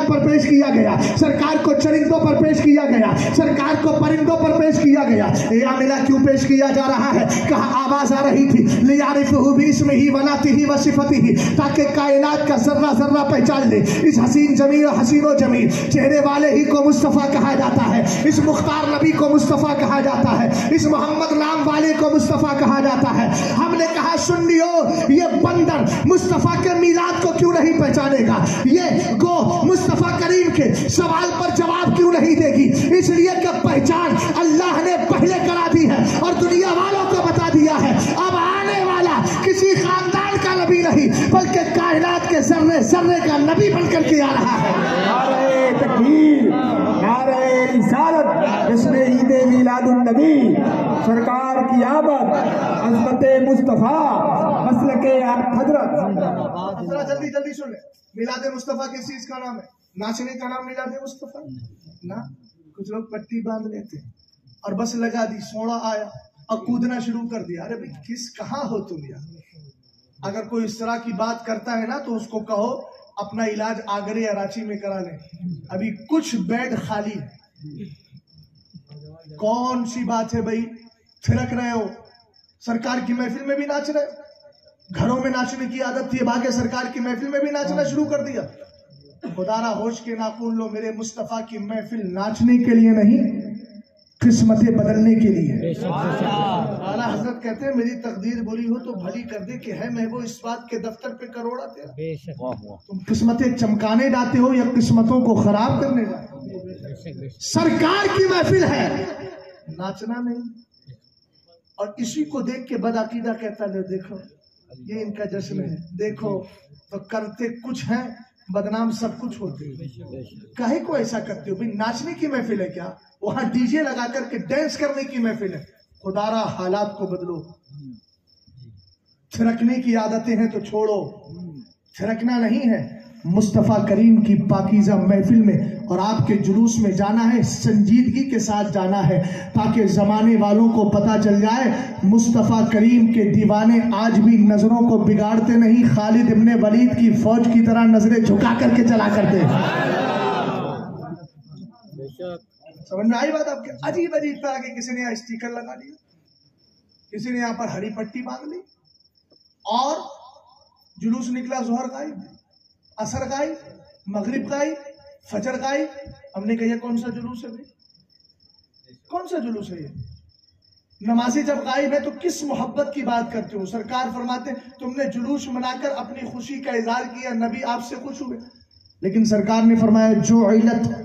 पर पेश किया गया, सरकार को चरिंदों पर पेश किया गया, सरकार को परिंदों पर पेश किया गया। या मिला क्यों पेश किया जा रहा है? कहा आवाज आ रही थी लियारिफहु बिस्मिही व नातिही व सिफतिही, ताकि कायनात का जर्रा जर्रा पहचान ले। इस हसीन जमीन और हसीनो जमीन चेहरे वाले ही को मुस्तफा कहा जाता है, इस मुख्तार नबी को मुस्तफा कहा जाता है, इस मोहम्मद नाम वाले को मुस्तफा कहा जाता है। हमने कहा सुन लियो, ये बंदर मुस्तफा के मिलाद को क्यों नहीं पहचानेगा? ये गो मुस्तफा करीम के सवाल पर जवाब क्यों नहीं देगी? इसलिए कि पहचान अल्लाह ने पहले करा दी है और दुनिया वालों को बता दिया है। अब आने वाला किसी खानदान का नबी नहीं, बल्कि कायनात के जर्रे जर्रे का नबी बनकर के आ रहा है। नारे तकबीर, नारे रिसालत, इसमें ईद मिलादुन नबी, सरकार की आमद, अज़मत मुस्तफा, मसलके हजरत। जरा जल्दी जल्दी सुन ले, मिलाद मुस्तफा किस चीज का नाम है? नाचने का नाम मिलाद मुस्तफा ना। कुछ लोग पट्टी बांध लेते और बस लगा दी, सोना आया और कूदना शुरू कर दिया। अरे भाई किस कहाँ हो तुम यार? अगर कोई इस तरह की बात करता है ना तो उसको कहो अपना इलाज आगरे या रांची में करा ले, अभी कुछ बेड खाली। कौन सी बात है भाई? थिरक रहे हो, सरकार की महफिल में भी नाच रहे हो। घरों में नाचने की आदत थी, भागे सरकार की महफिल में भी नाचना शुरू कर दिया। खुदारा होश के नाखून लो, मेरे मुस्तफा की महफिल नाचने के लिए नहीं, किस्मतें बदलने के लिए। आला हजरत कहते हैं मेरी तकदीर बुरी हो तो भली कर दे कि है मैं वो इस बात के दफ्तर पे करोड़ा तेरा। तुम किस्मतें चमकाने जाते हो या किस्मतों को खराब करने जाते हो? सरकार की महफिल है, नाचना नहीं। और इसी को देख के बदअकीदा कहता है देखो ये इनका जश्न है, देखो तो करते कुछ है, बदनाम सब कुछ होते। काहे को ऐसा करते हो भाई? नाचने की महफिल है क्या? वहां डीजे लगा करके डांस करने की महफिल है। खुदारा हालात को बदलो। थिरकने की आदतें हैं तो छोड़ो, थिरकना नहीं है। मुस्तफा करीम की पाकीज़ा महफिल में और आपके जुलूस में जाना है, संजीदगी के साथ जाना है, ताकि जमाने वालों को पता चल जाए मुस्तफा करीम के दीवाने आज भी नजरों को बिगाड़ते नहीं, खालिद इब्ने वलीद की फौज की तरह नजरें झुका करके चला करते। समझ में आई बात आपके? अजीब अजीब तरह के किसी ने यहाँ स्टिकर लगा दिया, किसी ने यहाँ पर हरी पट्टी बांध ली और जुलूस निकला। जोहर गाई, असर गाई, मगरिब गाई, फजर गाई। हमने कहा कौन सा जुलूस है भाई? कौन सा जुलूस है ये? नमाजी जब गायब है तो किस मोहब्बत की बात करते हो? सरकार फरमाते तुमने जुलूस मनाकर अपनी खुशी का इजहार किया, नबी आपसे खुश हुए। लेकिन सरकार ने फरमाया जो इलत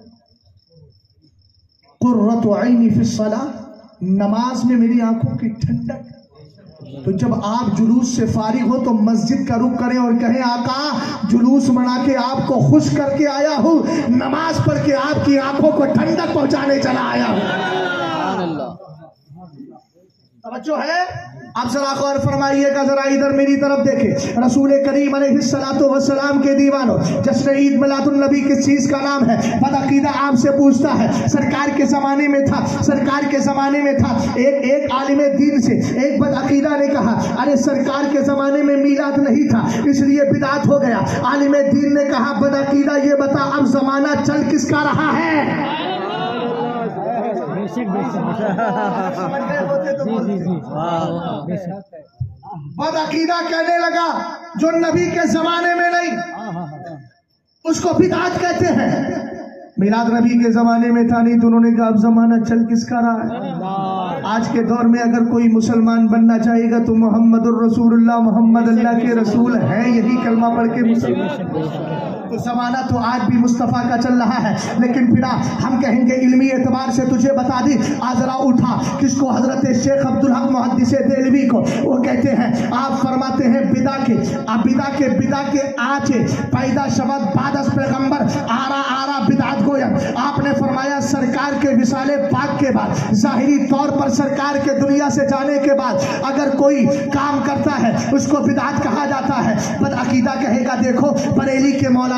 कुर्रतु ऐनी फिस्सलाह, नमाज में मेरी आंखों की ठंडक। तो जब आप जुलूस से फारिग हो तो मस्जिद का रुख करें और कहें आका जुलूस मना के आपको खुश करके आया हूँ, नमाज पढ़ के आपकी आंखों को ठंडक पहुंचाने चला आया हूँ। तवज्जो है? आप जरा गौर फरमाइएगा, जरा इधर मेरी तरफ देखे। रसूल करीम अलैहिस्सलातु वस्सलाम के दीवानों, जश्न ईद मिलादुन नबी किस चीज का नाम है? बदअकीदा आपसे पूछता है। सरकार के जमाने में था, सरकार के जमाने में था, एक आलिम दीन से एक बदअकीदा ने कहा अरे सरकार के जमाने में मिलाद नहीं था इसलिए बिदअत हो गया। आलिम दीन ने कहा बदअकीदा ये बता अब जमाना चल किसका रहा है? बदअकीदा कहने लगा जो नबी के जमाने में नहीं उसको बिदअत कहते हैं। मिलाद नबी के जमाने में था नहीं तो उन्होंने कहा अब जमाना चल किसका रहा है? आज के दौर में अगर कोई मुसलमान बनना चाहेगा तो मोहम्मदुर रसूलुल्लाह, मोहम्मद अल्लाह के रसूल हैं, यही कलमा पढ़ के मुसलमान। तो जमाना तो आज भी मुस्तफ़ा का चल रहा है, लेकिन फिर हम कहेंगे इल्मी एतबार से तुझे बता दी। आजरा उठा किसको? हजरत शेख अब्दुल हक मुहद्दिस देलवी को। वो कहते हैं आप फरमाते हैं बिदा के आचे पैदा शबद बादस पैगंबर आरा बिदात गोयन। आपने फरमाया सरकार के विसाले पाक के बाद, जाहिरी तौर पर सरकार के दुनिया से जाने के बाद अगर कोई काम करता है उसको बिदात कहा जाता है। बदअकीदा कहेगा देखो बरेली के मौलाना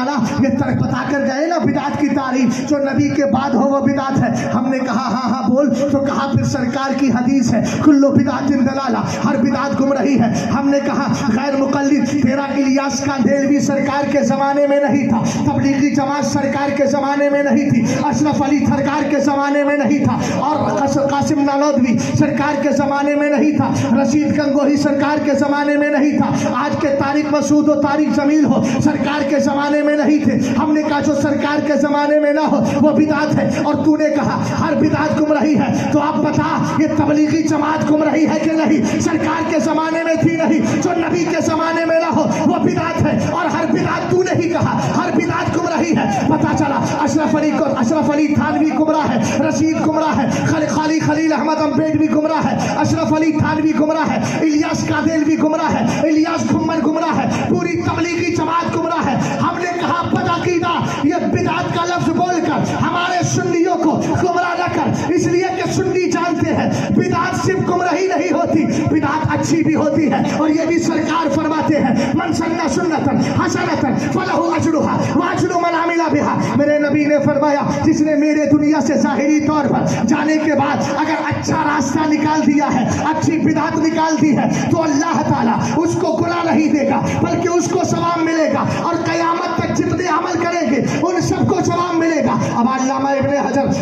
ताला ये बता कर गए ना बिदात की तारीफ, जो नबी के बाद हो वो बिदात है। हमने कहा हाँ हाँ बोल, तो कहा फिर सरकार की हदीस है कुल्लु बिदातिन दलाला, हर बिदात गुमराही है। हमने कहा गैर मुकल्लिद तेरा इलियास कांदेलवी सरकार के जमाने में नहीं था, तबलीगी जमात सरकार के जमाने में नहीं थी, अशरफ अली सरकार के जमाने में नहीं था, और कासिम नानोदवी सरकार के जमाने में नहीं था, रशीद गंगोही सरकार के जमाने में नहीं था, आज के तारिक मसूद हो तारिक जमील हो सरकार के जमाने में नहीं थे। हमने कहा जो सरकार के जमाने में ना हो वो बिदात है, और तूने कहा हर बिदात गुमराही है। तो आप बता ये तबलीगी जमात गुमराही है कि नहीं? सरकार के जमाने में थी नहीं, जो नबी के जमाने में ना हो वो बिदात है, और हर बिदात तूने ही कहा हर बिदात गुमराही है। पता चला अशरफ अली थानवी गुमराह है, रशीद गुमराह है, खाली खलील अहमद अम्बेडवी गुमराह है, अशरफ अली थानवी गुमराह है, इलियास कादेलवी गुमराह है, इलियास घुम्मन गुमराह है, पूरी तबलीगी जमात गुमराह है। हमने कहा बदअकीदा ये बिदात का लफ्ज बोलकर हमारे सुन्नियों को गुमराह न कर, इसलिए कि सुन्नी जानते हैं बिदात सिर्फ गुमराही नहीं होती, बिदात अच्छी भी होती है। और ये भी सरकार फरमाते हैं मन सन्ना सुन्नतन हसनतन फलहु अजरुहा व अजरु मन अमिला बिहा। मेरे नबी ने फरमाया जिसने मेरे दुनिया से ज़ाहिरी तौर पर जाने के बाद अगर अच्छा रास्ता निकाल दिया है, अच्छी बिदात निकाल दी है, तो अल्लाह ताला उसको गुनाह नहीं देगा बल्कि उसको सवाब मिलेगा, और क़यामत तक जितने अमल करेंगे उन सबको सवाब मिलेगा। अब अल्लामा इब्ने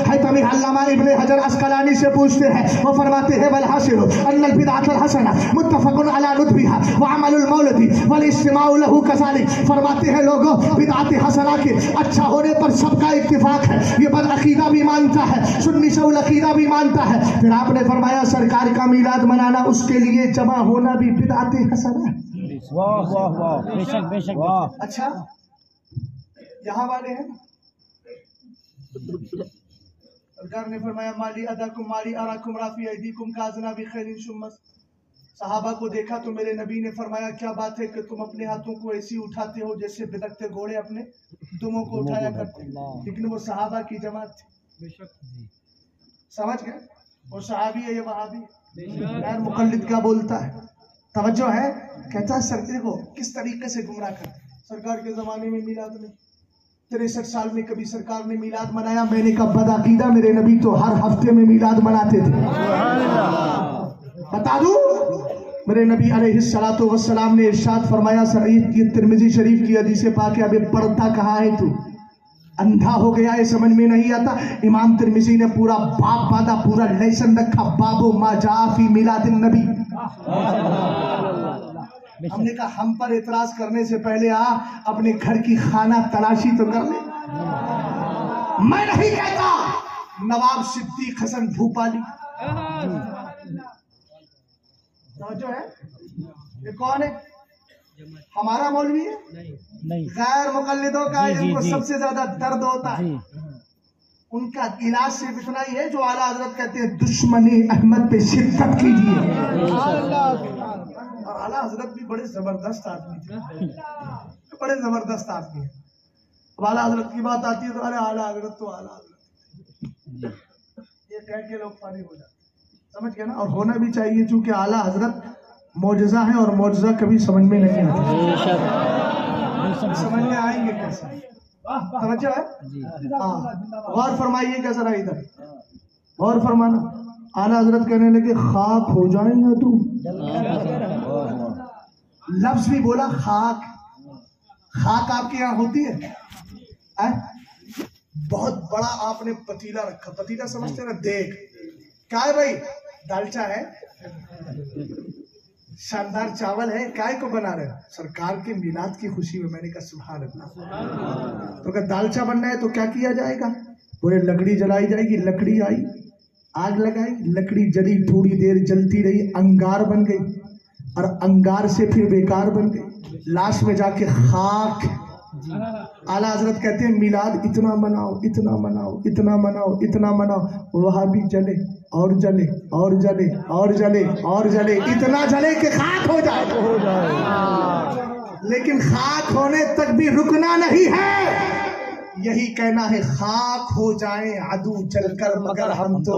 हजर अस्कलानी से पूछते हैं, वो फरमाते हैं वल हासिलु अन्नल बिदअतुल हसना मुत्तफकुन अला लुत्फिहा व अमलुल मौलिदी वल इस्तिमाउ लहु कज़ालिक। फरमाते हैं लोगों बिदअत हसना के अच्छा होने पर सबका इत्तिफाक है, ये बदअकीदा भी मानता है, सुन्नी शउल अकीदा भी मानता है। फिर आपने फरमाया सरकार का मीलाद मनाना उसके लिए जमा होना भी बिदअत हसना है। वाह वाह वाह, बेशक बेशक वाह। अच्छा यहाँ वाले हैं, सरकार ने फरमाया माली अदाकुम माली अराकुम राफी ऐदीकुम काज़ना बिखैरिन शुम्मस। सहाबा को देखा तो मेरे नबी ने फरमाया क्या बात है कि तुम अपने हाथों को ऐसी उठाते हो जैसे बिदकते घोड़े अपने दुमों को उठाया करते, लेकिन वो सहाबा की जमात थी। समझ गए? वो सहाबी है, ये वहाबी गैर मुकल्लिद क्या बोलता है, तवज्जो है। कहता है सर को किस तरीके से गुमराह करते, सरकार के जमाने में मिलाद नहीं, 63 साल में कभी सरकार ने मिलाद मनाया। मैंने कहा बदअकीदा मेरे नबी तो हर हफ्ते में मिलाद मनाते थे। बता दूं मेरे नबी अलैहिस्सलातु वस्सलाम ने इरशाद फरमाया, ये तिरमिजी शरीफ की हदीस पाक है, अबे पढ़ता कहाँ है तू, अंधा हो गया है, समझ में नहीं आता। इमाम तिरमिजी ने पूरा बाप बादा पूरा लेसन रखा, बाबो मा जा फी मिलादिन नबी। हमने कहा हम पर एतराज करने से पहले अपने घर की खाना तलाशी तो कर ले। मैं नहीं कहता नवाब सिद्दीक हसन भूपाली, जो है ये कौन है? हमारा मौलवी है नहीं, गैर मुकल्लिदों का जिनको सबसे ज्यादा दर्द होता है, उनका इलाज सिर्फ इतना ही है जो आला हजरत कहते हैं दुश्मनी अहमद पे शिद्दत कीजिए। और आला हजरत भी बड़े जबरदस्त आदमी थे, बड़े जबरदस्त आदमी है। अब आला हजरत की बात आती है तो अरे आला हजरत तो आला हजरत, ये कह के लोग पानी हो जाते, समझ गए ना? और होना भी चाहिए, चूंकि आला हजरत मौजज़ा है और मौजज़ा कभी समझ में नहीं आता, समझ में आएंगे कैसे? समझ है? हाँ, गौर फरमाइए कैसा रहा इधर, गौर फरमाना। आला हजरत कहने लगे खाक हो जाएंगे तू, लफ्ज भी बोला खाक। खाक आपके यहाँ होती है? बहुत बड़ा आपने पतीला रखा, पतीला समझते ना, देख क्या है भाई? दालचा है, शानदार चावल है, काय को बना रहे? सरकार के मिलाद की खुशी में। मैंने कहा सुभान अल्लाह। तो अगर दालचा बनना है तो क्या किया जाएगा? बोले लकड़ी जलाई जाएगी। लकड़ी आई, आग लगाई, लकड़ी जली, थोड़ी देर जलती रही, अंगार बन गई, और अंगार से फिर बेकार बन गई, लास्ट में जाके खाक। आला हजरत कहते हैं मिलाद इतना मनाओ, इतना मनाओ, इतना मनाओ, इतना मनाओ, वहां भी जले और जले और जले और जले और जले, इतना जले कि खाक हो जाए। लेकिन खाक होने तक भी रुकना नहीं है, यही कहना है खाक हो जाए अदू जलकर मगर हम तो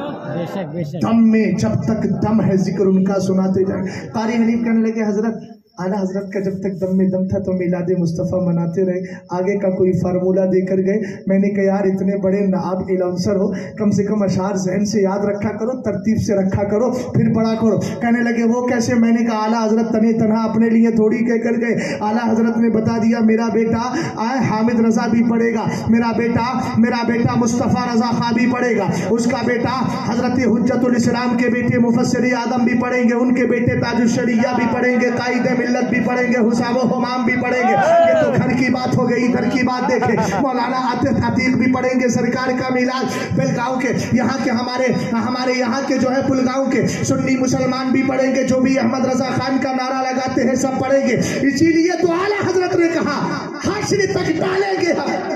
दम में जब तक दम है जिक्र उनका सुनाते जाए। कारी हनीफ कहने लगे हजरत आला हजरत का जब तक दम में दम था तो मिलाद मुस्तफ़ा मनाते रहे, आगे का कोई फार्मूला देकर गए। मैंने कहा यार इतने बड़े नाब इलाउंसर हो, कम से कम अशार जहन से याद रखा करो, तरतीब से रखा करो, फिर पढ़ा करो। कहने लगे वो कैसे? मैंने कहा आला हजरत तने तनहा अपने लिए थोड़ी कह कर गए, आला हजरत ने बता दिया मेरा बेटा हामिद रजा भी पढ़ेगा, मेरा बेटा मुस्तफ़ा रजा खां भी पढ़ेगा, उसका बेटा हजरत हुज्जतुल इस्लाम के बेटे मुफस्सिर आदम भी पढ़ेंगे, उनके बेटे ताजुश शरिया भी पढ़ेंगे, कायदे मिल्लत भी पढ़ेंगे, हुसाम हुमाम भी पढ़ेंगे। ये तो घर की बात हो गई। इधर की बात देखे, मौलाना आतिफ अतीक भी पढ़ेंगे, सरकार का मिलाद बेलगांव के यहाँ के हमारे यहाँ के जो है पुलगांव के सुन्नी मुसलमान भी पढ़ेंगे, जो भी अहमद रजा खान का नारा लगाते हैं सब पढ़ेंगे। इसीलिए तो आला हजरत ने कहा हाशिर तक डालेंगे,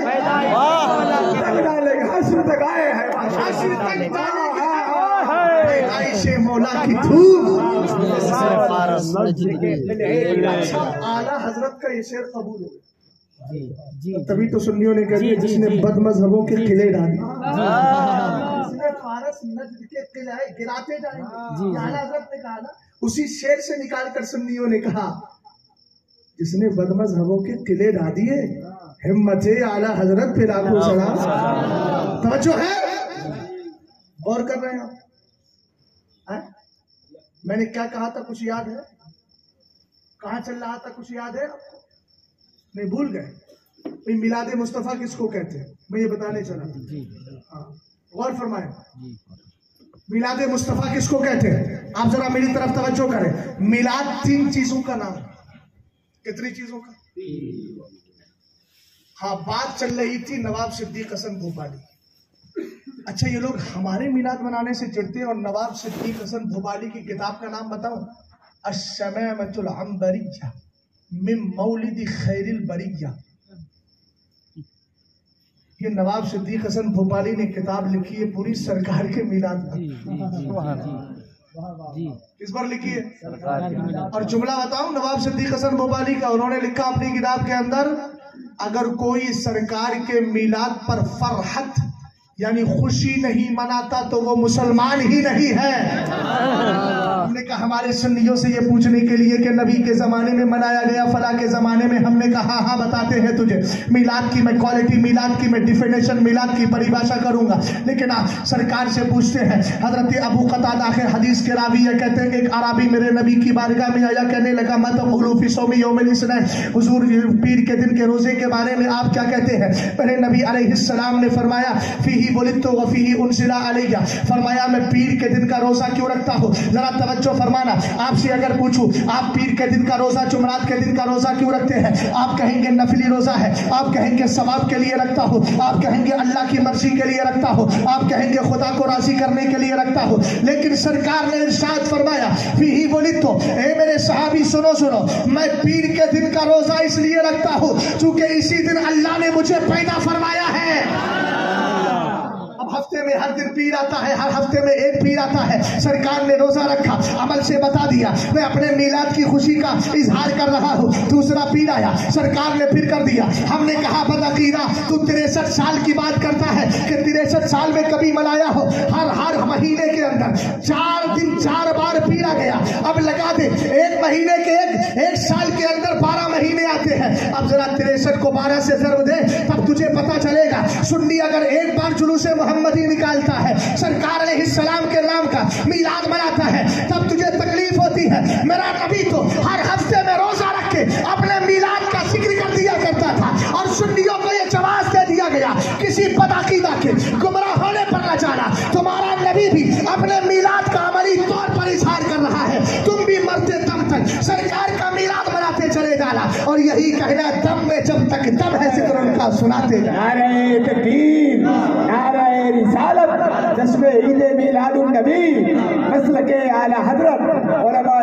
हाशिर तक आए हैं, हाशिर तक डालेंगे। आयशे मौला की धूप। आला हजरत का ये शेर कबूल हो गया। तभी तो सुन्नियों ने कह दिया जिसने बदमजहबों के किले डाले, जिसने फारस नज्द के किले गिराते जाएंगे। आला हजरत ने कहा ना, उसी शेर से निकाल कर सुन्नियों ने कहा जिसने बदमजहबों के किले ढा दिए, हिम्मत है आला हजरत पे लाखों सलाम। तवज्जो है? गौर कर रहे हैं आप? मैंने क्या कहा था, कुछ याद है? कहाँ चल रहा था, कुछ याद है आपको? नहीं, भूल गए? मिलाद मुस्तफ़ा किसको कहते हैं, मैं ये बताने चला था। गौर फरमाए, मिलाद मुस्तफ़ा किसको कहते हैं? आप जरा मेरी तरफ तवज्जो करें। मिलाद 3 चीजों का नाम। कितनी चीजों का? हाँ, बात चल रही थी नवाब सिद्दीक हसन भोपाली। अच्छा, ये लोग हमारे मिलाद मनाने से चिढ़ते हैं और नवाब सिद्दीक हसन भोपाली की किताब का नाम बताऊं? अश्शमामतुल अंबरिया मिन मौलिद खैरिल बरिया। ये नवाब सिद्दीक हसन भोपाली ने किताब लिखी है पूरी सरकार के मिलाद पर। किस पर लिखी है? और जुमला बताऊं नवाब सिद्दीक हसन भोपाली का, उन्होंने लिखा अपनी किताब के अंदर, अगर कोई सरकार के मिलाद पर फरहत यानी खुशी नहीं मनाता तो वो मुसलमान ही नहीं है। हमने कहा हमारे सुन्नियों से ये पूछने के लिए कि नबी के जमाने में मनाया गया, फला के जमाने में, हमने कहा हाँ बताते हैं तुझे। मिलाद की मैं क्वालिटी, मिलाद की मैं डिफिनेशन, मिलाद की परिभाषा करूंगा, लेकिन आप सरकार से पूछते हैं। हजरत अबू कतादा के हदीस के रावी है, कहते हैं एक अराबी मेरे नबी की बारगाह में आया, कहने लगा मत खुलूफी सोमी यौमिल इस्नाइन, हुजूर पीर के दिन के रोजे के बारे में आप क्या कहते हैं? पहले नबी अलैहिस्सलाम ने फरमाया फीही वलिदतु व फीही उनसिला अलैया, फरमाया मैं पीर के दिन का रोजा क्यों रखता हूँ। जरा तवज्जो फरमाना, आपसे अगर पूछूं आप पीर के दिन का रोजा, जुमरात के दिन का रोजा क्यों रखते हैं? आप कहेंगे नफली रोजा है, आप कहेंगे सवाब के लिए रखता हूँ, आप कहेंगे अल्लाह की मर्जी के लिए रखता हूँ, आप कहेंगे खुदा को राजी करने के लिए रखता हूँ। लेकिन सरकार ने इरशाद फरमाया फीही वलिदतु, ए मेरे सहाबी सुनो, मैं पीर के दिन का रोजा इसलिए रखता हूँ क्योंकि इसी दिन अल्लाह ने मुझे पैदा फरमाया है। हफ्ते में हर दिन पीर आता है, हर हफ्ते में एक पीर आता है। सरकार ने रोजा रखा, अमल से बता दिया मैं अपने मिलाद की खुशी का इजहार कर रहा हूँ। दूसरा पीर आया, सरकार ने फिर कर दिया। हमने कहा बदअकीदा तू 63 साल की बात करता है कि 63 साल में कभी मनाया हो? हर महीने के अंदर 4 दिन 4 बार पीर आ गया। अब लगा दे एक महीने के एक साल के अंदर 12 महीने आते हैं। अब जरा 63 को 12 से ज़रब दे, तब तुझे पता चलेगा। सुन्नी अगर एक बार जुलूसे मोहम्मदी निकालता है, सरकार अलैहिस्सलाम के नाम का मिलाद मनाता है, तब तुझे तकलीफ होती है। मेरा नबी तो हर हफ्ते में रोजा रख के अपने मिलाद का जिक्र कर दिया करता था। और सुन्नियों को ये जवाब दे दिया गया किसी बदअकीदा के गुमराह होने पर न जाना। तुम्हारा नबी भी अपने मिलाद का अमली तौर पर इजहार कर रहा है, तुम भी मरते दम तक सरकार का मिलाद मनाते चले जाना। और यही कहना दम में जब तक दम है जिक्र उनका सुनाते जाना। नारे तकबीर, नारे रिसालत, जश्न ईद मिलादुन नबी, मसलके आला हजरत उलमा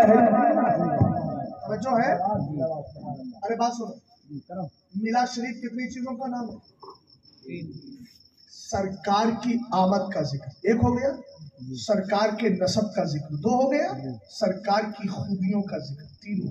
जो है। अरे बात सुनो, मिलाद शरीफ कितनी चीजों का नाम है? सरकार की आमद का जिक्र 1 हो गया, सरकार के नसब का जिक्र 2 हो गया, सरकार की खूबियों का जिक्र 3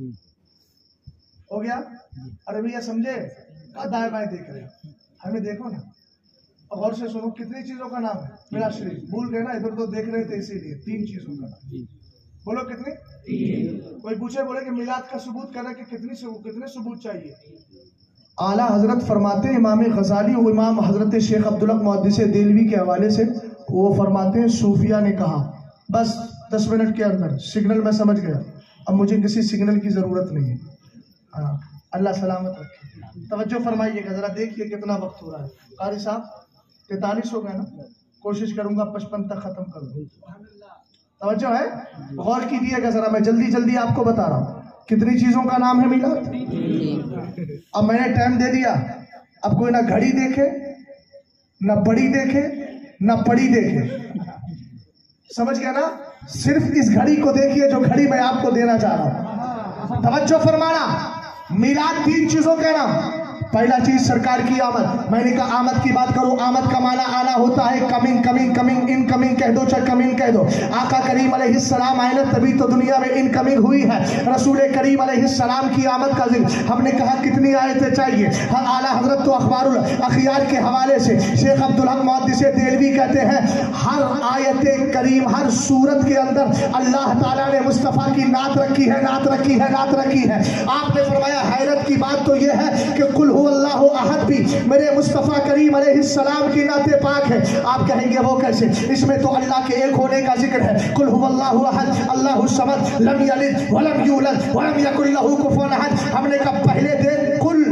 हो गया। अरे भैया समझे? दाएं बाएं देख रहे हैं, हमें देखो ना, गौर से सुनो। कितनी चीजों का नाम है मिलाद शरीफ? भूल गए ना, इधर तो देख रहे थे इसीलिए। 3 चीजों का नाम। बोलो कितने? कोई पूछे बोले कि मिलाद का सबूत करने के कितने सबूत चाहिए? आला हजरत फरमाते हैं, इमाम गजाली और इमाम हजरत शेख अब्दुल हक मुहद्दिस देलवी के हवाले से, वो फरमाते हैं सूफिया ने कहा बस 10 मिनट के अंदर सिग्नल मैं समझ गया, अब मुझे किसी सिग्नल की जरूरत नहीं है। हाँ, अल्लाह सलामत रखे। तवज्जो फरमाइएगा, जरा देखिए कितना वक्त हो रहा है। कारी साहब 43 हो गए ना, कोशिश करूंगा 55 तक खत्म कर दूं। तवज्जो है, गौर कीजिएगा जरा, मैं जल्दी जल्दी आपको बता रहा हूँ कितनी चीजों का नाम है मिलाद। अब मैंने टाइम दे दिया, अब कोई ना घड़ी देखे, ना बड़ी देखे, ना पड़ी देखे, समझ गया ना? सिर्फ इस घड़ी को देखिए जो घड़ी मैं आपको देना चाह रहा हूं। तवज्जो फरमाना, मिलाद 3 चीजों का नाम। पहला चीज सरकार की आमद। मैंने कहा आमद की बात करो, आमद का माना आना होता है, coming coming coming, in coming कह दो चाहे कमिंग कह दो। आका करीम अलैहिस्सलाम आए ना, तभी तो दुनिया में इन कमिंग हुई है। रसूल करीम अलैहिस्सलाम की आमद का जिक्र हमने कहा कितनी आयतें चाहिए। हाँ, आला हजरत तो अखबारुल अखियार के हवाले से शेख अब्दुल हक मुहद्दिस देलवी कहते हैं हर आयत करीम, हर सूरत के अंदर अल्लाह ताला ने मुस्तफ़ा की नात रखी है, नात रखी है, नात रखी है। आपने फरमाया हैरत की बात तो यह है कि कुल अल्लाहु अहद भी मेरे मुस्तफ़ा करीम अलैहिस्सलाम की नाते पाक है। आप कहेंगे वो कैसे? इसमें तो अल्लाह के एक होने का जिक्र है। कुल हुवल्लाहु अहद अल्लाहु समद लम यलिद वलम यूलद वलम यकुल लहू कुफुवन अहद। हमने कहा पहले दे कुल,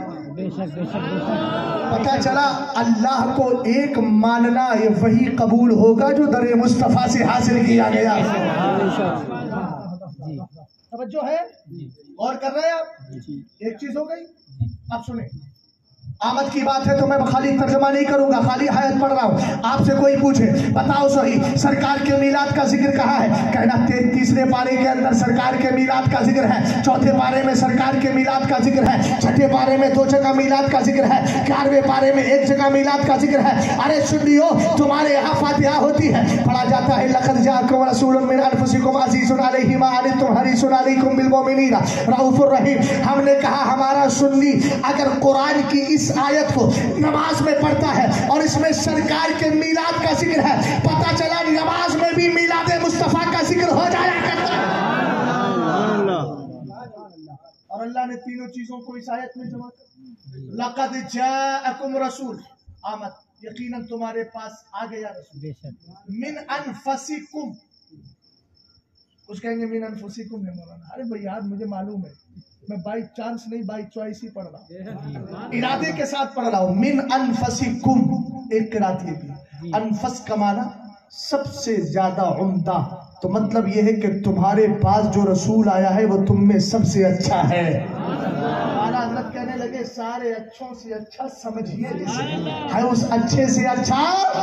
पता चला अल्लाह को एक मानना ये वही कबूल होगा जो दरे मुस्तफ़ा से हासिल किया गया। तवज्जो है, और कर रहे हैं आप? एक चीज हो गई। आप सुने, आमद की बात है तो मैं खाली तर्जमा नहीं करूंगा, खाली आयत पढ़ रहा हूं। आपसे कोई पूछे बताओ सही सरकार के मिलाद का जिक्र कहाँ है? कहना 33वें पारे के अंदर सरकार के मिलाद का जिक्र है, 4थे पारे में सरकार के मिलाद का जिक्र है, 6ठे पारे में 2 जगह मिलाद का जिक्र है, 11वें पारे में 1 जगह मिलाद का जिक्र है। अरे सुन लियो, तुम्हारे यहाँ फातिहा होती है, पढ़ा जाता है लक़द जाअकुम रसूलुम मिन अनफुसिकुम अज़ीज़ुन अलैहि मा अनित्तुम हरीसुन अलैकुम बिल मुमिनीना रऊफ़ुर रहीम। हमने कहा हमारा सुन्नी अगर कुरान की इस आयत को नमाज में पढ़ता है और इसमें सरकार के मिलाद का जिक्र है, पता चला नमाज में भी मिलाद मुस्तफा का जिक्र हो जाया करता है। और अल्लाह ने तीनों चीजों को इस आयत में जमा कर, लक़द जाअकुम रसूल, आमद यकीनन तुम्हारे पास आ गया रसूल, मिन अनफुसिकुम। कुछ कहेंगे मिन अनफुसिकुम है मौलाना, अरे भाई यार मुझे मालूम है, मैं बाई चांस नहीं बाई चॉइस ही पढ़ रहा हूँ, इरादे के साथ पढ़ रहा हूँ। मिन अनफुसिकुम, एक किरात ये भी, अनफस का माना सबसे ज्यादा उम्दा, तो मतलब ये है कि तुम्हारे पास जो रसूल आया है वो तुम में सबसे अच्छा है। आला हज़रत कहने लगे सारे अच्छों से अच्छा समझिए जिसे है, उस अच्छे से अच्छा।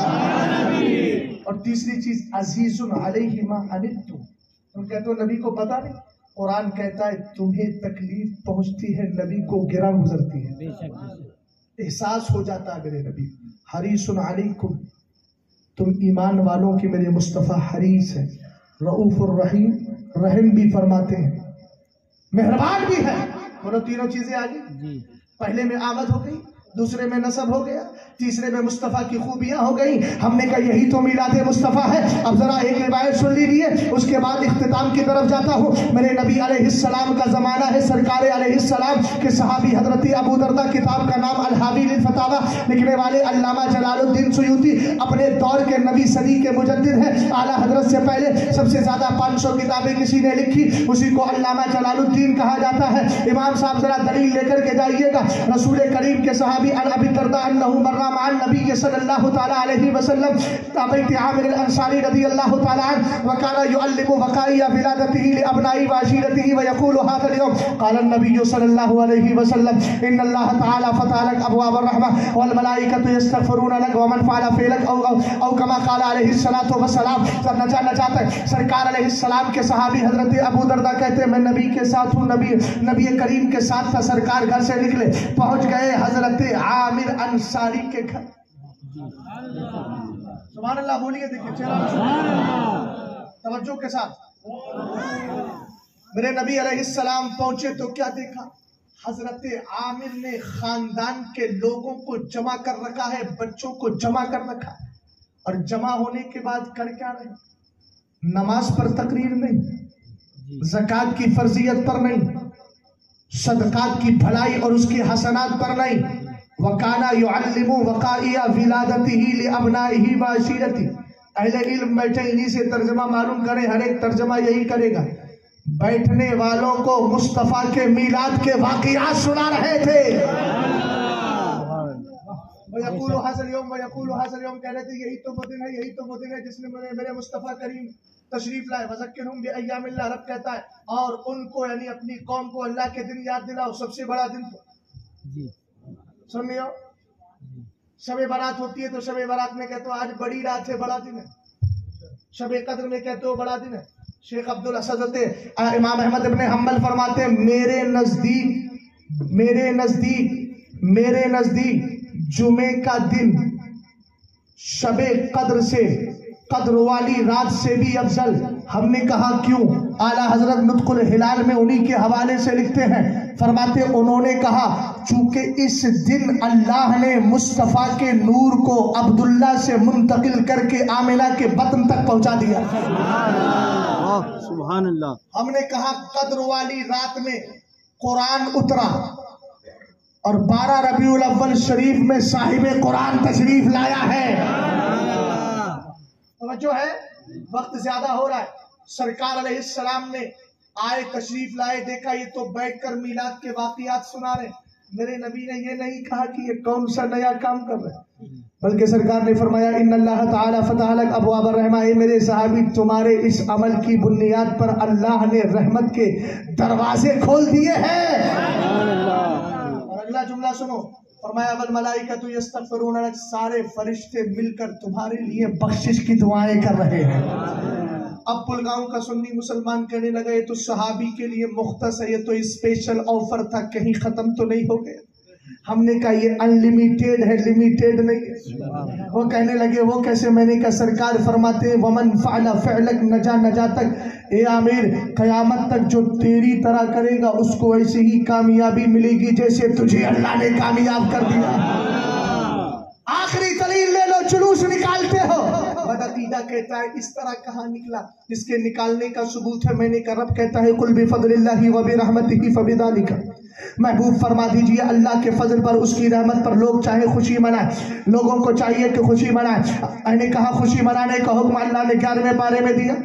और तीसरी चीज अज़ीज़ुन अलैहि मा अनित्तुम। तुम कहते हो नबी को पता नहीं, कुरान कहता है तुम्हें तकलीफ पहुंचती है, नबी को गिरा गुजरती है, एहसास हो जाता है मेरे नबी। हरीसुन अलैकुम, तुम ईमान वालों की मेरे मुस्तफ़ा हरीस है, रऊफ़ुर रहीम, रहम भी फरमाते हैं, मेहरबान भी है। बोलो तीनों चीजें आ गई। पहले में आमद हो गई, दूसरे में नसब हो गया, तीसरे में मुस्तफ़ा की खूबियां हो गई। हमने कहा यही तो मिलाद मुस्तफ़ा है। अब जरा एक रिवायत सुन लीजिए, उसके बाद इख्तिताम की तरफ जाता हूँ। मेरे नबी अलैहिस्सलाम का जमाना है, सरकार अलैहिस्सलाम के सहाबी हजरत अबू दरदा, किताब का नाम अल-हावी लिल फतावा, लिखने वाले अल्लामा जलालुद्दीन सुयूती अपने दौर के नबी सदी के मुजद्दिद हैं। आला हजरत से पहले सबसे ज्यादा 500 किताबें किसी ने लिखी, उसी को अल्लामा जलालुद्दीन कहा जाता है। इमाम साहब जरा दलील लेकर के जाइएगा। रसूल करीम के सहाबी अबी दरदा अन्नहु मर्रा मअन नबी सल्लल्लाहु तआला अलैहि वसल्लम ताबईत आमिर अल-अंसारी रदियल्लाहु तआला अन्हु व काना युअल्लिमु वकाइया विलादतिही लि अबनाई व अशीरतिही व यक़ूलु हाज़ा अल-यौम क़ाल नबी सल्लल्लाहु अलैहि वसल्लम इन्नल्लाह तआला फ़तह लक अबवाब ar-रहमह वल मलाइकतु यस्तग़फिरून लक व मन फ़अल फ़िलक औ कमा क़ाल अलैहि सलातु व सलाम। सब न चाहते सरकार अलैहिस्सलाम के सहाबी हजरत अबू दरदा कहते हैं मैं नबी के साथ हूँ, नबी करीम के साथ था। सरकार घर से निकले, पहुंच गए हजरत आमिर अंसारी के घर। सुभान अल्लाह बोलिए, देखिए चेहरा तवज्जो के साथ। मेरे नबी अलैहिस्सलाम पहुंचे तो क्या देखा? हजरत आमिर ने खानदान के लोगों को जमा कर रखा है, बच्चों को जमा कर रखा, और जमा होने के बाद कर क्या रहे? نماز پر تقریر نہیں, زکوٰۃ کی فرضیت پر نہیں, صدقات کی بھلائی اور اس کی حسنات پر نہیں. وَكَانَ يُعَلِّمُ وَقَائِيَ وِلَادَتِهِ لِأَبْنَائِهِ وَعَشِيرَتِهِ. اہل علم بیٹھے انہی سے ترجمہ معلوم کریں, ہر ایک ترجمہ یہی کرے گا. بیٹھنے والوں کو مصطفیٰ کے میلاد کے واقعات سنا رہے تھے. وَيَقُولُ هَذَا الْيَوْمَ وَيَقُولُ هَذَا الْيَوْمَ کہہ رہے تھے یہی تو وہ دن ہے, یہی تو وہ دن ہے جس میں میرے مصطفیٰ کریم تشریف لائے. وَذَكِّرْهُمْ بِأَيَّامِ اللَّهِ, رب کہتا ہے اور ان کو یعنی اپنی قوم کو اللہ کے دن یاد دلاؤ. سب سے بڑا دن تو سن لیو, شب برات ہوتی ہے تو شب برات میں کہتے ہو آج بڑی رات ہے, بڑا دن ہے. شب قدر میں کہتے ہو بڑا دن ہے. شیخ عبدالاسد امام احمد ابن حنبل فرماتے ہیں میرے نزدیک جمعے کا دن شب قدر سے, قدر والی رات سے بھی افضل. ہم نے کہا کیوں؟ اعلیٰ حضرت نطق الہلال میں انہی کے حوالے سے لکھتے ہیں, فرماتے انہوں نے کہا چونکہ اس دن اللہ نے مصطفیٰ کے نور کو عبداللہ سے منتقل کر کے آمنہ کے بطن تک پہنچا دیا. سبحان اللہ. ہم نے کہا قدر والی رات میں قرآن اترا اور 12 ربیع الاول شریف میں صاحب قرآن تشریف لایا ہے. توجہ ہے, وقت زیادہ ہو رہا ہے. سرکار علیہ السلام نے آئے, تشریف لائے, دیکھا یہ تو بیٹھ کر میلاد کے واقعات سنا رہے. میرے نبی نے یہ نہیں کہا کہ یہ کون سا نیا کام کر رہے, بلکہ سرکار نے فرمایا ان اللہ تعالیٰ فتح لک ابواب الرحمہ. اے میرے صحابی تمہارے اس عمل کی بنیاد پر اللہ نے رحمت کے دروازے کھول دیے ہیں. اور اگلا جملہ سنو, فرمایا والملائکۃ یستغفرون لک, سارے فرشتے مل کر تمہارے لیے بخشش کی دعائیں کر رہے ہیں. اب پلگاؤں کا سنی مسلمان کہنے لگا یہ تو صحابی کے لیے مختص ہے, یہ تو اسپیشل آفر تھا, کہیں ختم تو نہیں ہو گیا. ہم نے کہا یہ انلیمیٹیڈ ہے, لیمیٹیڈ نہیں ہے. وہ کہنے لگے وہ کیسے؟ میں نے کہا سرکار فرماتے ہیں ومن فعل فعلک نجا نجاتک. اے عامر, قیامت تک جو تیری طرح کرے گا اس کو ایسی ہی کامیابی ملے گی جیسے تجھے اللہ نے کامیاب کر دیا. آخری دلیل لے لو, جلوس نکالتے ہو. بدعقیدہ کہتا ہے اس طرح کہاں نکلا, اس کے نکالنے کا ثبوت ہے. میں نے کہا رب کہتا ہے قل بفضل اللہ وبرحمتہ فبذلک. محبوب فرما دیجئے اللہ کے فضل پر, اس کی رحمت پر لوگ چاہے خوشی منائیں. لوگوں کو چاہیے کہ خوشی منائیں. میں نے کہا خوشی منانے کا حکم اللہ نے 11ویں پارے میں دیا.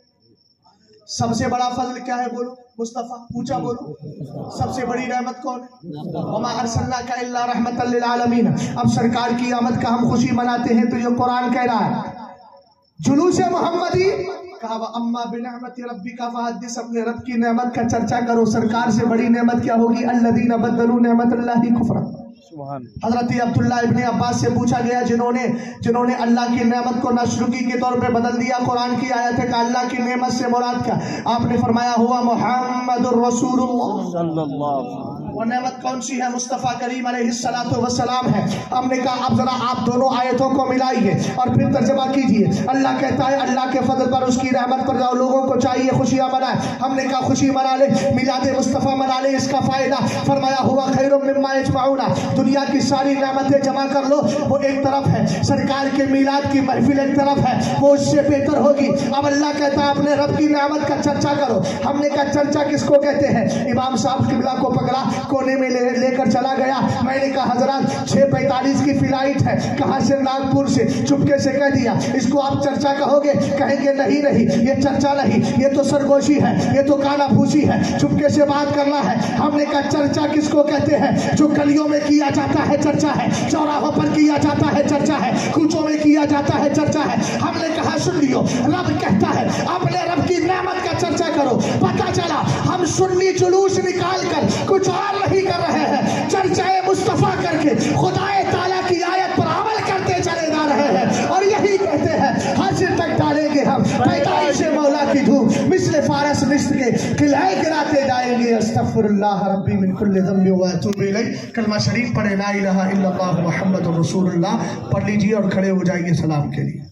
سب سے بڑا فضل کیا ہے بولو؟ مصطفیٰ. پوچھا بولو سب سے بڑی رحمت کون ہے؟ وما ارسلناک الا رحمتا للعالمین. اب سرکار کی آمد کا ہم خوشی مناتے ہیں تو یہ قرآن کہہ رہا ہے جلوس محمدی. کہا اما بنعمت ربک فحدث, اپنے رب کی نعمت کا چرچا کرو. سرکار سے بڑی نعمت کیا ہوگی؟ الذین بدلوا نعمت اللہ کفرا. حضرت عبداللہ ابن عباس سے پوچھا گیا جنہوں نے اللہ کی نعمت کو ناشکری کے طور پہ بدل دیا. قرآن کی آیت ہے کہ اللہ کی نعمت سے مراد کیا؟ آپ نے فرمایا ہوا محمد الرسول اللہ صلی اللہ علیہ وسلم. وہ نعمت کون سی ہے؟ مصطفیٰ کریم علیہ السلام ہے. ہم نے کہا اب ذرا آپ دونوں آیتوں کو ملائیے اور پھر ترجمہ کیجئے. اللہ کہتا ہے اللہ کے فضل پر, اس کی رحمت پر جاؤ, لوگوں کو چاہیے خوشیاں منائیں. ہم نے کہا خوشی منا لے, میلاد مصطفیٰ منا لے, اس کا فائدہ فرمایا ہوا خیر مما یجمعون. دنیا کی ساری نعمتیں جمع کر لو, وہ ایک طرف ہے. سرکار کے میلاد کی محفل ایک طرف ہے, وہ اس سے بہتر ہوگی. اب اللہ کہتا ہے اپنے رب کی نعمت کا چرچا کرو. ہم نے کہا چرچا کس کو کہتے ہیں؟ امام صاحب قبلہ کو پکڑا, کونے میں لے کر چلا گیا. میں نے کہا حضرات 6:45 کی فلائٹ ہے, کہاں سے؟ ناگپور سے. چپکے سے کہہ دیا اس کو آپ چرچا کہو گے؟ کہیں گے نہیں یہ چرچا نہیں, یہ تو سرگوشی ہے, یہ تو کانا پھوسی ہے, چپکے سے بات کرنا ہے. ہم نے کہا چرچا کس کو کہتے ہیں؟ جو گلیوں میں کیا جاتا ہے چرچا ہے, چوراہوں پر کیا جاتا ہے چرچا ہے, کوچوں میں کیا جاتا ہے چرچا ہے. ہم نے کہا سن لیو, رب کہتا ہے اپنے رب کی نعمت کا چرچا کرو. پتہ چلا ہم سنی جلوس نکال کر کچھ اور نہیں کر رہے ہیں, چرچہ مصطفیٰ کر کے خدا تعالیٰ کی آیت پر عمل کرتے چلے جا رہے ہیں. اور یہی کہتے ہیں حشر تک ڈالیں گے ہم پیدائش مولا کی دھوم, مثل فارس نصف کے قلعے گراتے جائیں گے. استغفر اللہ ربی من کل ذنب و اتوب الیہ. کلمہ شریف پڑھے لا الہ الا اللہ محمد رسول اللہ پڑھ لیجیے اور کھڑے ہو جائیے سلام کے لیے.